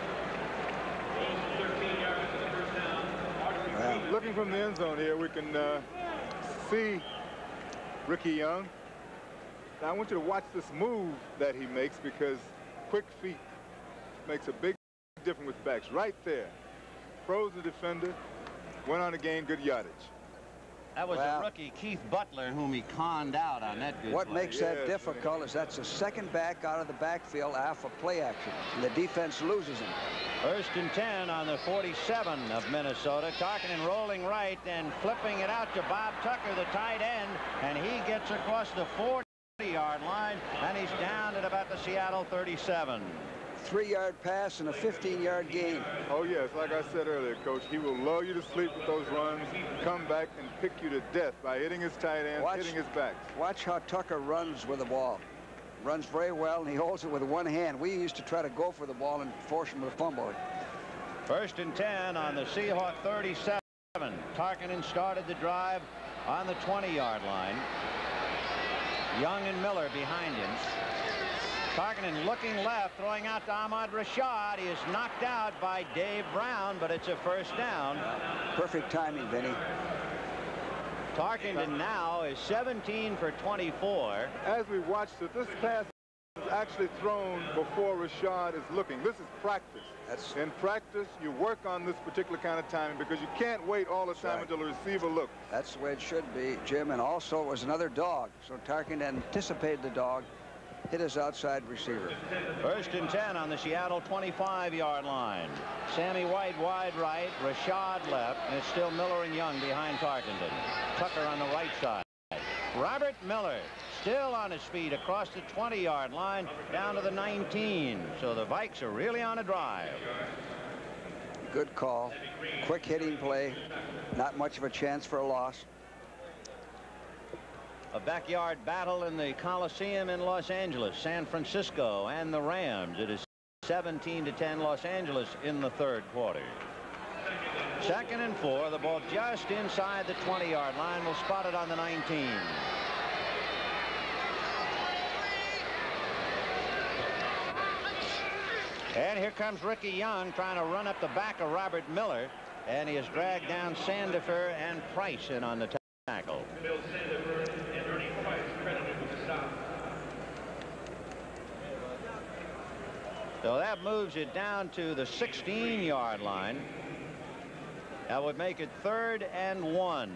Well, looking from the end zone here, we can uh, see Ricky Young. Now, I want you to watch this move that he makes, because quick feet makes a big difference with backs. Right there. Froze the defender, went on to gain good yardage. That was well, a rookie, Keith Butler, whom he conned out on that good What play. makes that yes, difficult is that's a second back out of the backfield alpha play action, and the defense loses him. First and ten on the forty-seven of Minnesota. Tarkenton rolling right and flipping it out to Bob Tucker, the tight end, and he gets across the forty yard line, and he's down at about the Seattle thirty-seven. Three-yard pass and a fifteen yard gain. Oh, yes. Like I said earlier, Coach, he will lull you to sleep with those runs, come back and pick you to death by hitting his tight ends, watch, hitting his backs. Watch how Tucker runs with the ball. Runs very well, and he holds it with one hand. We used to try to go for the ball and force him to fumble it. First and ten on the Seahawk thirty-seven. Tarkenton started the drive on the twenty yard line. Young and Miller behind him. Tarkenton looking left, throwing out to Ahmad Rashad. He is knocked out by Dave Brown, but it's a first down. Perfect timing, Vinny. Tarkenton now is seventeen for twenty-four. As we watched it, this pass is actually thrown before Rashad is looking. This is practice. That's... In practice, you work on this particular kind of timing because you can't wait all the time right. until the receiver looks. That's the way it should be, Jim. And also it was another dog. So Tarkenton anticipated the dog, hit his outside receiver. First and ten on the Seattle twenty-five yard line. Sammy White wide right, Rashad left, and it's still Miller and Young behind Tarkenton. Tucker on the right side. Robert Miller still on his feet across the twenty yard line down to the nineteen. So the Vikes are really on a drive. Good call. Quick hitting play. Not much of a chance for a loss. A backyard battle in the Coliseum in Los Angeles. San Francisco and the Rams. It is seventeen to ten Los Angeles in the third quarter. Second and four. The ball just inside the twenty yard line. We'll spot it on the nineteen. And here comes Ricky Young trying to run up the back of Robert Miller, and he has dragged down Sandifer and Price in on the tackle. So that moves it down to the sixteen yard line. That would make it third and one.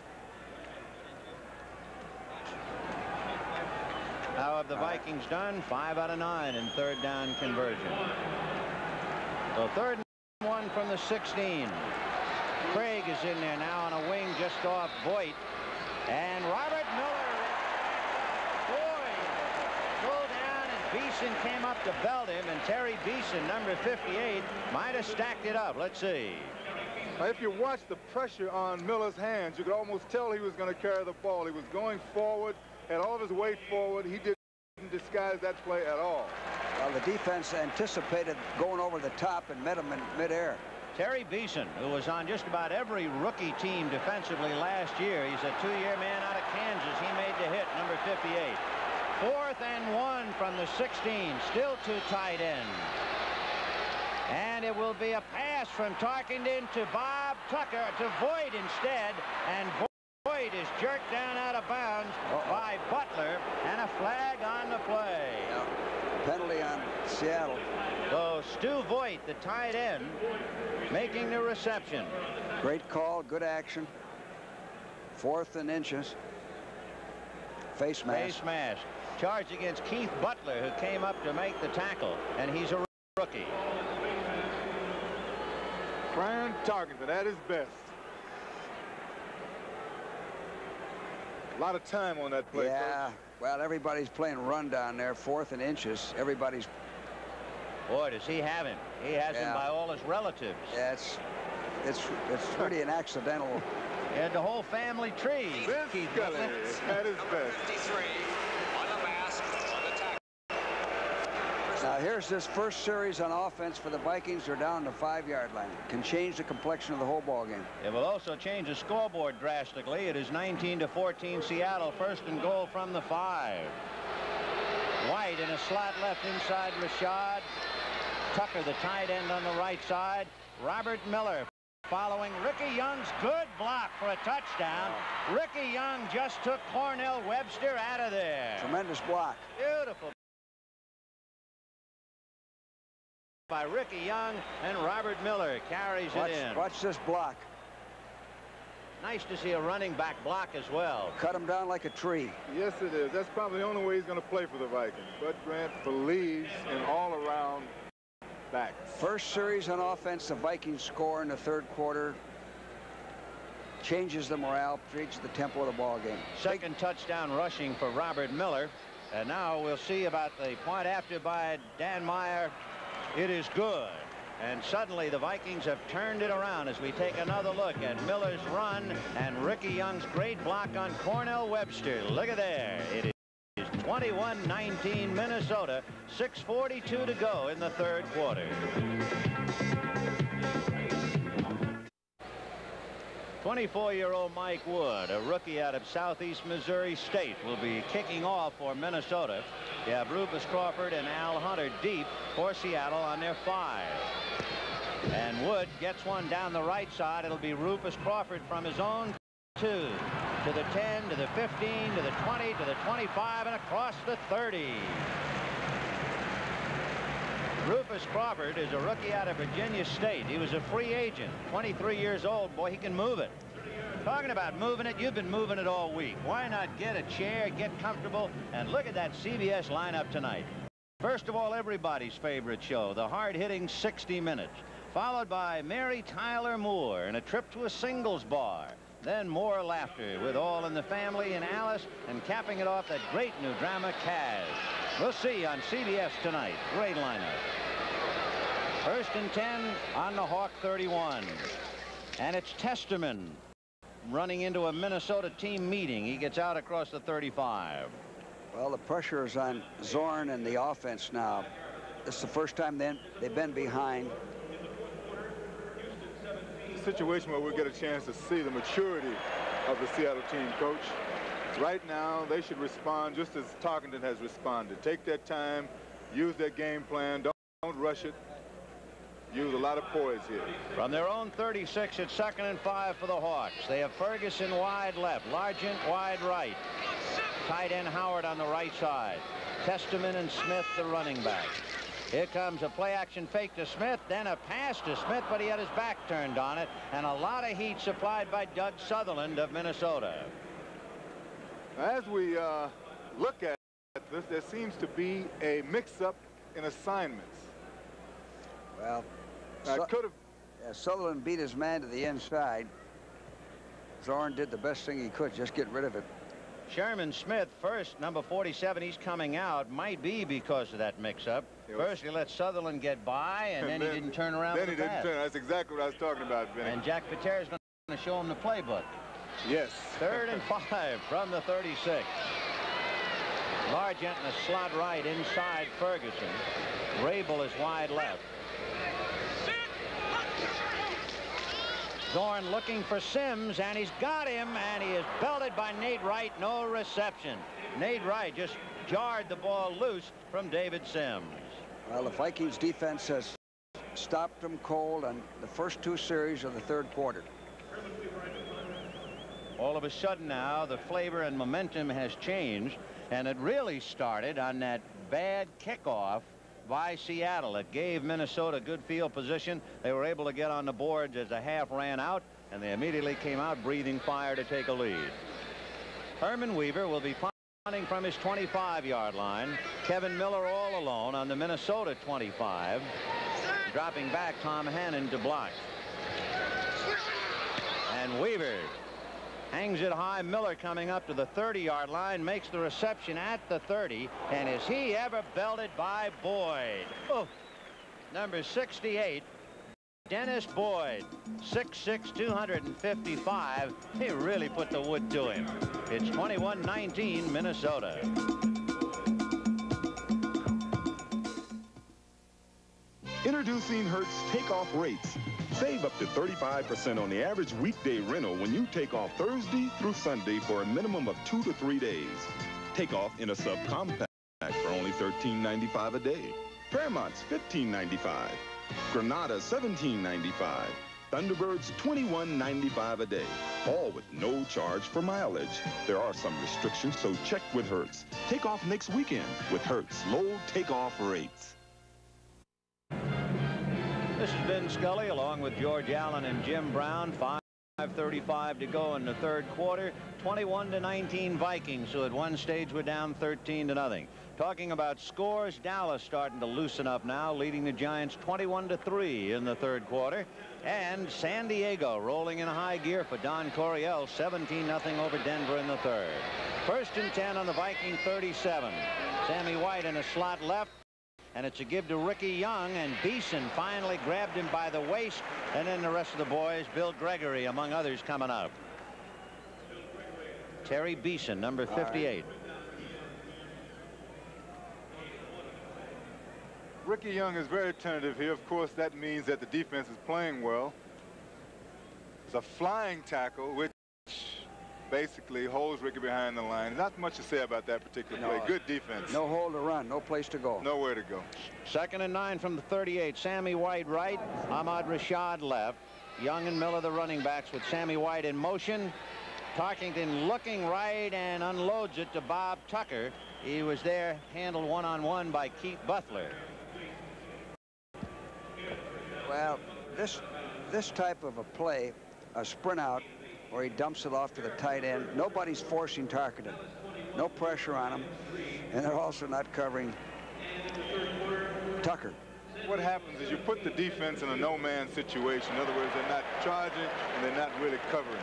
How have the Vikings done? Five out of nine in third down conversion. So third and one from the sixteen. Craig is in there now on a wing just off Voigt. And Robert Miller, boy, pulled down, and Beeson came up to belt him, and Terry Beeson, number fifty-eight, might have stacked it up. Let's see. Now, if you watch the pressure on Miller's hands, you could almost tell he was going to carry the ball. He was going forward, had all of his weight forward. He didn't disguise that play at all. Well, the defense anticipated going over the top and met him in midair. Terry Beeson, who was on just about every rookie team defensively last year. He's a two-year man out of Kansas. He made the hit, number fifty-eight. Fourth and one from the sixteen. Still two tight ends. And it will be a pass from Tarkington to Bob Tucker, to Voigt instead. And Voigt is jerked down out of bounds uh-oh. by Butler, and a flag on the play. Yeah. Penalty on Seattle. So Stu Voigt, the tight end, making the reception. Great call, good action. Fourth and inches. Face mask. Face mask. Charge against Keith Butler, who came up to make the tackle, and he's a rookie. Brian Tarkington at his best. A lot of time on that play. Yeah, Coach. Well, everybody's playing run down there, fourth and inches. Everybody's. Boy, does he have him. He has yeah. him by all his relatives. Yeah, it's, it's, it's really an accidental. He had the whole family tree. Vince Keith Scully at his best. Now here's this first series on offense for the Vikings. They're down to the five-yard line. Can change the complexion of the whole ball game. It will also change the scoreboard drastically. It is nineteen to fourteen Seattle. First and goal from the five. White in a slot left inside Rashad. Tucker, the tight end, on the right side. Robert Miller following Ricky Young's good block for a touchdown. Ricky Young just took Cornell Webster out of there. Tremendous block. Beautiful by Ricky Young, and Robert Miller carries watch, it in. Watch this block. Nice to see a running back block as well. Cut him down like a tree. Yes, it is. That's probably the only way he's going to play for the Vikings. Bud Grant believes in all-around backs. First series on offense, the Vikings score in the third quarter. Changes the morale, changes the tempo of the ball game. Second Big touchdown rushing for Robert Miller. And now we'll see about the point after by Dan Meyer. It is good. And suddenly the Vikings have turned it around as we take another look at Miller's run and Ricky Young's great block on Cornell Webster. Look at there. It is twenty-one nineteen Minnesota. six forty-two to go in the third quarter. twenty-four-year-old Mike Wood, a rookie out of Southeast Missouri State, will be kicking off for Minnesota. You have Rufus Crawford and Al Hunter deep for Seattle on their five. And Wood gets one down the right side. It'll be Rufus Crawford from his own two to the ten, to the fifteen, to the twenty, to the twenty-five, and across the thirty. Rufus Crawford is a rookie out of Virginia State. He was a free agent, twenty-three years old. Boy, he can move it. Talking about moving it, you've been moving it all week. Why not get a chair, get comfortable, and look at that C B S lineup tonight. First of all, everybody's favorite show, the hard-hitting sixty minutes, followed by Mary Tyler Moore and a trip to a singles bar. Then more laughter with All in the Family and Alice, and capping it off, that great new drama, Kaz. We'll see on C B S tonight. Great lineup. First and ten on the Hawk thirty-one. And it's Testerman running into a Minnesota team meeting. He gets out across the thirty-five. Well, the pressure is on Zorn and the offense now. This is the first time then they've been behind. A situation where we'll get a chance to see the maturity of the Seattle team, Coach. Right now, they should respond just as Tarkington has responded. Take their time, use their game plan, don't, don't rush it, use a lot of poise here. From their own thirty-six, it's second and five for the Hawks. They have Ferguson wide left, Largent wide right. Tight end Howard on the right side. Testament and Smith the running back. Here comes a play-action fake to Smith, then a pass to Smith, but he had his back turned on it, and a lot of heat supplied by Doug Sutherland of Minnesota. As we uh, look at this, there seems to be a mix-up in assignments. Well, I could have. Yeah, Sutherland beat his man to the inside. Zorn did the best thing he could, just get rid of it. Sherman Smith first, number forty-seven, he's coming out. Might be because of that mix-up. First he let Sutherland get by, and, and then, then he didn't turn around. Then for he the didn't pass. turn. That's exactly what I was talking about, Vinny. And Jack Pater is going to show him the playbook. Yes. Third and five from the thirty-six. Largent in the slot right inside Ferguson. Rabel is wide left. Zorn looking for Sims, and he's got him, and he is belted by Nate Wright. No reception. Nate Wright just jarred the ball loose from David Sims. Well, the Vikings defense has stopped them cold on the first two series of the third quarter. All of a sudden now, the flavor and momentum has changed, and it really started on that bad kickoff by Seattle. It gave Minnesota good field position. They were able to get on the boards as the half ran out, and they immediately came out breathing fire to take a lead. Herman Weaver will be punting from his twenty-five yard line. Kevin Miller all alone on the Minnesota twenty-five. Dropping back, Tom Hannon to block. And Weaver hangs it high. Miller coming up to the thirty yard line, makes the reception at the thirty, and is he ever belted by Boyd. Oh, number sixty-eight, Dennis Boyd, six six, two hundred fifty-five. He really put the wood to him. It's twenty-one nineteen Minnesota. Introducing Hertz takeoff rates. Save up to thirty-five percent on the average weekday rental when you take off Thursday through Sunday for a minimum of two to three days. Take off in a subcompact for only thirteen ninety-five a day. Paramont's fifteen ninety-five. Granada seventeen ninety-five. Thunderbird's twenty-one ninety-five a day. All with no charge for mileage. There are some restrictions, so check with Hertz. Take off next weekend with Hertz low takeoff rates. This is Ben Scully along with George Allen and Jim Brown. five thirty-five to go in the third quarter. twenty-one to nineteen Vikings, who at one stage were down thirteen to nothing. Talking about scores, Dallas starting to loosen up now, leading the Giants twenty-one to three in the third quarter. And San Diego rolling in high gear for Don Coryell, seventeen nothing over Denver in the third. First and ten on the Viking thirty-seven. Sammy White in a slot left. And it's a give to Ricky Young, and Beeson finally grabbed him by the waist, and then the rest of the boys, Bill Gregory among others, coming up. Terry Beeson, number fifty-eight. Ricky Young is very tentative here. Of course, that means that the defense is playing well. It's a flying tackle, which basically holds Ricky behind the line. Not much to say about that particular play. No, good defense. No hole to run, no place to go. Nowhere to go. Second and nine from the thirty-eight. Sammy White right, Ahmad Rashad left. Young and Miller the running backs with Sammy White in motion. Tarkington looking right and unloads it to Bob Tucker. He was there, handled one-on-one by Keith Butler. Well, this this type of a play, a sprint out, where he dumps it off to the tight end. Nobody's forcing Tarkenton. No pressure on him. And they're also not covering Tucker. What happens is you put the defense in a no-man situation. In other words, they're not charging and they're not really covering.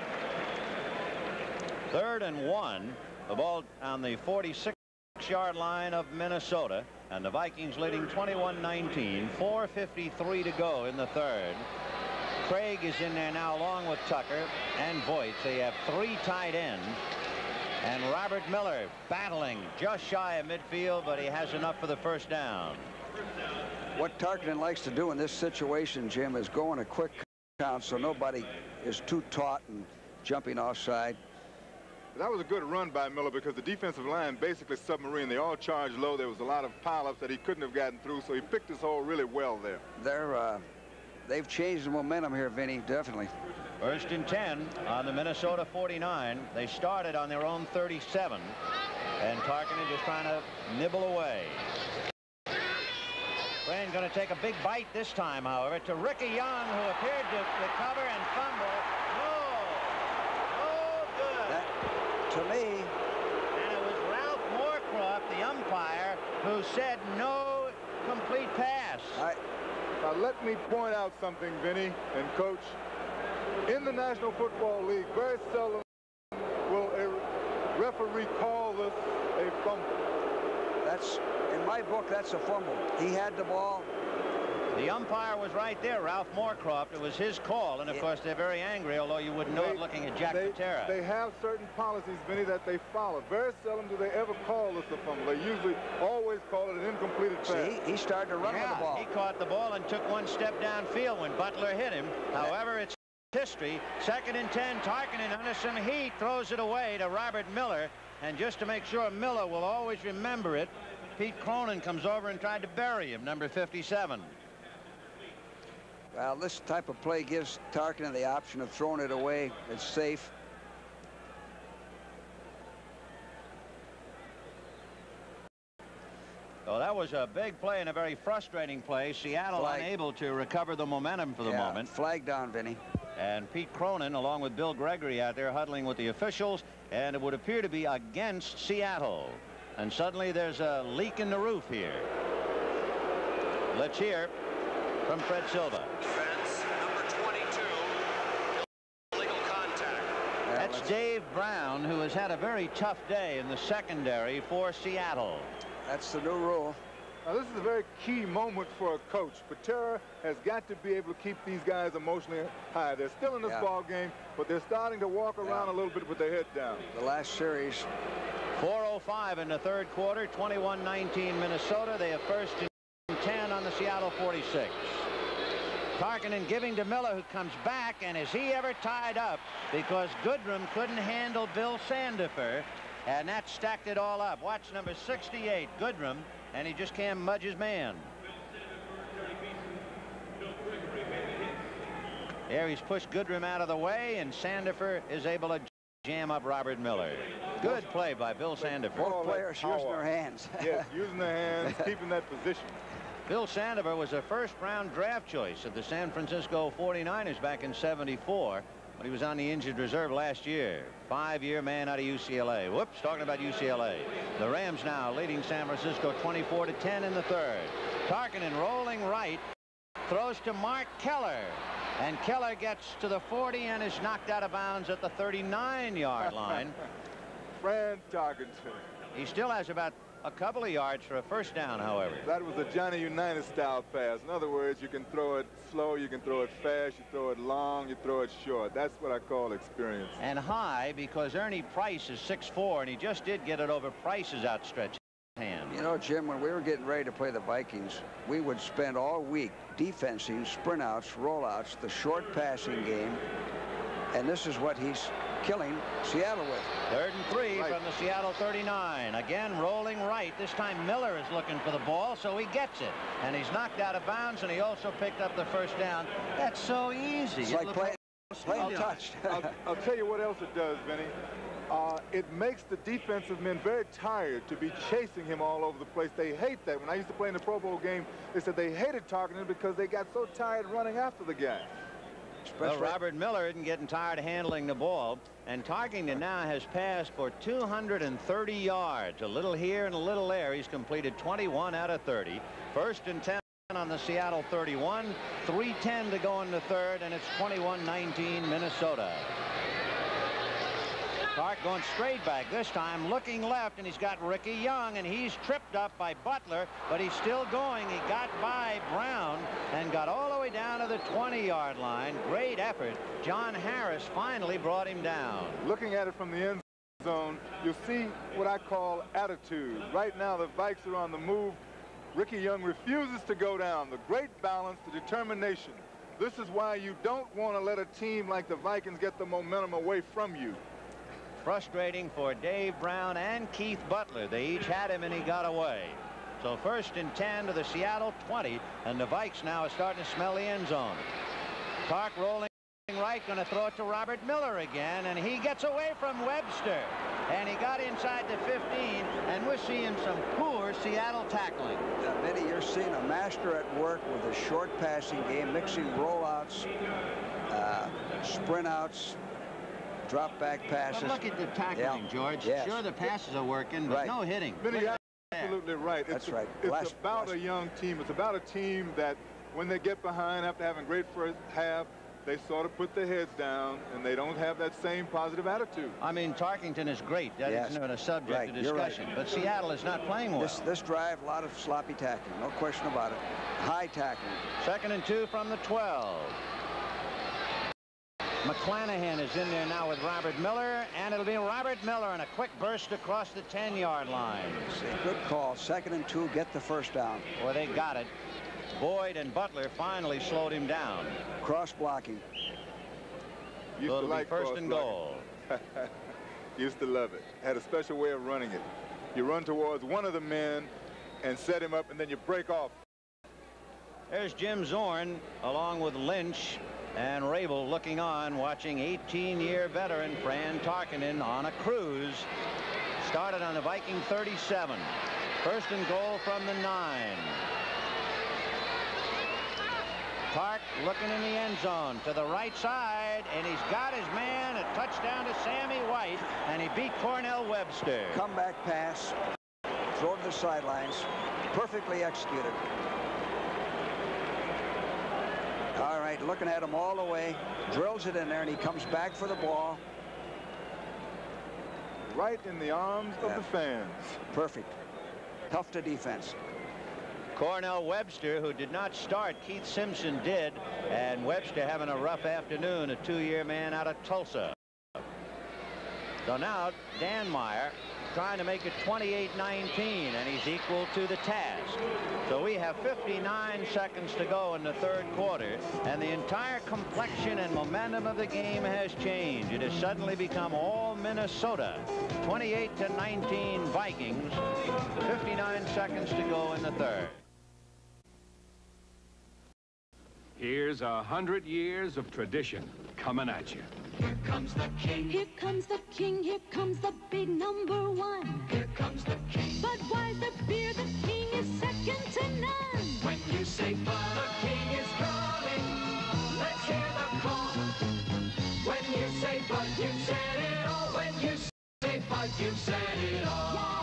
Third and one. The ball on the forty-six yard line of Minnesota. And the Vikings leading twenty-one nineteen. four fifty-three to go in the third. Craig is in there now along with Tucker and Voigt. They have three tight ends. And Robert Miller battling just shy of midfield, but he has enough for the first down. What Tarkenton likes to do in this situation, Jim, is go on a quick count so nobody is too taut and jumping offside. That was a good run by Miller because the defensive line basically submarine. They all charged low. There was a lot of pileups that he couldn't have gotten through, so he picked his hole really well there. They're uh, they've changed the momentum here, Vinny, definitely. First and ten on the Minnesota forty-nine. They started on their own thirty-seven. And Tarkinen just trying to nibble away. Friend going to take a big bite this time, however, to Ricky Young, who appeared to recover and fumble. No! No good! That, to me... And it was Ralph Moorcroft, the umpire, who said no complete pass. I, now let me point out something, Vinny and Coach. In the National Football League, very seldom will a referee call this a fumble. That's, in my book, that's a fumble. He had the ball. The umpire was right there, Ralph Moorcroft. It was his call, and of course they're very angry, although you wouldn't know they, it looking at Jack they, Patera. They have certain policies, Vinny, that they follow. Very seldom do they ever call this a fumble. They usually always call it an incompleted pass. See, he started to run yeah, with the ball. He caught the ball and took one step downfield when Butler hit him. However, it's history. Second and ten, Tarkinen under some heat throws it away to Robert Miller. And just to make sure Miller will always remember it, Pete Cronin comes over and tried to bury him, number fifty-seven. Well, this type of play gives Tarkinen the option of throwing it away. It's safe. So that was a big play and a very frustrating play. Seattle Flag. unable to recover the momentum for the yeah, moment. Flag down, Vinny. And Pete Cronin, along with Bill Gregory, out there huddling with the officials, and it would appear to be against Seattle. And suddenly there's a leak in the roof here. Let's hear from Fred Silva. Defense, number twenty-two, illegal contact. That's Dave Brown, who has had a very tough day in the secondary for Seattle. That's the new rule. Now, this is a very key moment for a coach. Patera has got to be able to keep these guys emotionally high. They're still in this yeah. ball game, but they're starting to walk around yeah. a little bit with their head down. The last series. four oh five in the third quarter, twenty-one nineteen Minnesota. They have first and ten on the Seattle forty-six. Tarkinen giving to Miller, who comes back, and is he ever tied up? Because Goodrum couldn't handle Bill Sandifer, and that stacked it all up. Watch number sixty-eight, Goodrum, and he just can't mudge his man. There he's pushed Goodrum out of the way, and Sandifer is able to jam up Robert Miller. Good play by Bill Sandifer. Both players using their hands. Yes, using their hands, keeping that position. Bill Sandifer was a first-round draft choice of the San Francisco forty-niners back in seventy-four, but he was on the injured reserve last year. Five-year man out of U C L A. Whoops, talking about U C L A. The Rams now leading San Francisco twenty-four to ten in the third. Tarkinen rolling right, throws to Mark Keller. And Keller gets to the forty and is knocked out of bounds at the thirty-nine yard line. Fran Tarkinen. He still has about a couple of yards for a first down, however. That was a Johnny Unitas style pass. In other words, you can throw it slow, you can throw it fast, you throw it long, you throw it short. That's what I call experience. And high, because Ernie Price is six four, and he just did get it over Price's outstretched hand. You know, Jim, when we were getting ready to play the Vikings, we would spend all week defensing, sprint outs, rollouts, the short passing game, and this is what he's killing Seattle with. Third and three right from the Seattle thirty-nine. Again, rolling right. This time Miller is looking for the ball, so he gets it. And he's knocked out of bounds, and he also picked up the first down. That's so easy. It's it like playing, playing touched. I'll, I'll tell you what else it does, Vinny. Uh, it makes the defensive men very tired to be chasing him all over the place. They hate that. When I used to play in the Pro Bowl game, they said they hated Tarkinen because they got so tired running after the guy. Well, Robert Miller isn't getting tired of handling the ball, and Tarkinen now has passed for two hundred thirty yards, a little here and a little there. He's completed twenty-one out of thirty. First and ten on the Seattle thirty-one, three ten to go in the third, and it's twenty-one nineteen Minnesota. Tark going straight back this time, looking left, and he's got Ricky Young, and he's tripped up by Butler, but he's still going. He got by Brown and got all the way down to the twenty yard line. Great effort. John Harris finally brought him down. Looking at it from the end zone, you'll see what I call attitude. Right now, the Vikes are on the move. Ricky Young refuses to go down. The great balance, the determination. This is why you don't want to let a team like the Vikings get the momentum away from you. Frustrating for Dave Brown and Keith Butler. They each had him, and he got away. So first and ten to the Seattle twenty, and the Vikes now are starting to smell the end zone. Tark rolling right, going to throw it to Robert Miller again, and he gets away from Webster. And he got inside the fifteen, and we're seeing some poor Seattle tackling. Yeah, Vinny, you're seeing a master at work with a short passing game, mixing rollouts, uh, sprint outs, drop back passes. But look at the tackling, yeah. George. Yes. Sure, the passes are working, but right. no hitting. Vinny, you're absolutely right. That's it's, right. It's last, about last. a young team. It's about a team that when they get behind after having great first half, they sort of put their heads down, and they don't have that same positive attitude. I mean, Tarkington is great. That yes. isn't a subject right. of discussion. Right. But Seattle is not playing well. This, this drive, a lot of sloppy tackling. No question about it. High tackling. Second and two from the twelve. McClanahan is in there now with Robert Miller, and it'll be Robert Miller and a quick burst across the ten-yard line. Good call. Second and two, get the first down. Well, they got it. Boyd and Butler finally slowed him down. Cross blocking. Used so to like first and goal. Used to love it. Had a special way of running it. You run towards one of the men and set him up, and then you break off. There's Jim Zorn along with Lynch and Rabel looking on, watching eighteen-year veteran Fran Tarkenton on a cruise. Started on the Viking thirty-seven. First and goal from the nine. Tark looking in the end zone to the right side, and he's got his man. A touchdown to Sammy White, and he beat Cornell Webster. Comeback pass, throw to the sidelines, perfectly executed. All right, looking at him all the way, drills it in there, and he comes back for the ball. Right in the arms yeah. of the fans. Perfect. Tough to defense. Cornell Webster, who did not start, Keith Simpson did, and Webster having a rough afternoon, a two-year man out of Tulsa. So now Dan Meyer trying to make it twenty-eight nineteen, and he's equal to the task. So we have fifty-nine seconds to go in the third quarter, and the entire complexion and momentum of the game has changed. It has suddenly become all Minnesota. twenty-eight to nineteen Vikings. fifty-nine seconds to go in the third. Here's a hundred years of tradition coming at you. Here comes the king. Here comes the king. Here comes the big number one. Here comes the king. But why's the beer? The king is second to none. When you say Bud, the king is coming. Let's hear the call. When you say Bud, you've said it all. When you say Bud, you've said it all.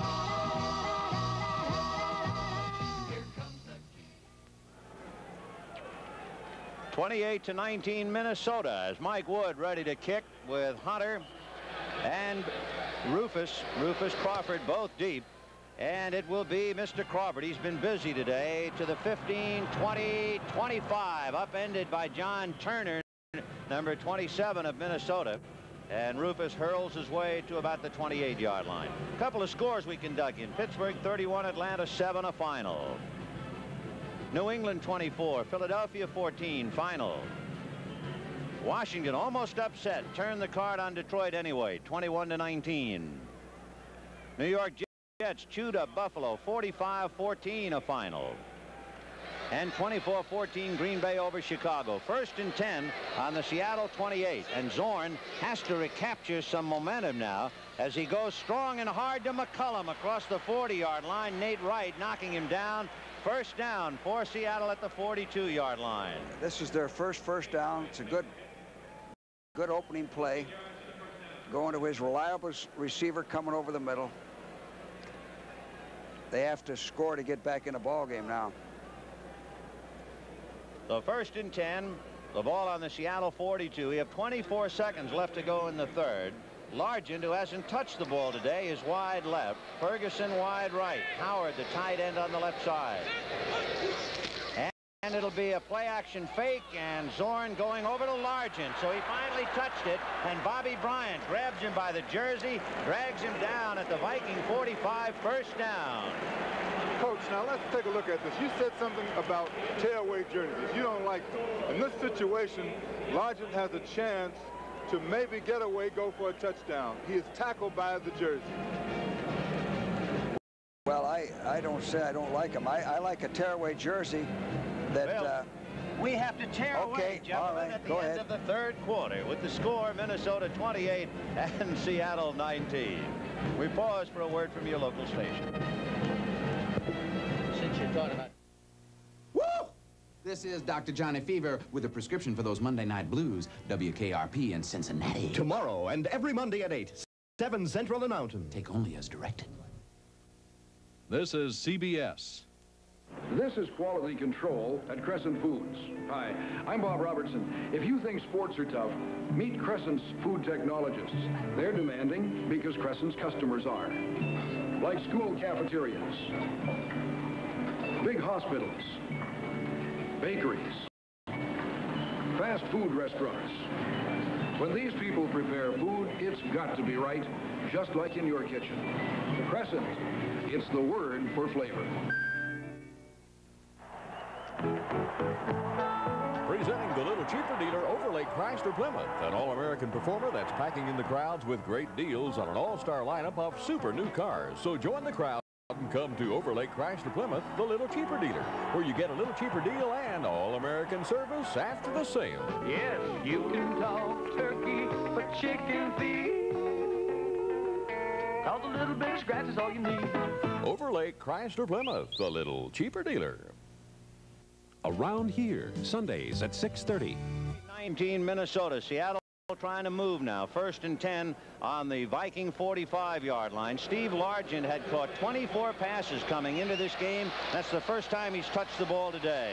twenty-eight to nineteen Minnesota as Mike Wood ready to kick with Hunter and Rufus. Rufus Crawford both deep. And it will be Mister Crawford. He's been busy today to the fifteen, twenty, twenty-five. Upended by John Turner, number twenty-seven of Minnesota. And Rufus hurls his way to about the twenty-eight yard line. A couple of scores we can dug in. Pittsburgh thirty-one, Atlanta seven, a final. New England twenty-four, Philadelphia fourteen, final. Washington almost upset, turned the card on Detroit anyway, twenty-one to nineteen. New York Jets chewed up Buffalo, forty-five fourteen, a final. And twenty-four fourteen Green Bay over Chicago. First and ten on the Seattle twenty-eight. And Zorn has to recapture some momentum now as he goes strong and hard to McCullum across the forty yard line. Nate Wright knocking him down. First down for Seattle at the forty-two yard line. This is their first first down. It's a good, good opening play. Going to his reliable receiver coming over the middle. They have to score to get back in the ball game now. The first and ten. The ball on the Seattle forty-two. We have twenty-four seconds left to go in the third. Largent, who hasn't touched the ball today, is wide left. Ferguson wide right. Howard, the tight end, on the left side. And, and it'll be a play-action fake, and Zorn going over to Largent. So he finally touched it, and Bobby Bryant grabs him by the jersey, drags him down at the Viking forty-five, first down. Coach, now let's take a look at this. You said something about tearaway jerseys. You don't like them. In this situation, Largent has a chance to maybe get away, go for a touchdown. He is tackled by the jersey. Well, I, I don't say I don't like him. I, I like a tearaway jersey that uh, We have to tear Okay, away, gentlemen, all right, at the go end ahead. of the third quarter with the score Minnesota twenty-eight and Seattle nineteen. We pause for a word from your local station. Since you're talking about... Woo! This is Doctor Johnny Fever with a prescription for those Monday night blues. W K R P in Cincinnati. Tomorrow and every Monday at eight. seven Central and Mountain. Take only as directed. This is C B S. This is Quality Control at Crescent Foods. Hi, I'm Bob Robertson. If you think sports are tough, meet Crescent's food technologists. They're demanding because Crescent's customers are. Like school cafeterias, big hospitals, bakeries, fast food restaurants. When these people prepare food, it's got to be right, just like in your kitchen. Crescent, it's the word for flavor. Presenting the little cheaper dealer, Overlake Chrysler Plymouth, an all-American performer that's packing in the crowds with great deals on an all-star lineup of super new cars. So join the crowd and come to Overlake Chrysler Plymouth, the little cheaper dealer, where you get a little cheaper deal and all-American service after the sale. Yes, you can talk turkey, but chicken feed. Cause a little bit of scratch is all you need. Overlake Chrysler Plymouth, the little cheaper dealer. Around here, Sundays at six thirty. nineteen Minnesota. Seattle trying to move now. First and ten on the Viking forty-five yard line. Steve Largent had caught twenty-four passes coming into this game. That's the first time he's touched the ball today.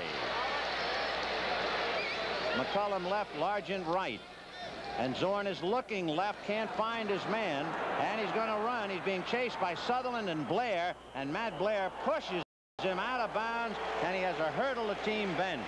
McCullum left, Largent right. And Zorn is looking left, can't find his man, and he's going to run. He's being chased by Sutherland and Blair, and Matt Blair pushes him out of bounds, and he has a hurdle the team bench.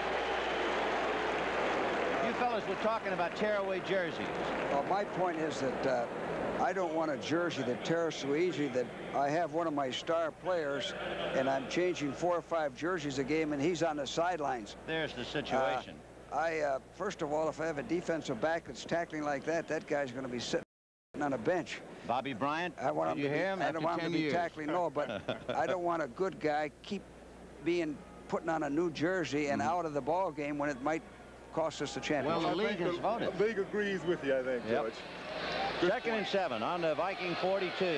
You fellas were talking about tearaway jerseys. Well, my point is that uh, I don't want a jersey that tears so easy that I have one of my star players and I'm changing four or five jerseys a game and he's on the sidelines. There's the situation. Uh, I, uh, first of all, if I have a defensive back that's tackling like that, that guy's going to be sitting on a bench. Bobby Bryant, I want did him you to hear be, him I after don't want him ten to be years? tackling, no, but I don't want a good guy keep being putting on a new jersey and mm-hmm. out of the ball game when it might cost us the championship. Well, the league has voted. The league agrees with you, I think, yep. George. Second and seven on the Viking forty-two.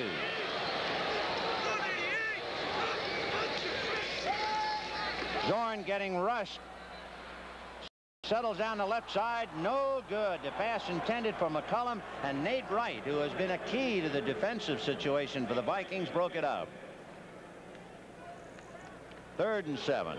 Zorn getting rushed. Settles down the left side, no good. The pass intended for McCullum, and Nate Wright, who has been a key to the defensive situation for the Vikings, broke it up. Third and seven.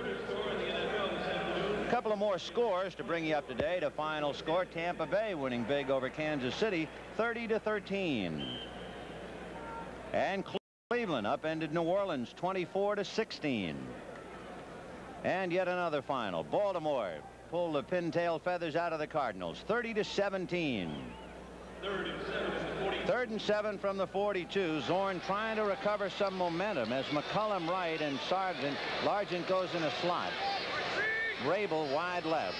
A couple of more scores to bring you up to date. A final score, Tampa Bay winning big over Kansas City, thirty to thirteen. And Cleveland upended New Orleans, twenty-four to sixteen. And yet another final. Baltimore pulled the pintail feathers out of the Cardinals, thirty to seventeen. Third and seven from the forty-two. Zorn trying to recover some momentum as McCullum right and Sargent Largent goes in a slot. Rabel wide left.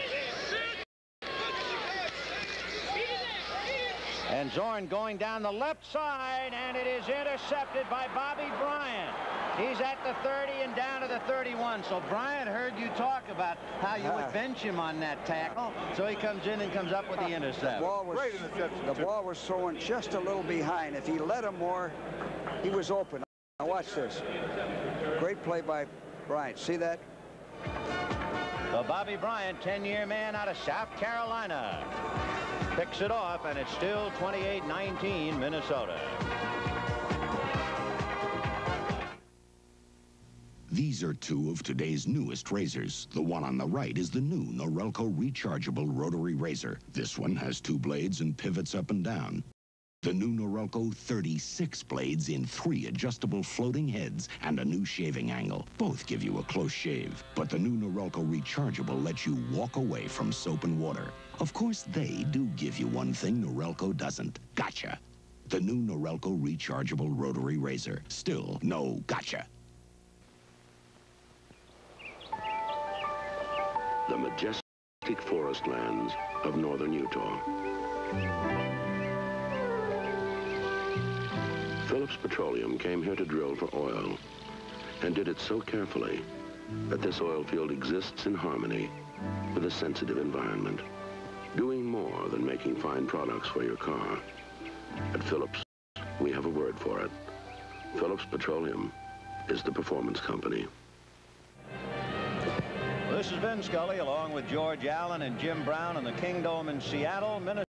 And Zorn going down the left side, and it is intercepted by Bobby Bryant. He's at the thirty and down to the thirty-one. So Bryant heard you talk about how you would bench him on that tackle. So he comes in and comes up with the intercept. The ball was, Great interception. The ball was thrown just a little behind. If he let him more, he was open. Now watch this. Great play by Bryant. See that? So Bobby Bryant, ten-year man out of South Carolina, picks it off, and it's still twenty-eight nineteen Minnesota. These are two of today's newest razors. The one on the right is the new Norelco rechargeable rotary razor. This one has two blades and pivots up and down. The new Norelco thirty-six blades in three adjustable floating heads and a new shaving angle. Both give you a close shave, but the new Norelco rechargeable lets you walk away from soap and water. Of course, they do give you one thing Norelco doesn't. Gotcha. The new Norelco rechargeable rotary razor. Still no gotcha. The majestic forest lands of northern Utah. Phillips Petroleum came here to drill for oil, and did it so carefully that this oil field exists in harmony with a sensitive environment. Doing more than making fine products for your car. At Phillips, we have a word for it. Phillips Petroleum is the performance company. This is Vin Scully along with George Allen and Jim Brown in the Kingdome in Seattle, Minnesota.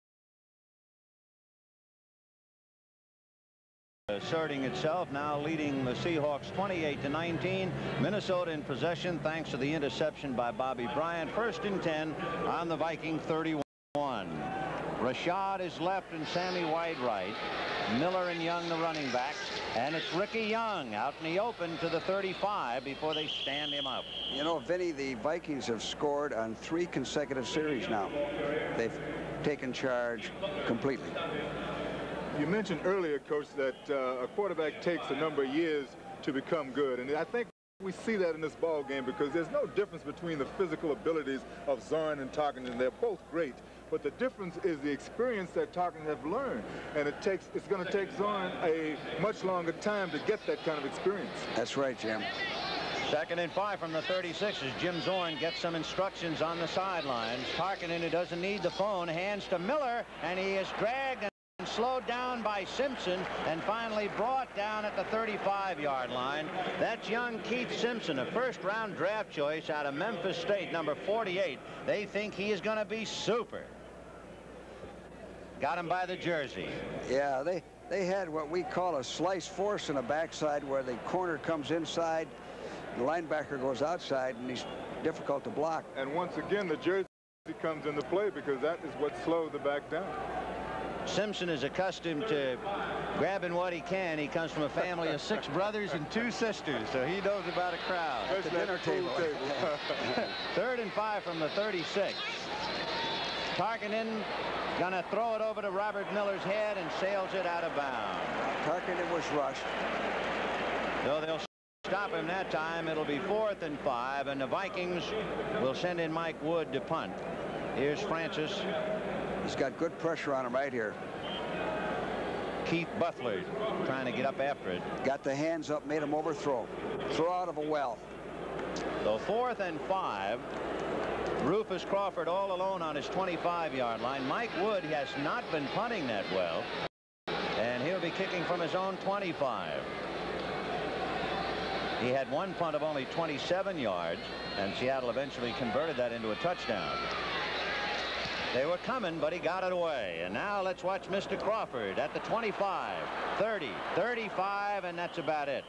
Asserting itself, now leading the Seahawks twenty-eight to nineteen. Minnesota in possession thanks to the interception by Bobby Bryant. First and ten on the Viking thirty-one. Rashad is left and Sammy White right. Miller and Young the running backs, and it's Ricky Young out in the open to the thirty-five before they stand him up. You know, Vinny, the Vikings have scored on three consecutive series now. They've taken charge completely. You mentioned earlier, Coach, that uh, a quarterback takes a number of years to become good, and I think we see that in this ball game because there's no difference between the physical abilities of Zorn and Tarkenton. They're both great, but the difference is the experience that Tarkenton have learned, and it takes it's going to take Zorn a much longer time to get that kind of experience. That's right, Jim. Second and five from the thirty-six as Jim Zorn gets some instructions on the sidelines. Tarkenton, who doesn't need the phone, hands to Miller, and he is dragged and slowed down by Simpson and finally brought down at the thirty-five yard line. That's young Keith Simpson, a first-round draft choice out of Memphis State, number forty-eight. They think he is going to be super. Got him by the jersey. Yeah, they they had what we call a slice force in the backside where the corner comes inside, the linebacker goes outside, and he's difficult to block. And once again, the jersey comes into play because that is what slowed the back down. Simpson is accustomed to grabbing what he can. He comes from a family of six brothers and two sisters, so he knows about a crowd. At the dinner table. Third and five from the thirty-six. Tarkenton gonna throw it over to Robert Miller's head and sails it out of bounds. Tarkenton was rushed. So they'll stop him that time. It'll be fourth and five, and the Vikings will send in Mike Wood to punt. Here's Francis. He's got good pressure on him right here. Keith Butler trying to get up after it. Got the hands up, made him overthrow. Throw out of a well. So fourth and five. Rufus Crawford all alone on his twenty-five yard line. Mike Wood has not been punting that well, and he'll be kicking from his own twenty-five. He had one punt of only twenty-seven yards, and Seattle eventually converted that into a touchdown. They were coming, but he got it away. And now let's watch Mister Crawford at the twenty-five, thirty, thirty-five, and that's about it.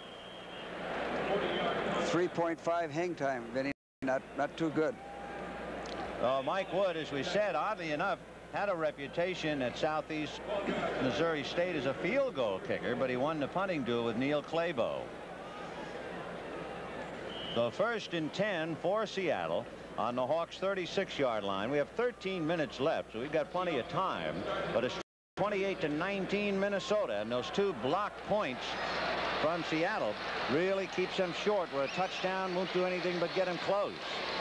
three point five hang time, Vinny. Not, not too good. Uh, Mike Wood, as we said, oddly enough, had a reputation at Southeast Missouri State as a field goal kicker, but he won the punting duel with Neil Clabo. So first and ten for Seattle on the Hawks thirty-six yard line. We have thirteen minutes left, so we've got plenty of time, but it's twenty-eight to nineteen Minnesota, and those two block points from Seattle really keeps them short, where a touchdown won't do anything but get them close.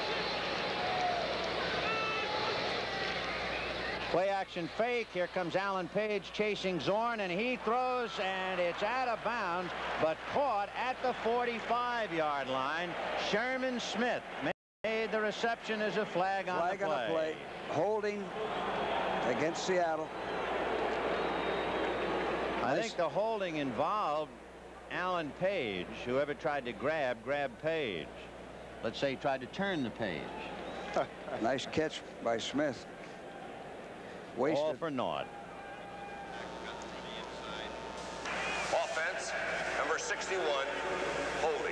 Play action fake. Here comes Alan Page chasing Zorn, and he throws, and it's out of bounds, but caught at the forty-five yard line. Sherman Smith made the reception as a flag on flag the play. on the play. Holding against Seattle. I nice. think the holding involved Alan Page. Whoever tried to grab, grabbed Page. Let's say he tried to turn the page. Nice catch by Smith. Wasted. All for naught. Offense, number sixty-one, holding.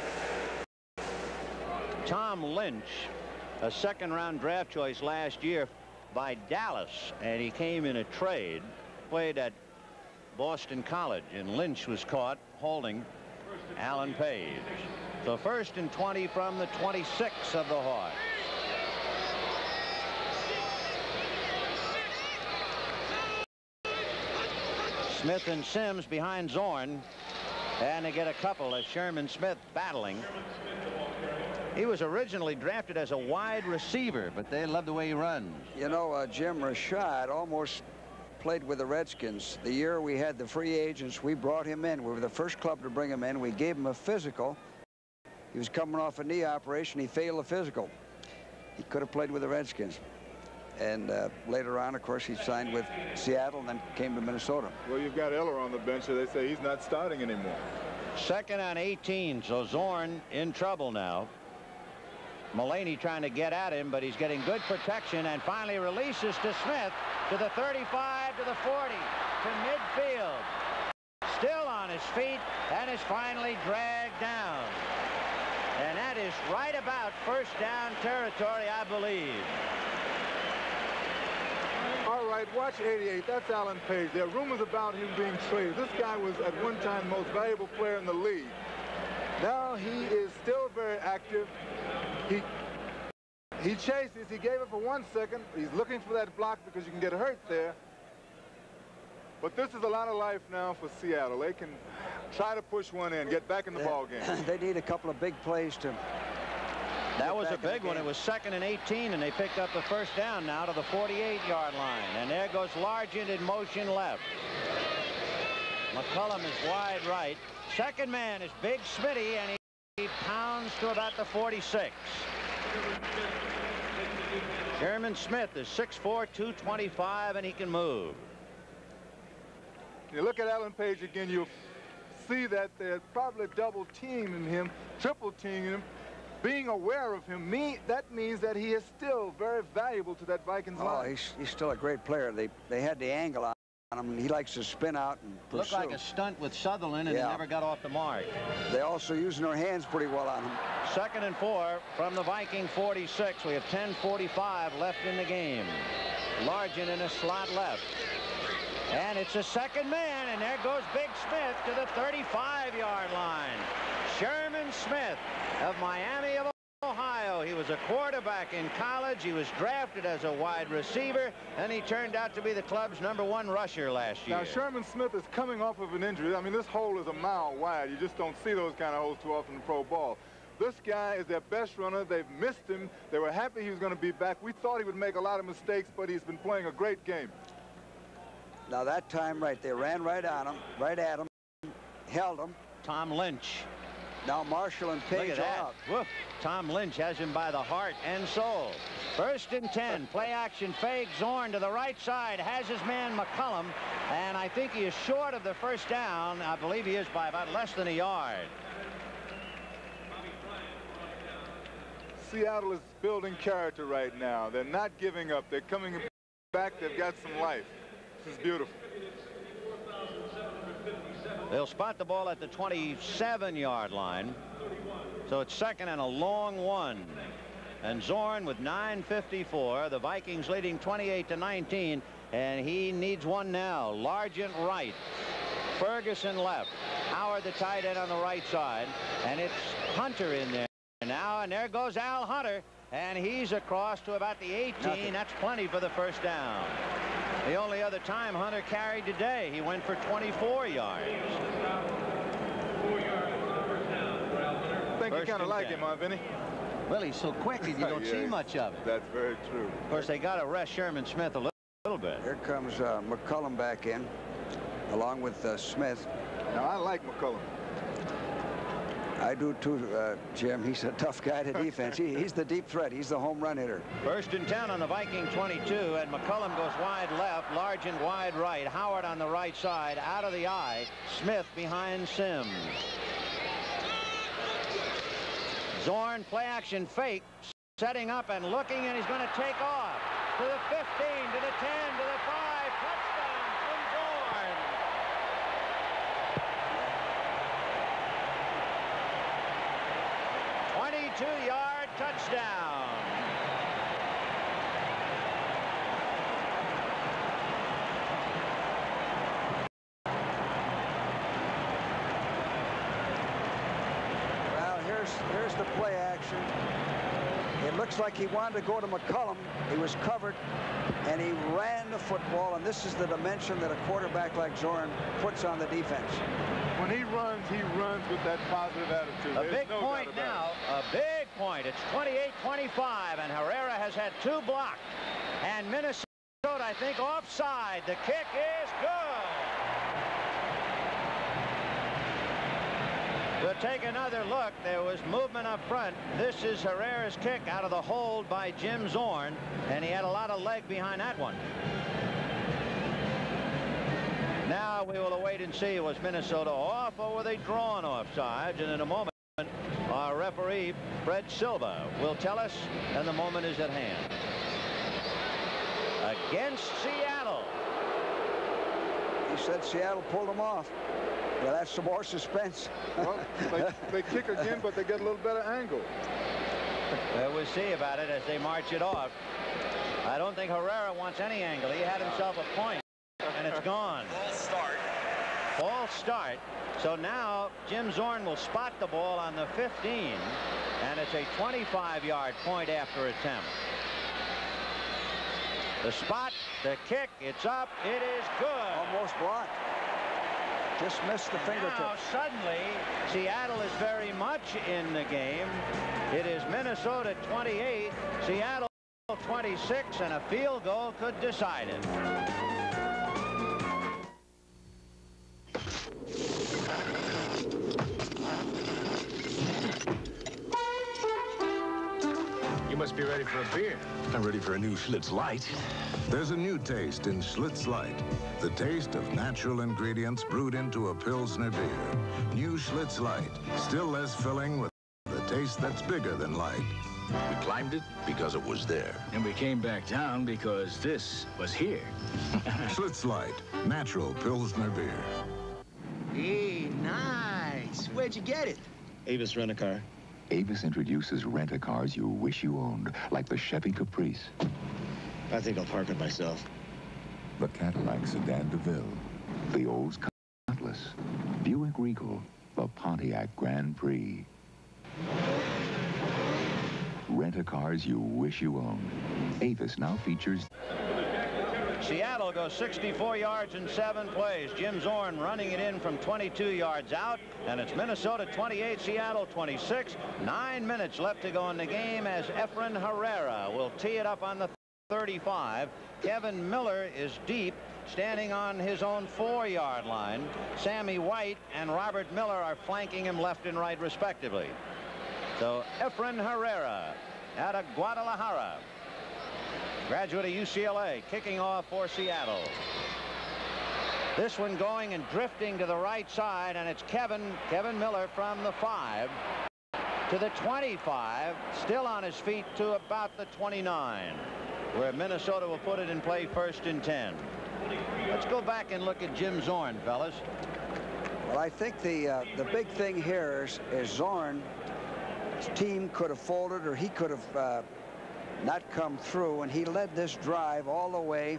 Tom Lynch, a second round draft choice last year by Dallas, and he came in a trade, played at Boston College, and Lynch was caught holding Alan Page. So first and twenty from the twenty-six of the Hawks. Smith and Sims behind Zorn, and they get a couple as Sherman Smith battling. He was originally drafted as a wide receiver, but they love the way he runs. You know, uh, Jim Rashad almost played with the Redskins. The year we had the free agents, we brought him in. We were the first club to bring him in. We gave him a physical. He was coming off a knee operation. He failed the physical. he could have played with the Redskins. And uh, later on, of course, he signed with Seattle and then came to Minnesota. Well, you've got Eller on the bench, so they say he's not starting anymore. Second and eighteen, so Zorn in trouble now. Mullaney trying to get at him, but he's getting good protection and finally releases to Smith to the thirty-five, to the forty, to midfield. Still on his feet and is finally dragged down. And that is right about first down territory, I believe. All right, watch eighty-eight. That's Alan Page. There are rumors about him being traded. This guy was at one time the most valuable player in the league. Now he is still very active. He he chases. He gave it for one second. He's looking for that block because you can get hurt there. But this is a lot of life now for Seattle. They can try to push one in, get back in the ball game. They need a couple of big plays to. That was a big one. It was second and eighteen, and they picked up the first down now to the forty-eight yard line. And there goes Largent in motion left. McCullum is wide right. Second man is Big Smitty, and he, he pounds to about the forty-six. Sherman Smith is six four, two twenty-five, and he can move. You look at Alan Page again, you'll see that they're probably double teaming him, triple teaming him. Being aware of him, me, that means that he is still very valuable to that Vikings oh, line. He's, he's still a great player. They they had the angle on him, and he likes to spin out and pursue. Looked like a stunt with Sutherland, and yeah. he never got off the mark. They're also using their hands pretty well on him. Second and four from the Viking forty-six. We have ten forty-five left in the game. Largent in a slot left. And it's a second man, and there goes Big Smith to the thirty-five yard line. Sherman Smith of Miami of Ohio. He was a quarterback in college. He was drafted as a wide receiver, and he turned out to be the club's number one rusher last year. Now, Sherman Smith is coming off of an injury. I mean, this hole is a mile wide. You just don't see those kind of holes too often in pro ball. This guy is their best runner. They've missed him. They were happy he was going to be back. We thought he would make a lot of mistakes, but he's been playing a great game. Now, that time, right, they ran right on him, right at him, held him. Tom Lynch. Now Marshall and Page Look at that. out. Woof. Tom Lynch has him by the heart and soul. First and ten. Play action fake. Zorn to the right side. Has his man McCullum. And I think he is short of the first down. I believe he is by about less than a yard. Seattle is building character right now. They're not giving up. They're coming back. They've got some life. This is beautiful. They'll spot the ball at the twenty-seven yard line. So it's second and a long one. And Zorn with nine fifty-four. The Vikings leading twenty-eight to nineteen. And he needs one now. Largent right. Ferguson left. Howard the tight end on the right side. And it's Hunter in there now. And there goes Al Hunter. And he's across to about the eighteen. Nothing. That's plenty for the first down. The only other time Hunter carried today, he went for twenty-four yards. I think you kind of like him, huh, Vinny? Well, he's so quick and you don't yeah, see much of it. That's very true. Of course, they got to rest Sherman Smith a little, little bit. Here comes uh, McCullum back in, along with uh, Smith. Now, I like McCullum. I do too, uh, Jim. He's a tough guy to defense. He, he's the deep threat. He's the home run hitter. First and ten on the Viking twenty-two, and McCullum goes wide left, Largent wide right, Howard on the right side, out of the eye, Smith behind Sims. Zorn play action fake, setting up and looking, and he's going to take off to the fifteen, to the ten, to the five, touchdown from Zorn. twenty-two yard touchdown. Well, here's here's the play action. It looks like he wanted to go to McCullum. He was covered, and he ran the football, and this is the dimension that a quarterback like Zorn puts on the defense. When he runs, he runs with that positive attitude. A There's big no point now, a big point. It's twenty-eight twenty-five, and Herrera has had two blocked. And Minnesota, I think, offside. The kick is good. We'll take another look. There was movement up front. This is Herrera's kick out of the hold by Jim Zorn, and he had a lot of leg behind that one. Now we will await and see, was Minnesota off or were they drawn offsides? And in a moment, our referee, Fred Silva, will tell us, and the moment is at hand. Against Seattle. He said Seattle pulled him off. Well, that's some more suspense. Well, they, they kick again, but they get a little better angle. Well, we'll see about it as they march it off. I don't think Herrera wants any angle. He had himself a point, and it's gone. False start. False start. So now Jim Zorn will spot the ball on the fifteen, and it's a twenty-five yard point after attempt. The spot, the kick, it's up, it is good. Almost blocked. Just missed the fingertip. Now suddenly Seattle is very much in the game. It is Minnesota twenty-eight, Seattle twenty-six, and a field goal could decide it. You must be ready for a beer. I'm ready for a new Schlitz Light. There's a new taste in Schlitz Light. The taste of natural ingredients brewed into a Pilsner beer. New Schlitz Light. Still less filling with the taste that's bigger than light. We climbed it because it was there. And we came back down because this was here. Schlitz Light. Natural Pilsner beer. Hey, nice. Where'd you get it? Avis Rent-A-Car. Avis introduces rent-a-cars you wish you owned, like the Chevy Caprice. I think I'll park it myself. The Cadillac Sedan DeVille. The Olds Cutlass. Buick Regal. The Pontiac Grand Prix. Rent-a-cars you wish you owned. Avis now features... Seattle goes sixty-four yards in seven plays. Jim Zorn running it in from twenty-two yards out, and it's Minnesota twenty-eight, Seattle twenty-six. Nine minutes left to go in the game as Efren Herrera will tee it up on the thirty-five. Kevin Miller is deep, standing on his own four yard line. Sammy White and Robert Miller are flanking him left and right respectively. So Efren Herrera out of Guadalajara, graduate of U C L A, kicking off for Seattle. This one going and drifting to the right side, and it's Kevin Kevin Miller from the five to the twenty-five, still on his feet to about the twenty-nine, where Minnesota will put it in play first and ten. Let's go back and look at Jim Zorn, fellas. Well, I think the uh, the big thing here is, is Zorn's team could have folded, or he could have uh, not come through, and he led this drive all the way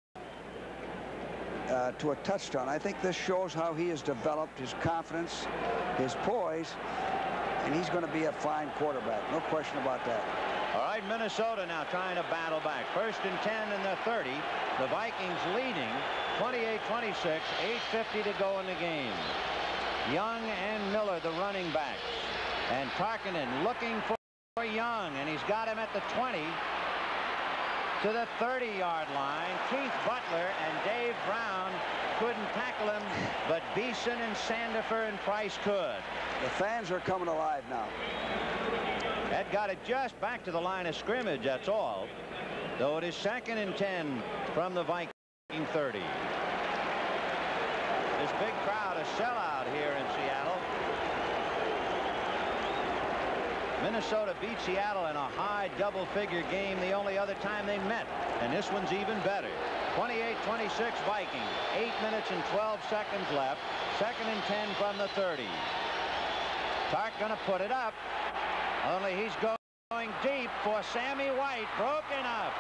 uh, to a touchdown. I think this shows how he has developed his confidence, his poise, and he's going to be a fine quarterback. No question about that. All right, Minnesota now trying to battle back. First and ten in the thirty. The Vikings leading twenty-eight twenty-six, eight fifty to go in the game. Young and Miller, the running backs. And Tarkinen looking for Young, and he's got him at the twenty to the thirty yard line. Keith Butler and Dave Brown couldn't tackle him, but Beeson and Sandifer and Price could. The fans are coming alive now. That got it just back to the line of scrimmage, that's all. Though it is second and ten from the Viking thirty. This big crowd, a sellout here in Seattle. Minnesota beat Seattle in a high double-figure game the only other time they met, and this one's even better. twenty-eight twenty-six Vikings. Eight minutes and twelve seconds left. Second and ten from the thirty. Tark going to put it up, only he's going deep for Sammy White. Broken up.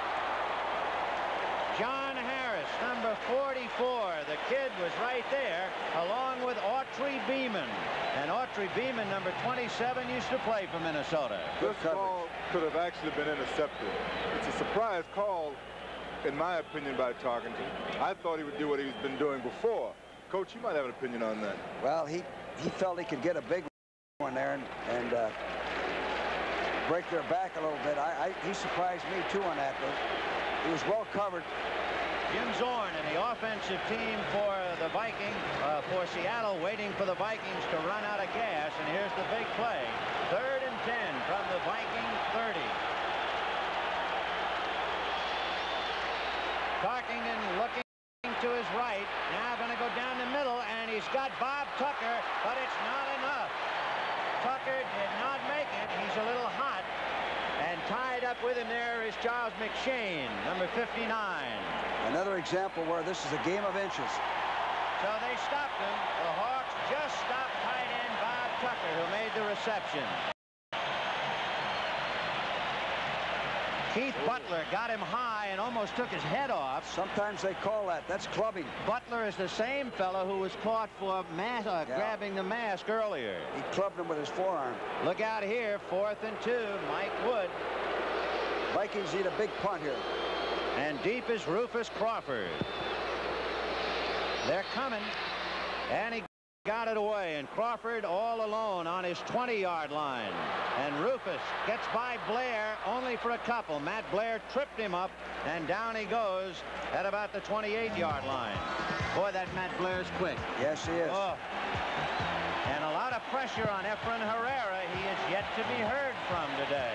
John Harris, number forty-four. The kid was right there, along with Autry Beeman. And Autry Beeman, number twenty-seven, used to play for Minnesota. This call could have actually been intercepted. It's a surprise call, in my opinion, by Tarkenton. I thought he would do what he's been doing before. Coach, you might have an opinion on that. Well, he, he felt he could get a big one there and, and uh, break their back a little bit. I, I, he surprised me, too, on that. But he was well covered. Jim Zorn and the offensive team for the Viking, uh, for Seattle, waiting for the Vikings to run out of gas. And here's the big play. Third and ten from the Viking thirty. Tarkington looking to his right. Now going to go down the middle, and he's got Bob Tucker, but it's not enough. Tucker did not make it. He's a little hot. And tied up with him there is Charles McShane, number fifty-nine. Another example where this is a game of inches. So they stopped him. The Hawks just stopped tight end Bob Tucker, who made the reception. Keith Butler got him high and almost took his head off. Sometimes they call that. That's clubbing. Butler is the same fellow who was caught for mas uh, yeah. grabbing the mask earlier. He clubbed him with his forearm. Look out here, fourth and two. Mike Wood. Vikings need a big punt here. And deep is Rufus Crawford. They're coming, and he got it away, and Crawford all alone on his twenty-yard line. And Rufus gets by Blair only for a couple. Matt Blair tripped him up, and down he goes at about the twenty-eight-yard line. Boy, that Matt Blair's quick. Yes, he is. Oh. And a lot of pressure on Efren Herrera. He is yet to be heard from today.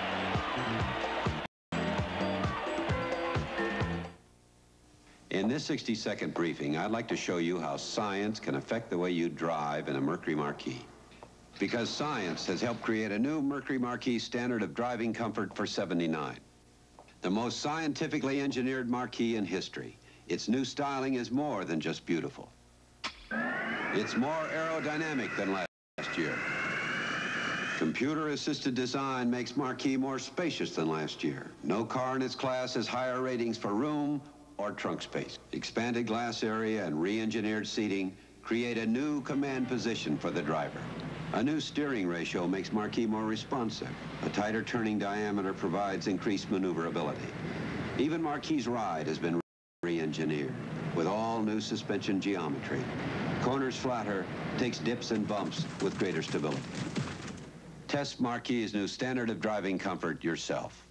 In this sixty second briefing, I'd like to show you how science can affect the way you drive in a Mercury Marquis. Because science has helped create a new Mercury Marquis standard of driving comfort for seventy-nine. The most scientifically engineered Marquis in history. Its new styling is more than just beautiful. It's more aerodynamic than last year. Computer-assisted design makes Marquis more spacious than last year. No car in its class has higher ratings for room or trunk space. Expanded glass area and re-engineered seating create a new command position for the driver. A new steering ratio makes Marquis more responsive. A tighter turning diameter provides increased maneuverability. Even Marquis' ride has been re-engineered with all new suspension geometry. Corners flatter, takes dips and bumps with greater stability. Test Marquis' new standard of driving comfort yourself.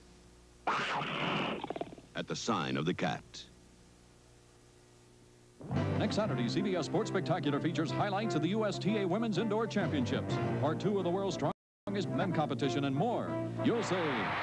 At the sign of the cat. Next Saturday, C B S Sports Spectacular features highlights of the U S T A Women's Indoor Championships, part two of the world's strongest men competition, and more. You'll see.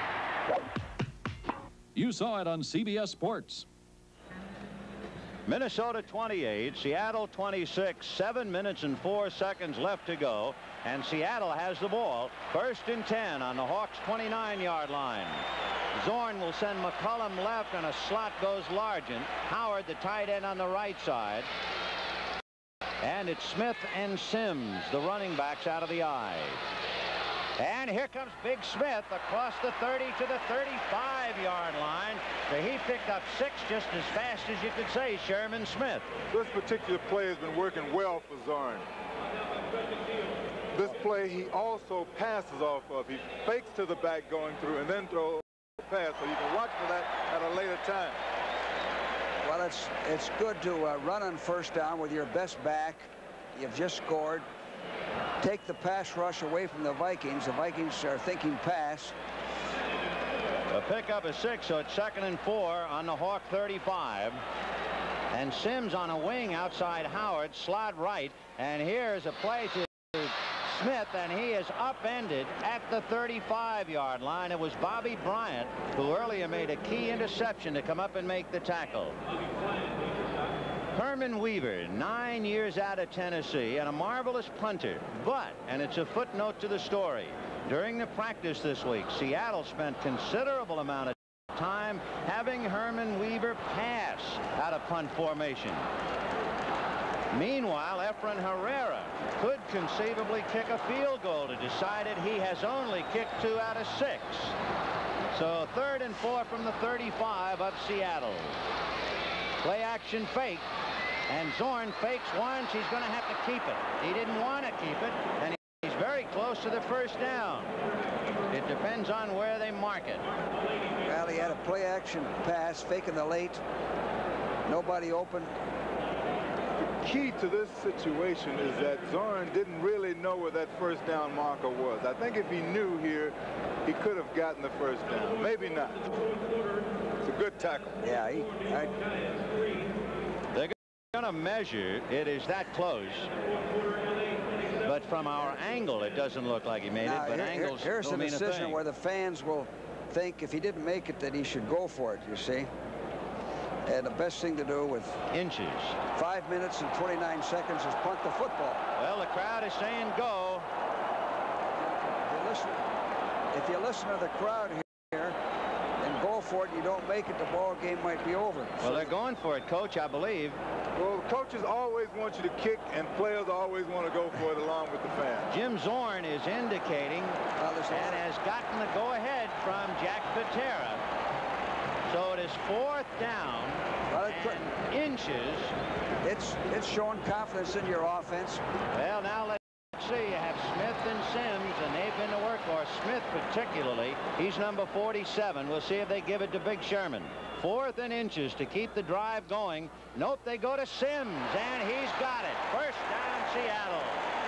You saw it on C B S Sports. Minnesota twenty-eight, Seattle twenty-six, seven minutes and four seconds left to go, and Seattle has the ball. First and ten on the Hawks' twenty-nine-yard line. Zorn will send McCullum left, and a slot goes Largent. Howard, the tight end, on the right side. And it's Smith and Sims, the running backs, out of the eye. And here comes Big Smith across the thirty to the thirty-five-yard line. So he picked up six just as fast as you could say, Sherman Smith. This particular play has been working well for Zorn. This play he also passes off of. He fakes to the back going through and then throws a pass, so you can watch for that at a later time. Well, it's, it's good to uh, run on first down with your best back. You've just scored. Take the pass rush away from the Vikings. The Vikings are thinking pass. A pickup of six, so it's second and four on the Hawk thirty-five. And Sims on a wing outside Howard, slot right. And here's a play to Smith, and he is upended at the thirty-five-yard line. It was Bobby Bryant who earlier made a key interception to come up and make the tackle. Herman Weaver, nine years out of Tennessee and a marvelous punter. But, and it's a footnote to the story, during the practice this week, Seattle spent considerable amount of time having Herman Weaver pass out of punt formation. Meanwhile, Efren Herrera could conceivably kick a field goal to decide it. He has only kicked two out of six. So third and four from the thirty-five of Seattle. Play action fake, and Zorn fakes once. He's going to have to keep it. He didn't want to keep it, and he's very close to the first down. It depends on where they mark it. Well, he had a play action pass, faking the late. Nobody open. The key to this situation is that Zorn didn't really know where that first down marker was. I think if he knew here, he could have gotten the first down. Maybe not. It's a good tackle. Yeah, he, I, they're going to measure. It is that close. But from our angle, it doesn't look like he made now, it. But here, angles here's will a mean a decision thing. where the fans will think if he didn't make it that he should go for it, you see. And the best thing to do with inches. Five minutes and twenty-nine seconds is punt the football. Well, the crowd is saying go. If you listen, if you listen to the crowd here and go for it, you don't make it, the ball game might be over. Well, so they're going for it, Coach, I believe. Well, coaches always want you to kick, and players always want to go for it along with the fans. Jim Zorn is indicating uh, and has gotten the go-ahead from Jack Patera. So it is fourth down well, and inches. It's it's showing confidence in your offense. Well, now let's see. You have Smith and Sims, and they've been to work, or Smith particularly. He's number forty-seven. We'll see if they give it to Big Sherman. Fourth and inches to keep the drive going. Nope, they go to Sims, and he's got it. First down, Seattle.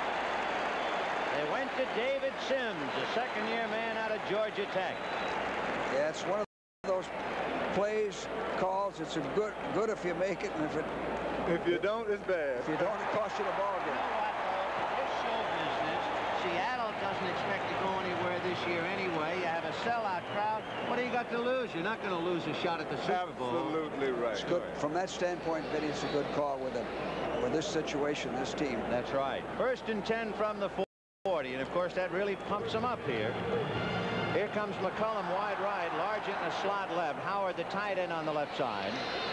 They went to David Sims, a second-year man out of Georgia Tech. Yeah, it's one of those plays, calls. It's a good, good if you make it, and if it, if you don't, it's bad. If you don't, it costs you the ball game. You know what, though? This show business, Seattle doesn't expect to go anywhere this year anyway. You have a sellout crowd. What do you got to lose? You're not going to lose a shot at the Super Bowl. Absolutely right. It's good from that standpoint. Benny, it's a good call with a, with this situation, this team. That's right. First and ten from the forty, and of course that really pumps them up here. Here comes McCullum wide right, Largent in the slot left. Howard the tight end on the left side.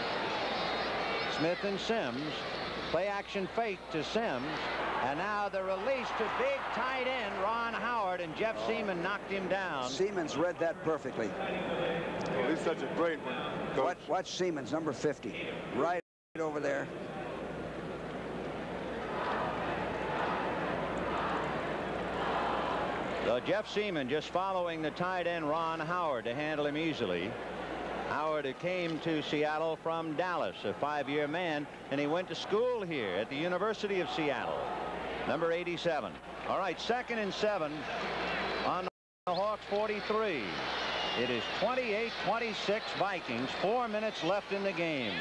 Smith and Sims. Play action fake to Sims. And now the release to big tight end Ron Howard, and Jeff Seaman knocked him down. Siemens read that perfectly. Well, he's such a great one. Watch, watch Siemens, number fifty. Right over there. So Jeff Seaman just following the tight end Ron Howard to handle him easily. Howard, who came to Seattle from Dallas, a five-year man, and he went to school here at the University of Seattle. Number eighty-seven. All right, second and seven on the Hawks forty-three. It is twenty-eight twenty-six Vikings. Four minutes left in the game.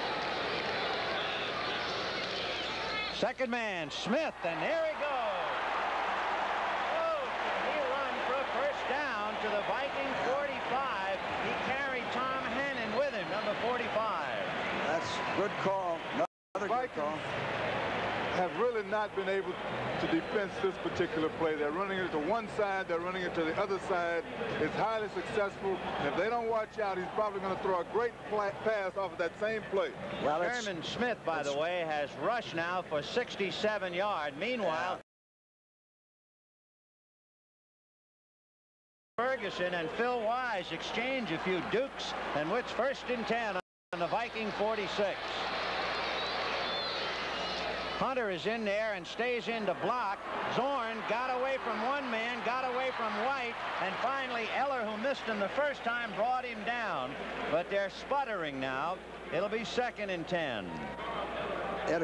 Second man, Smith, and there he goes. Down to the Viking forty-five. He carried Tom Hannon with him, number forty-five. That's a good call. Another good call. Have really not been able to defend this particular play. They're running it to one side, they're running it to the other side. It's highly successful. If they don't watch out, he's probably going to throw a great pass off of that same play. Well, Sherman Smith, by the way, has rushed now for sixty-seven yards. Meanwhile, Ferguson and Phil Wise exchange a few dukes, and it's first and ten on the Viking forty-six. Hunter is in there and stays in to block. Zorn got away from one man, got away from White, and finally Eller, who missed him the first time, brought him down. But they're sputtering now. It'll be second and ten. A...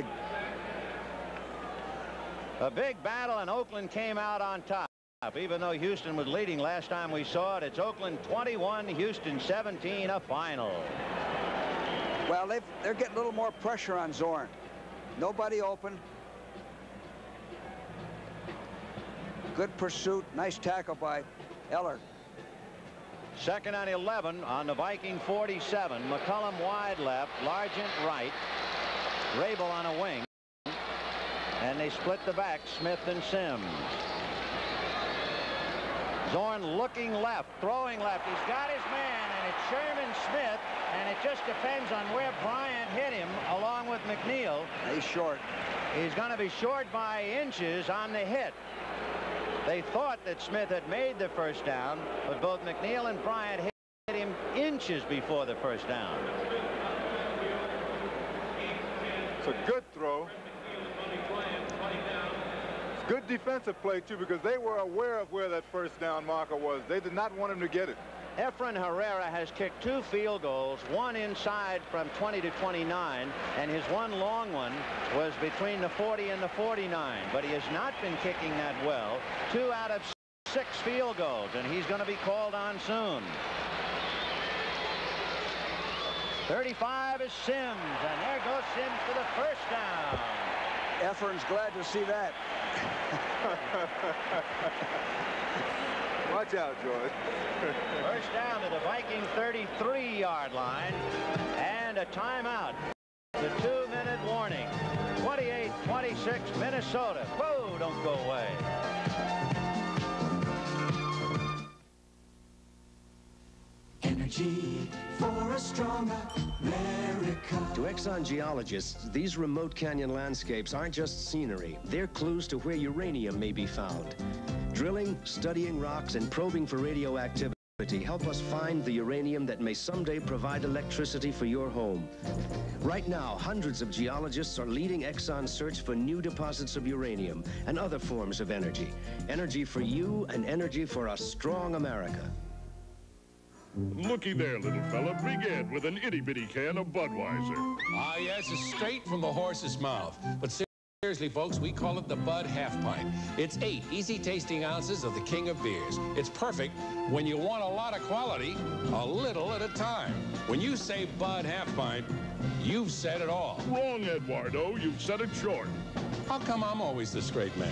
a big battle, and Oakland came out on top. Even though Houston was leading last time we saw it, it's Oakland twenty-one, Houston seventeen, a final. Well, they've, they're getting a little more pressure on Zorn. Nobody open. Good pursuit. Nice tackle by Eller. Second and eleven on the Viking forty-seven. McCullum wide left, Largent right. Rabel on a wing. And they split the back, Smith and Sims. Zorn looking left, throwing left. He's got his man, and it's Sherman Smith, and it just depends on where Bryant hit him, along with McNeil. He's short. He's going to be short by inches on the hit. They thought that Smith had made the first down, but both McNeil and Bryant hit him inches before the first down. It's a good throw. Good defensive play, too, because they were aware of where that first down marker was. They did not want him to get it. Efren Herrera has kicked two field goals, one inside from twenty to twenty-nine, and his one long one was between the forty and the forty-nine. But he has not been kicking that well. Two out of six field goals, and he's going to be called on soon. thirty-five is Sims, and there goes Sims for the first down. Efren's glad to see that. Watch out, George. First down to the Viking thirty-three yard line, and a timeout. The two-minute warning. twenty-eight twenty-six, Minnesota. Whoa, don't go away. Energy for a stronger America. To Exxon geologists, these remote canyon landscapes aren't just scenery. They're clues to where uranium may be found. Drilling, studying rocks, and probing for radioactivity help us find the uranium that may someday provide electricity for your home. Right now, hundreds of geologists are leading Exxon's search for new deposits of uranium and other forms of energy. Energy for you and energy for a strong America. Looky there, little fella. Begin with an itty-bitty can of Budweiser. Ah, yes, it's straight from the horse's mouth. But seriously, folks, we call it the Bud Half Pint. It's eight easy-tasting ounces of the king of beers. It's perfect when you want a lot of quality, a little at a time. When you say Bud Half Pint, you've said it all. Wrong, Eduardo. You've said it short. How come I'm always the straight man?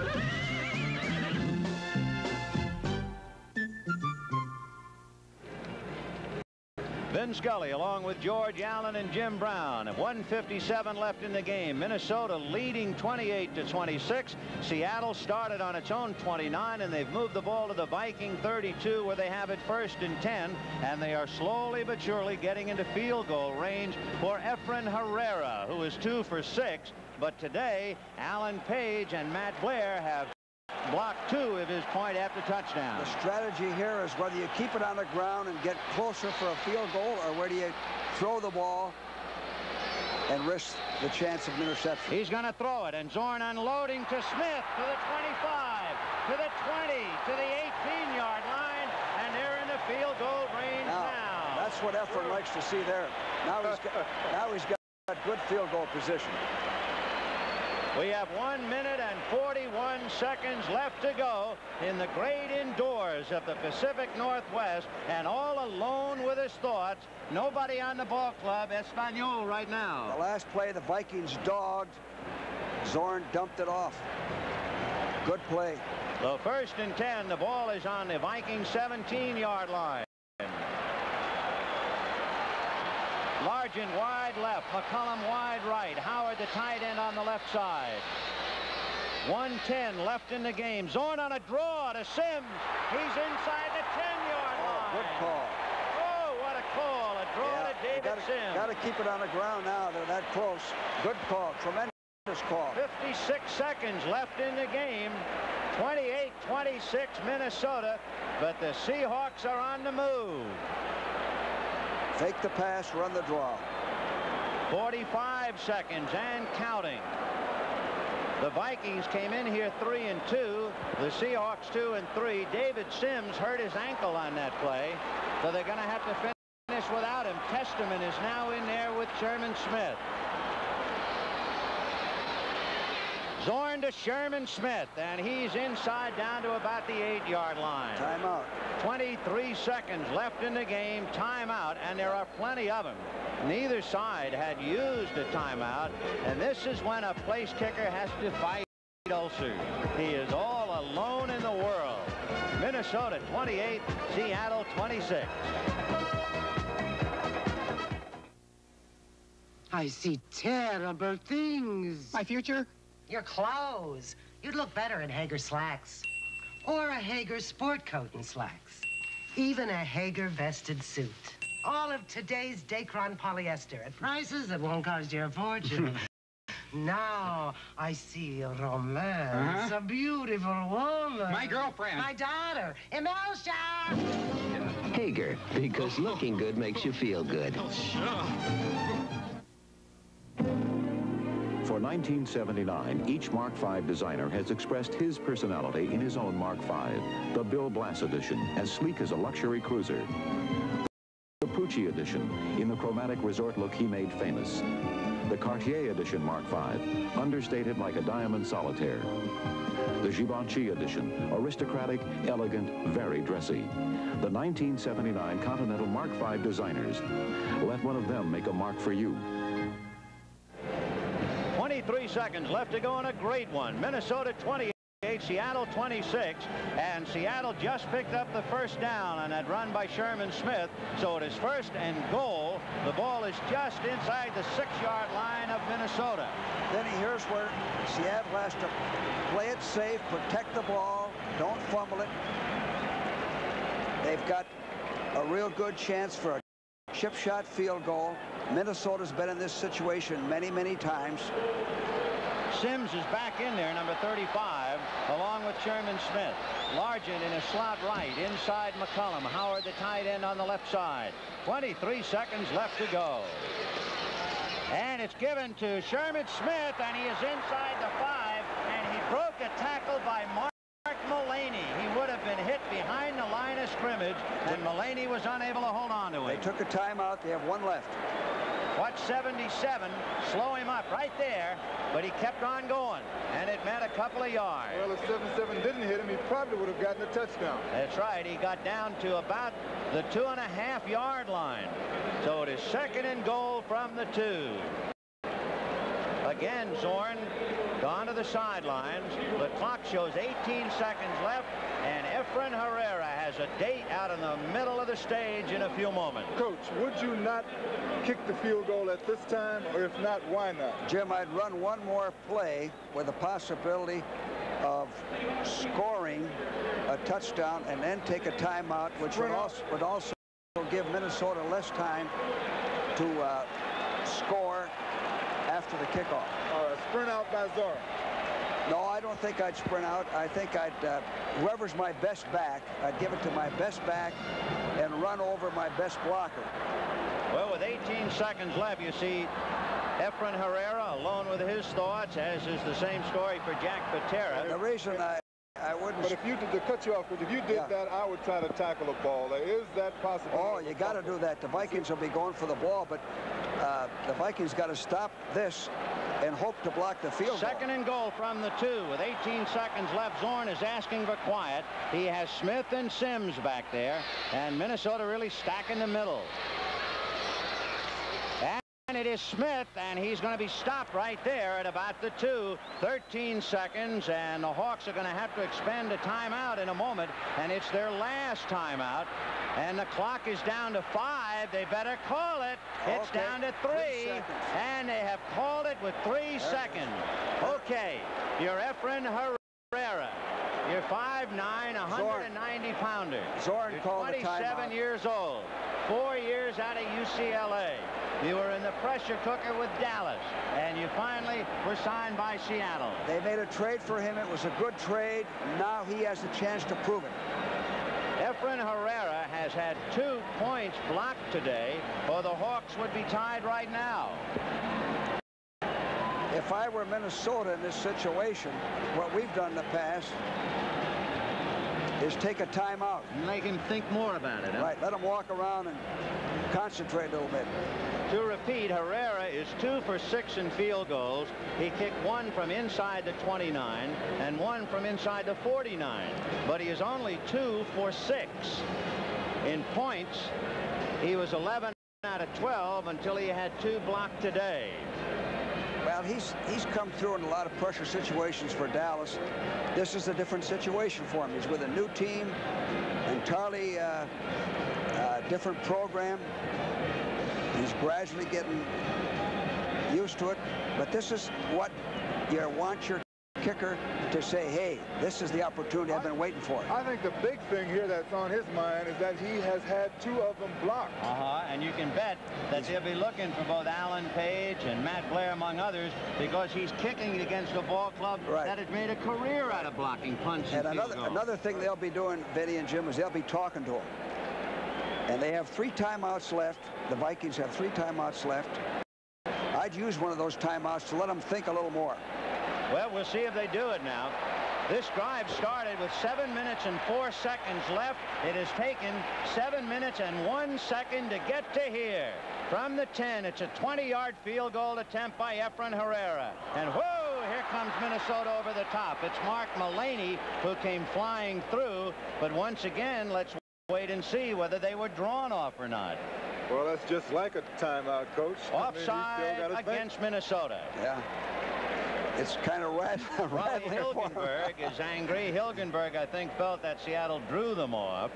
Vin Scully along with George Allen and Jim Brown. one fifty-seven left in the game. Minnesota leading twenty-eight to twenty-six. Seattle started on its own twenty-nine, and they've moved the ball to the Viking thirty-two, where they have it first and ten, and they are slowly but surely getting into field goal range for Efren Herrera, who is two for six. But today, Alan Page and Matt Blair have blocked two of his point after touchdown. The strategy here is whether you keep it on the ground and get closer for a field goal, or whether you throw the ball and risk the chance of interception. He's going to throw it, and Zorn unloading to Smith to the twenty-five, to the twenty, to the eighteen yard line, and they're in the field goal range now. now. That's what Efren likes to see there. Now he's got, now he's got good field goal position. We have one minute and forty-one seconds left to go in the great indoors of the Pacific Northwest, and all alone with his thoughts. Nobody on the ball club, Espanol, right now. The last play, the Vikings dogged. Zorn dumped it off. Good play. So first and ten, the ball is on the Vikings seventeen yard line. Largent wide left, McCullum wide right, Howard the tight end on the left side. one ten left in the game. Zorn on a draw to Sims. He's inside the ten yard line. Oh, good call. Oh, what a call. A draw yeah, to David gotta, Sims. Got to keep it on the ground now. They're that close. Good call. Tremendous call. fifty-six seconds left in the game. twenty-eight twenty-six Minnesota, but the Seahawks are on the move. Take the pass, run the draw. forty-five seconds and counting. The Vikings came in here three and two. The Seahawks two and three. David Sims hurt his ankle on that play, so they're going to have to finish without him. Testament is now in there with Sherman Smith. Zorn to Sherman Smith, and he's inside down to about the eight yard line. Timeout. twenty-three seconds left in the game. Timeout, and there are plenty of them. Neither side had used a timeout, and this is when a place kicker has to fight ulcers. He is all alone in the world. Minnesota twenty-eight, Seattle twenty-six. I see terrible things. My future? Your clothes. You'd look better in Hager slacks. Or a Hager sport coat and slacks. Even a Hager vested suit. All of today's Dacron polyester at prices that won't cost you a fortune. Now I see a romance, uh-huh. a beautiful woman. My girlfriend. My daughter, Imelda. Hager, because looking good makes you feel good. For nineteen seventy-nine, each Mark five designer has expressed his personality in his own Mark five. The Bill Blass edition, as sleek as a luxury cruiser. The Pucci edition, in the chromatic resort look he made famous. The Cartier Edition Mark five, understated like a diamond solitaire. The Givenchy Edition, aristocratic, elegant, very dressy. The nineteen seventy-nine Continental Mark five designers. Let one of them make a mark for you. twenty-three seconds left to go in a great one. Minnesota twenty-eight, Seattle twenty-six, and Seattle just picked up the first down on that run by Sherman Smith. So it is first and goal. The ball is just inside the six-yard line of Minnesota. Then here's where Seattle has to play it safe, protect the ball, don't fumble it. They've got a real good chance for a chip shot field goal. Minnesota's been in this situation many, many times. Sims is back in there, number thirty-five, along with Sherman Smith. Largent in a slot right, inside McCullum. Howard, the tight end, on the left side. twenty-three seconds left to go. And it's given to Sherman Smith, and he is inside the five, and he broke a tackle by Mark Mullaney. He would have been hit behind the line of scrimmage, and Mullaney was unable to hold on to him. They took a timeout. They have one left. Watch seventy-seven slow him up right there, but he kept on going, and it meant a couple of yards. Well, if seventy-seven didn't hit him, he probably would have gotten a touchdown. That's right. He got down to about the two and a half yard line. So it is second and goal from the two. Again, Zorn gone to the sidelines. The clock shows eighteen seconds left, and Efren Herrera has a date out in the middle of the stage in a few moments. Coach, would you not kick the field goal at this time, or if not, why not? Jim, I'd run one more play with the possibility of scoring a touchdown and then take a timeout, which would also, would also give Minnesota less time to uh, score after the kickoff. All right, sprint out by Zorn. No, I don't think I'd sprint out. I think I'd, uh, whoever's my best back, I'd give it to my best back and run over my best blocker. Well, with eighteen seconds left, you see Efren Herrera alone with his thoughts, as is the same story for Jack Patera. The reason I, I wouldn't... But if you did, to cut you off, because if you did yeah. that, I would try to tackle a ball. There is that possibility. Oh, you got to do that. The Vikings will be going for the ball, but uh, the Vikings got to stop this and hope to block the field Second goal. and goal from the two. With eighteen seconds left, Zorn is asking for quiet. He has Smith and Sims back there, and Minnesota really stacking the middle. And it is Smith, and he's going to be stopped right there at about the two. thirteen seconds, and the Hawks are going to have to expend a timeout in a moment, and it's their last timeout. And the clock is down to five. They better call it. It's okay. down to three, three and they have called it with three there seconds. Okay, you're Efren Herrera. You're five nine, one hundred ninety pounder. Zorn You're called the timeout. twenty-seven years old. Four years out of U C L A. You were in the pressure cooker with Dallas, and you finally were signed by Seattle. They made a trade for him. It was a good trade. Now he has a chance to prove it. Efren Herrera has had two points blocked today, or the Hawks would be tied right now. If I were Minnesota in this situation, what we've done in the past is take a timeout. Make him think more about it, huh? Right, let him walk around and concentrate a little bit. To repeat, Herrera is two for six in field goals. He kicked one from inside the twenty-nine and one from inside the forty-nine. But he is only two for six. In points, he was eleven out of twelve until he had two blocked today. Well, he's he's come through in a lot of pressure situations for Dallas. This is a different situation for him. He's with a new team, entirely uh, uh, different program. He's gradually getting used to it. But this is what you want your kicker to say, hey, this is the opportunity I've been waiting for. I think the big thing here that's on his mind is that he has had two of them blocked. Uh-huh, and you can bet that they'll be looking for both Alan Page and Matt Blair, among others, because he's kicking against a ball club right. that has made a career out of blocking punts and, and another, another thing they'll be doing, Vinny and Jim, is they'll be talking to him. And they have three timeouts left. The Vikings have three timeouts left. I'd use one of those timeouts to let them think a little more. Well, we'll see if they do it now. This drive started with seven minutes and four seconds left. It has taken seven minutes and one second to get to here. From the ten, it's a twenty-yard field goal attempt by Efren Herrera. And whoa, here comes Minnesota over the top. It's Mark Mullaney who came flying through. But once again, let's wait and see whether they were drawn off or not. Well, that's just like a timeout, Coach. Offside I mean, against think. Minnesota. Yeah. It's kind of rat Riley Hilgenberg is angry. Hilgenberg, I think, felt that Seattle drew them off.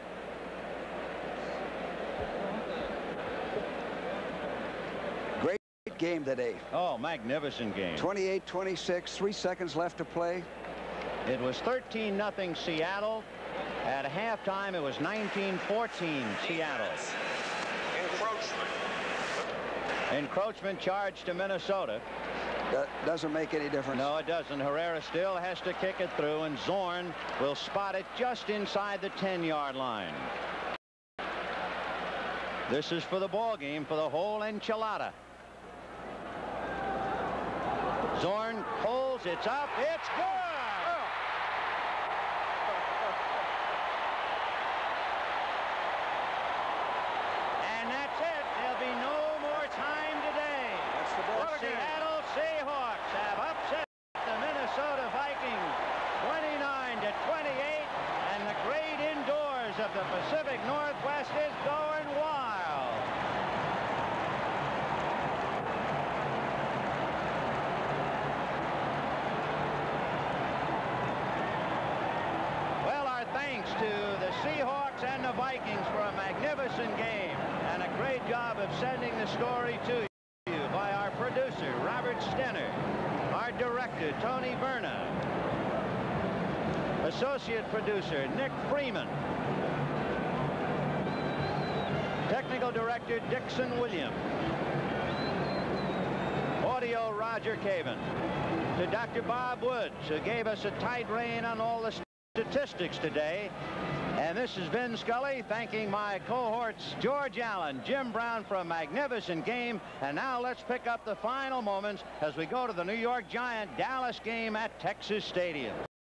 Great game today. Oh, magnificent game. twenty-eight twenty-six, three seconds left to play. It was thirteen nothing Seattle. At halftime, it was nineteen fourteen Seattle. Encroachment. Encroachment charge to Minnesota. That doesn't make any difference. No, it doesn't. Herrera still has to kick it through, and Zorn will spot it just inside the ten-yard line. This is for the ball game, for the whole enchilada. Zorn holds, it's up, it's good! And that's it. There'll be no more time today. That's the ball The game. Seattle Seahawks have upset the Minnesota Vikings twenty-nine to twenty-eight, and the great indoors of the Pacific Northwest is going wild. Well, our thanks to the Seahawks and the Vikings for a magnificent game and a great job of sending the story to you. By our producer, Robert Stenner, our director, Tony Verna, associate producer, Nick Freeman, technical director, Dixon Williams, audio, Roger Caven, to Doctor Bob Woods, who gave us a tight rein on all the statistics today. And this is Vin Scully thanking my cohorts George Allen, Jim Brown for a magnificent game. And now let's pick up the final moments as we go to the New York Giant Dallas game at Texas Stadium.